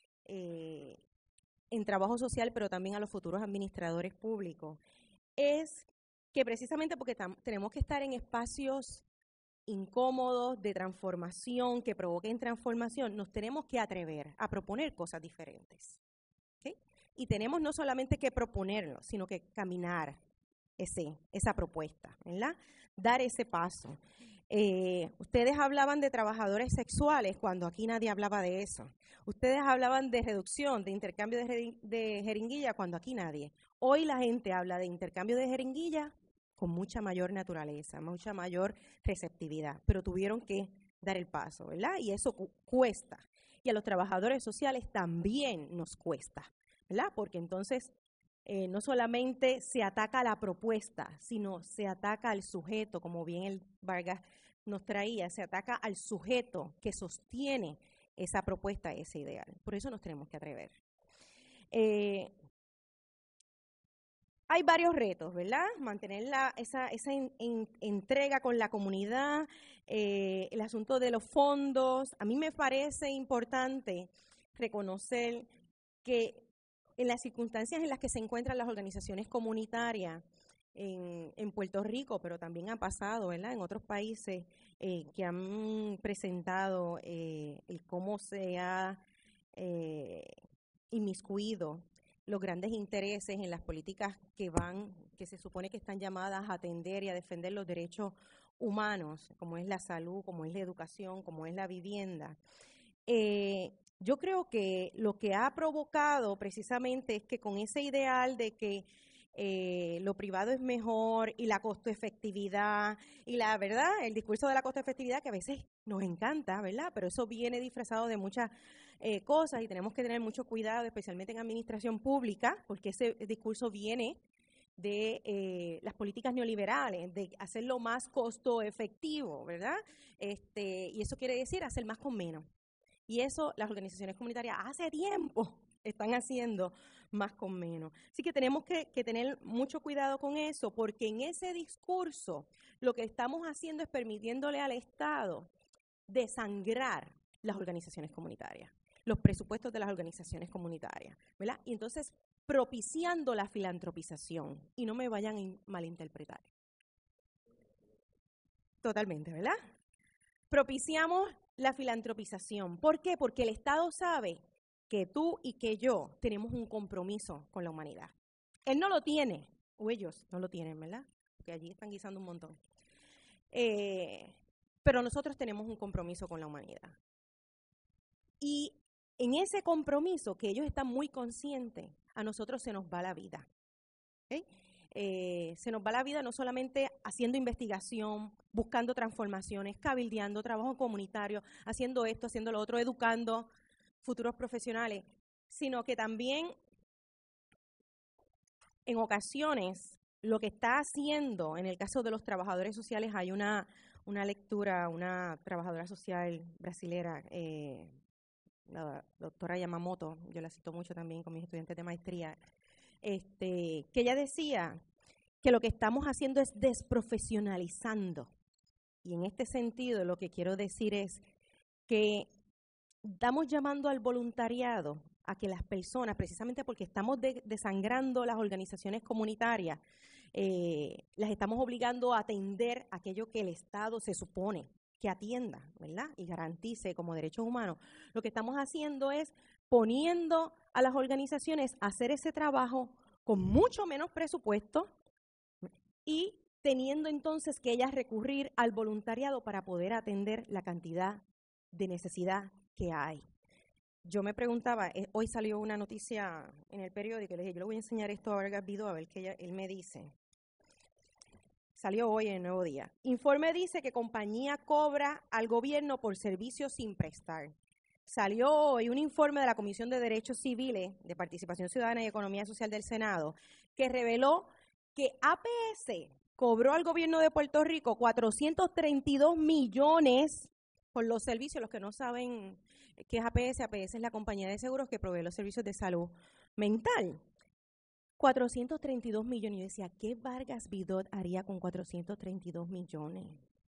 en trabajo social, pero también a los futuros administradores públicos, es que precisamente porque tenemos que estar en espacios incómodos de transformación, que provoquen transformación, nos tenemos que atrever a proponer cosas diferentes. ¿Okay? Y tenemos no solamente que proponerlo, sino que caminar esa propuesta, ¿verdad? Dar ese paso. Ustedes hablaban de trabajadores sexuales cuando aquí nadie hablaba de eso. Ustedes hablaban de reducción, de intercambio de jeringuilla cuando aquí nadie. Hoy la gente habla de intercambio de jeringuilla con mucha mayor naturaleza, mucha mayor receptividad, pero tuvieron que dar el paso, ¿verdad? Y eso cuesta. Y a los trabajadores sociales también nos cuesta, ¿verdad? Porque entonces no solamente se ataca a la propuesta, sino se ataca al sujeto, como bien el Vargas nos traía, se ataca al sujeto que sostiene esa propuesta, ese ideal. Por eso nos tenemos que atrever. Hay varios retos, ¿verdad? Mantener esa entrega con la comunidad, el asunto de los fondos. A mí me parece importante reconocer que en las circunstancias en las que se encuentran las organizaciones comunitarias en Puerto Rico, pero también ha pasado, ¿verdad?, en otros países que han presentado el cómo se ha inmiscuido los grandes intereses en las políticas que se supone que están llamadas a atender y a defender los derechos humanos, como es la salud, como es la educación, como es la vivienda. Yo creo que lo que ha provocado precisamente es que con ese ideal de que lo privado es mejor y la costo-efectividad y la verdad, el discurso de la costo-efectividad que a veces nos encanta, ¿verdad? Pero eso viene disfrazado de muchas cosas y tenemos que tener mucho cuidado, especialmente en administración pública, porque ese discurso viene de las políticas neoliberales, de hacerlo más costo-efectivo, ¿verdad? Y eso quiere decir hacer más con menos. Y eso las organizaciones comunitarias hace tiempo están haciendo más con menos. Así que tenemos que tener mucho cuidado con eso, porque en ese discurso lo que estamos haciendo es permitiéndole al Estado desangrar las organizaciones comunitarias, los presupuestos de las organizaciones comunitarias, ¿verdad? Y entonces propiciando la filantropización, y no me vayan a malinterpretar. Totalmente, ¿verdad? Propiciamos la filantropización. ¿Por qué? Porque el Estado sabe que tú y que yo tenemos un compromiso con la humanidad. Él no lo tiene, o ellos no lo tienen, ¿verdad? Porque allí están guisando un montón. Pero nosotros tenemos un compromiso con la humanidad. Y en ese compromiso, que ellos están muy conscientes, a nosotros se nos va la vida. ¿Okay? se nos va la vida no solamente haciendo investigación, buscando transformaciones, cabildeando, trabajo comunitario, haciendo esto, haciendo lo otro, educando futuros profesionales, sino que también en ocasiones lo que está haciendo, en el caso de los trabajadores sociales, hay una lectura, una trabajadora social brasilera, la doctora Yamamoto, yo la cito mucho también con mis estudiantes de maestría, que ella decía que lo que estamos haciendo es desprofesionalizando. Y en este sentido lo que quiero decir es que estamos llamando al voluntariado a que las personas, precisamente porque estamos desangrando las organizaciones comunitarias, las estamos obligando a atender aquello que el Estado se supone que atienda, ¿verdad? Y garantice como derechos humanos. Lo que estamos haciendo es poniendo a las organizaciones a hacer ese trabajo con mucho menos presupuesto y teniendo entonces que ellas recurrir al voluntariado para poder atender la cantidad de necesidad que hay. Yo me preguntaba, hoy salió una noticia en el periódico y le dije, yo le voy a enseñar esto a Vargas Vidó, a ver qué él me dice. Salió hoy en el Nuevo Día. Informe dice que compañía cobra al gobierno por servicios sin prestar. Salió hoy un informe de la Comisión de Derechos Civiles, de Participación Ciudadana y Economía Social del Senado, que reveló que APS cobró al gobierno de Puerto Rico 432 millones por los servicios. Los que no saben qué es APS, APS es la compañía de seguros que provee los servicios de salud mental. 432 millones. Yo decía, ¿qué Vargas Vidó haría con 432 millones?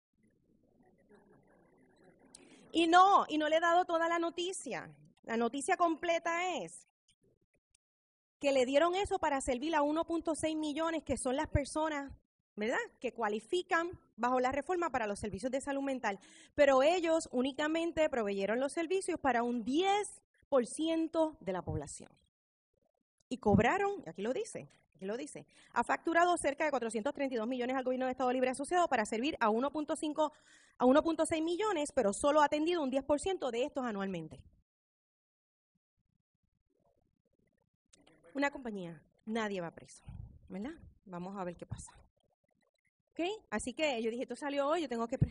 Y no le he dado toda la noticia. La noticia completa es que le dieron eso para servir a 1.6 millones, que son las personas, ¿verdad?, que cualifican bajo la reforma para los servicios de salud mental. Pero ellos únicamente proveyeron los servicios para un 10% de la población. Y cobraron, aquí lo dice, ha facturado cerca de 432 millones al gobierno de Estado Libre Asociado para servir a 1.6 millones, pero solo ha atendido un 10% de estos anualmente. Una compañía, nadie va preso, ¿verdad? Vamos a ver qué pasa. ¿Ok? Así que yo dije, esto salió hoy, yo tengo que...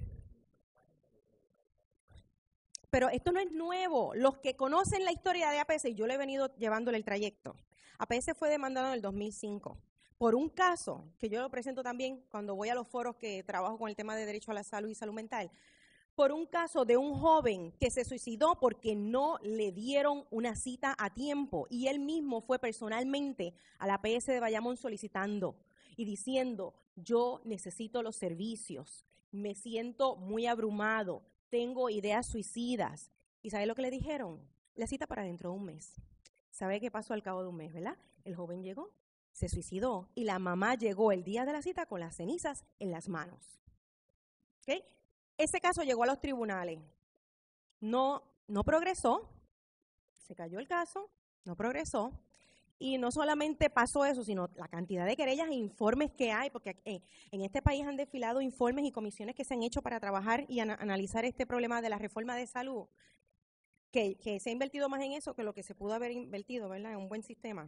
Pero esto no es nuevo. Los que conocen la historia de APS, y yo le he venido llevándole el trayecto, APS fue demandado en el 2005 por un caso que yo lo presento también cuando voy a los foros que trabajo con el tema de derecho a la salud y salud mental, por un caso de un joven que se suicidó porque no le dieron una cita a tiempo y él mismo fue personalmente a la APS de Bayamón solicitando y diciendo, yo necesito los servicios, me siento muy abrumado, tengo ideas suicidas. ¿Y sabe lo que le dijeron? La cita para dentro de un mes. ¿Sabe qué pasó al cabo de un mes, verdad? El joven llegó, se suicidó y la mamá llegó el día de la cita con las cenizas en las manos. ¿Okay? Ese caso llegó a los tribunales. No progresó, se cayó el caso, no progresó. Y no solamente pasó eso, sino la cantidad de querellas e informes que hay, porque en este país han desfilado informes y comisiones que se han hecho para trabajar y analizar este problema de la reforma de salud, que se ha invertido más en eso que lo que se pudo haber invertido, ¿verdad?, en un buen sistema.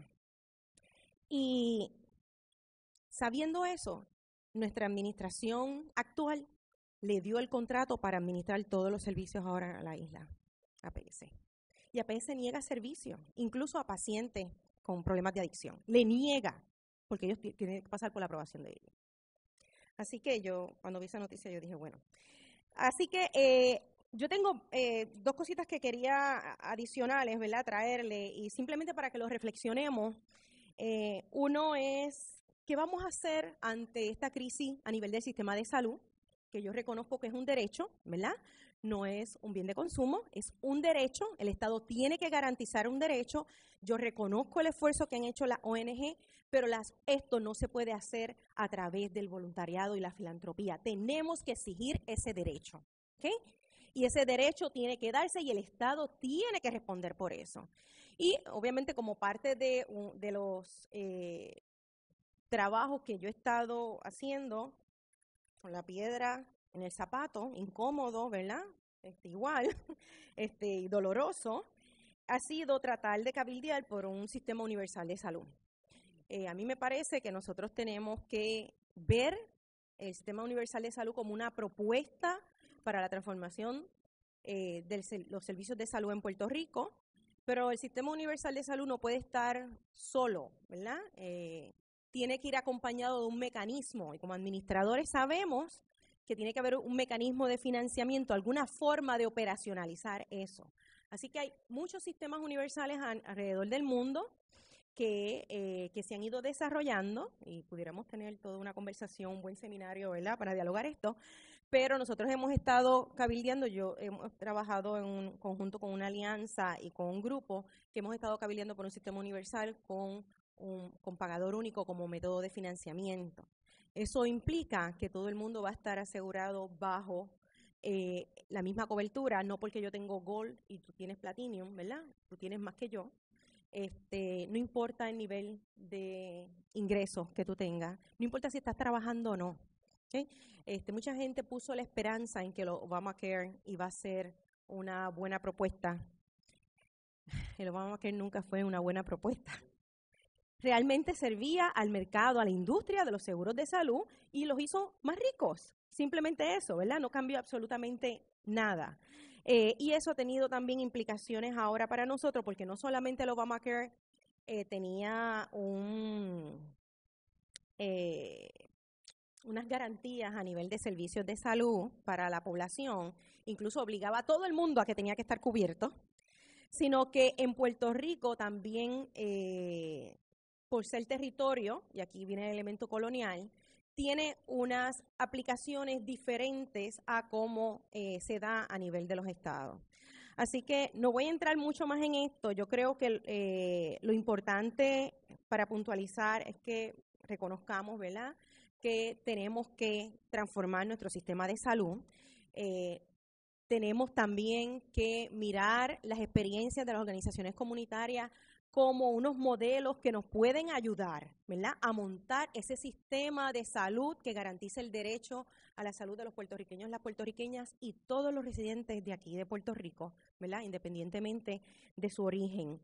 Y sabiendo eso, nuestra administración actual le dio el contrato para administrar todos los servicios ahora a la isla, APS. Y APS niega servicios, incluso a pacientes con problemas de adicción. Le niega, porque ellos tienen que pasar por la aprobación de ellos. Así que yo, cuando vi esa noticia, yo dije, bueno. Así que yo tengo dos cositas que quería adicionales, ¿verdad?, traerle, y simplemente para que lo reflexionemos. Uno es, ¿qué vamos a hacer ante esta crisis a nivel del sistema de salud? Que yo reconozco que es un derecho, ¿verdad? No es un bien de consumo, es un derecho. El Estado tiene que garantizar un derecho. Yo reconozco el esfuerzo que han hecho las ONG, pero esto no se puede hacer a través del voluntariado y la filantropía. Tenemos que exigir ese derecho, ¿ok? Y ese derecho tiene que darse y el Estado tiene que responder por eso. Y obviamente como parte de los trabajos que yo he estado haciendo con la piedra en el zapato, incómodo, ¿verdad? Igual, y doloroso, ha sido tratar de cabildear por un sistema universal de salud. A mí me parece que nosotros tenemos que ver el Sistema Universal de Salud como una propuesta para la transformación de los servicios de salud en Puerto Rico, pero el Sistema Universal de Salud no puede estar solo, ¿verdad? Tiene que ir acompañado de un mecanismo, y como administradores sabemos que tiene que haber un mecanismo de financiamiento, alguna forma de operacionalizar eso. Así que hay muchos sistemas universales alrededor del mundo que se han ido desarrollando, y pudiéramos tener toda una conversación, un buen seminario, ¿verdad?, para dialogar esto, pero nosotros hemos estado cabildeando, hemos trabajado en un conjunto con una alianza y con un grupo que hemos estado cabildeando por un sistema universal con pagador único como método de financiamiento. Eso implica que todo el mundo va a estar asegurado bajo la misma cobertura, no porque yo tengo Gold y tú tienes Platinum, ¿verdad? Tú tienes más que yo. No importa el nivel de ingresos que tú tengas, no importa si estás trabajando o no. ¿Okay? Mucha gente puso la esperanza en que el Obamacare iba a ser una buena propuesta. El Obamacare nunca fue una buena propuesta. Realmente servía al mercado, a la industria de los seguros de salud y los hizo más ricos. Simplemente eso, ¿verdad? No cambió absolutamente nada. Y eso ha tenido también implicaciones ahora para nosotros, porque no solamente el Obamacare tenía unas garantías a nivel de servicios de salud para la población, incluso obligaba a todo el mundo a que tenía que estar cubierto, sino que en Puerto Rico también, por ser territorio, y aquí viene el elemento colonial, tiene unas aplicaciones diferentes a cómo se da a nivel de los estados. Así que no voy a entrar mucho más en esto. Yo creo que lo importante para puntualizar es que reconozcamos, ¿verdad?, que tenemos que transformar nuestro sistema de salud. Tenemos también que mirar las experiencias de las organizaciones comunitarias como unos modelos que nos pueden ayudar, ¿verdad?, a montar ese sistema de salud que garantice el derecho a la salud de los puertorriqueños, las puertorriqueñas y todos los residentes de aquí de Puerto Rico, ¿verdad?, independientemente de su origen.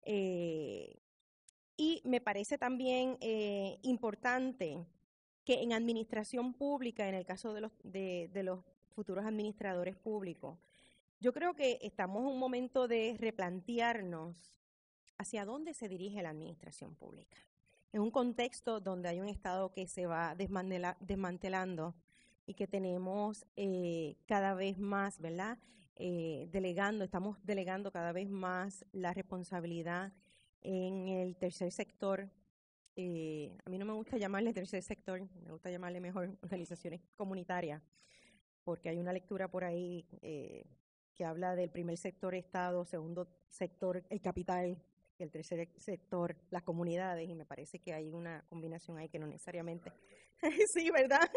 Y me parece también importante que en administración pública, en el caso de los futuros administradores públicos, yo creo que estamos en un momento de replantearnos hacia dónde se dirige la administración pública. En un contexto donde hay un Estado que se va desmantelando y que tenemos cada vez más, ¿verdad?, estamos delegando cada vez más la responsabilidad en el tercer sector. A mí no me gusta llamarle tercer sector, me gusta llamarle mejor organizaciones comunitarias, porque hay una lectura por ahí que habla del primer sector Estado, segundo sector el capital, y el tercer sector las comunidades, y me parece que hay una combinación ahí que no necesariamente sí, ¿verdad?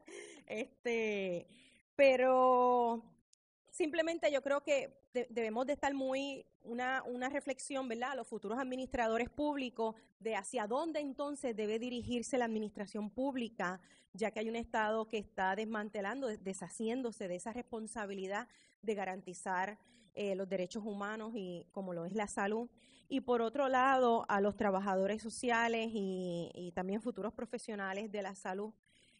Pero simplemente yo creo que debemos de estar una reflexión, ¿verdad?, a los futuros administradores públicos de hacia dónde entonces debe dirigirse la administración pública, ya que hay un Estado que está desmantelando, deshaciéndose de esa responsabilidad de garantizar los derechos humanos y como lo es la salud. Y por otro lado, a los trabajadores sociales y también futuros profesionales de la salud,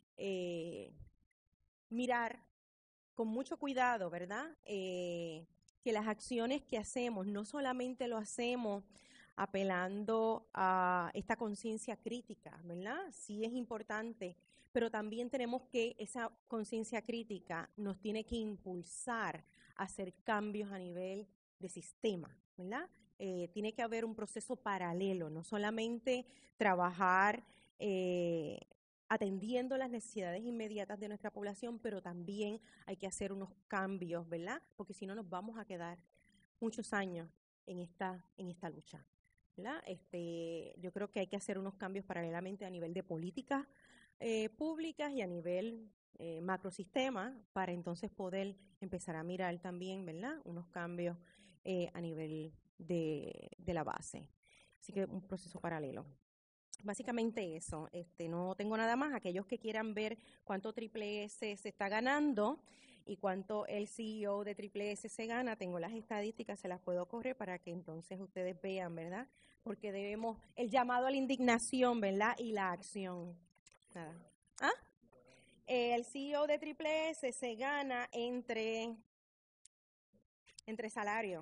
mirar con mucho cuidado, ¿verdad?, que las acciones que hacemos no solamente lo hacemos apelando a esta conciencia crítica, ¿verdad? Sí es importante, pero también tenemos que esa conciencia crítica nos tiene que impulsar a hacer cambios a nivel de sistema, ¿verdad? Tiene que haber un proceso paralelo, no solamente trabajar atendiendo las necesidades inmediatas de nuestra población, pero también hay que hacer unos cambios, ¿verdad? Porque si no nos vamos a quedar muchos años en esta lucha, ¿verdad? Yo creo que hay que hacer unos cambios paralelamente a nivel de políticas públicas y a nivel macrosistema para entonces poder empezar a mirar también, ¿verdad?, unos cambios a nivel de la base. Así que un proceso paralelo. Básicamente eso, no tengo nada más. Aquellos que quieran ver cuánto Triple S se está ganando y cuánto el CEO de Triple S se gana, tengo las estadísticas, se las puedo correr para que entonces ustedes vean, ¿verdad? Porque debemos, el llamado a la indignación, ¿verdad? Y la acción. Nada. ¿Ah? El CEO de Triple S se gana entre salarios.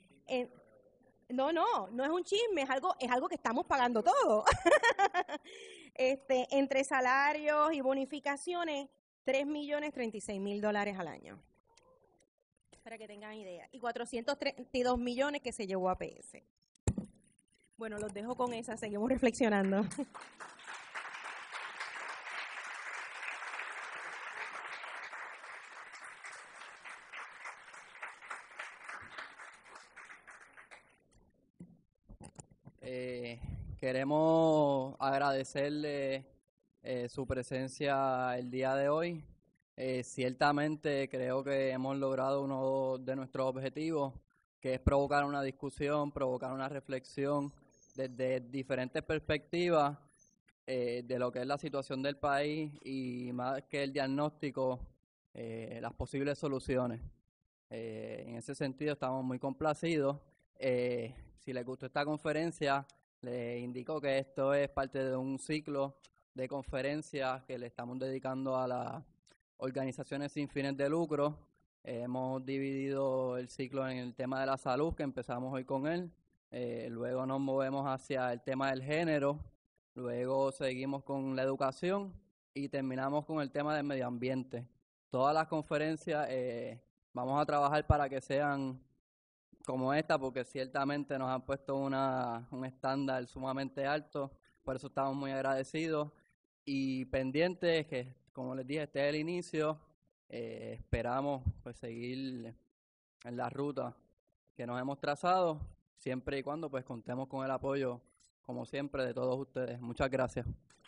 No es un chisme, es algo que estamos pagando todo. Entre salarios y bonificaciones, $3.036.000 al año. Para que tengan idea. Y 432 millones que se llevó a PS. Bueno, los dejo con esa, seguimos reflexionando. Queremos agradecerle su presencia el día de hoy. Ciertamente creo que hemos logrado uno de nuestros objetivos, que es provocar una discusión, provocar una reflexión desde diferentes perspectivas de lo que es la situación del país y más que el diagnóstico, las posibles soluciones. En ese sentido estamos muy complacidos. Si les gustó esta conferencia, les indico que esto es parte de un ciclo de conferencias que le estamos dedicando a las organizaciones sin fines de lucro. Hemos dividido el ciclo en el tema de la salud, que empezamos hoy con él. Luego nos movemos hacia el tema del género. Luego seguimos con la educación y terminamos con el tema del medio ambiente. Todas las conferencias vamos a trabajar para que sean como esta, porque ciertamente nos han puesto un estándar sumamente alto, por eso estamos muy agradecidos y pendientes, que como les dije, este es el inicio, esperamos pues seguir en la ruta que nos hemos trazado, siempre y cuando pues contemos con el apoyo, como siempre, de todos ustedes. Muchas gracias.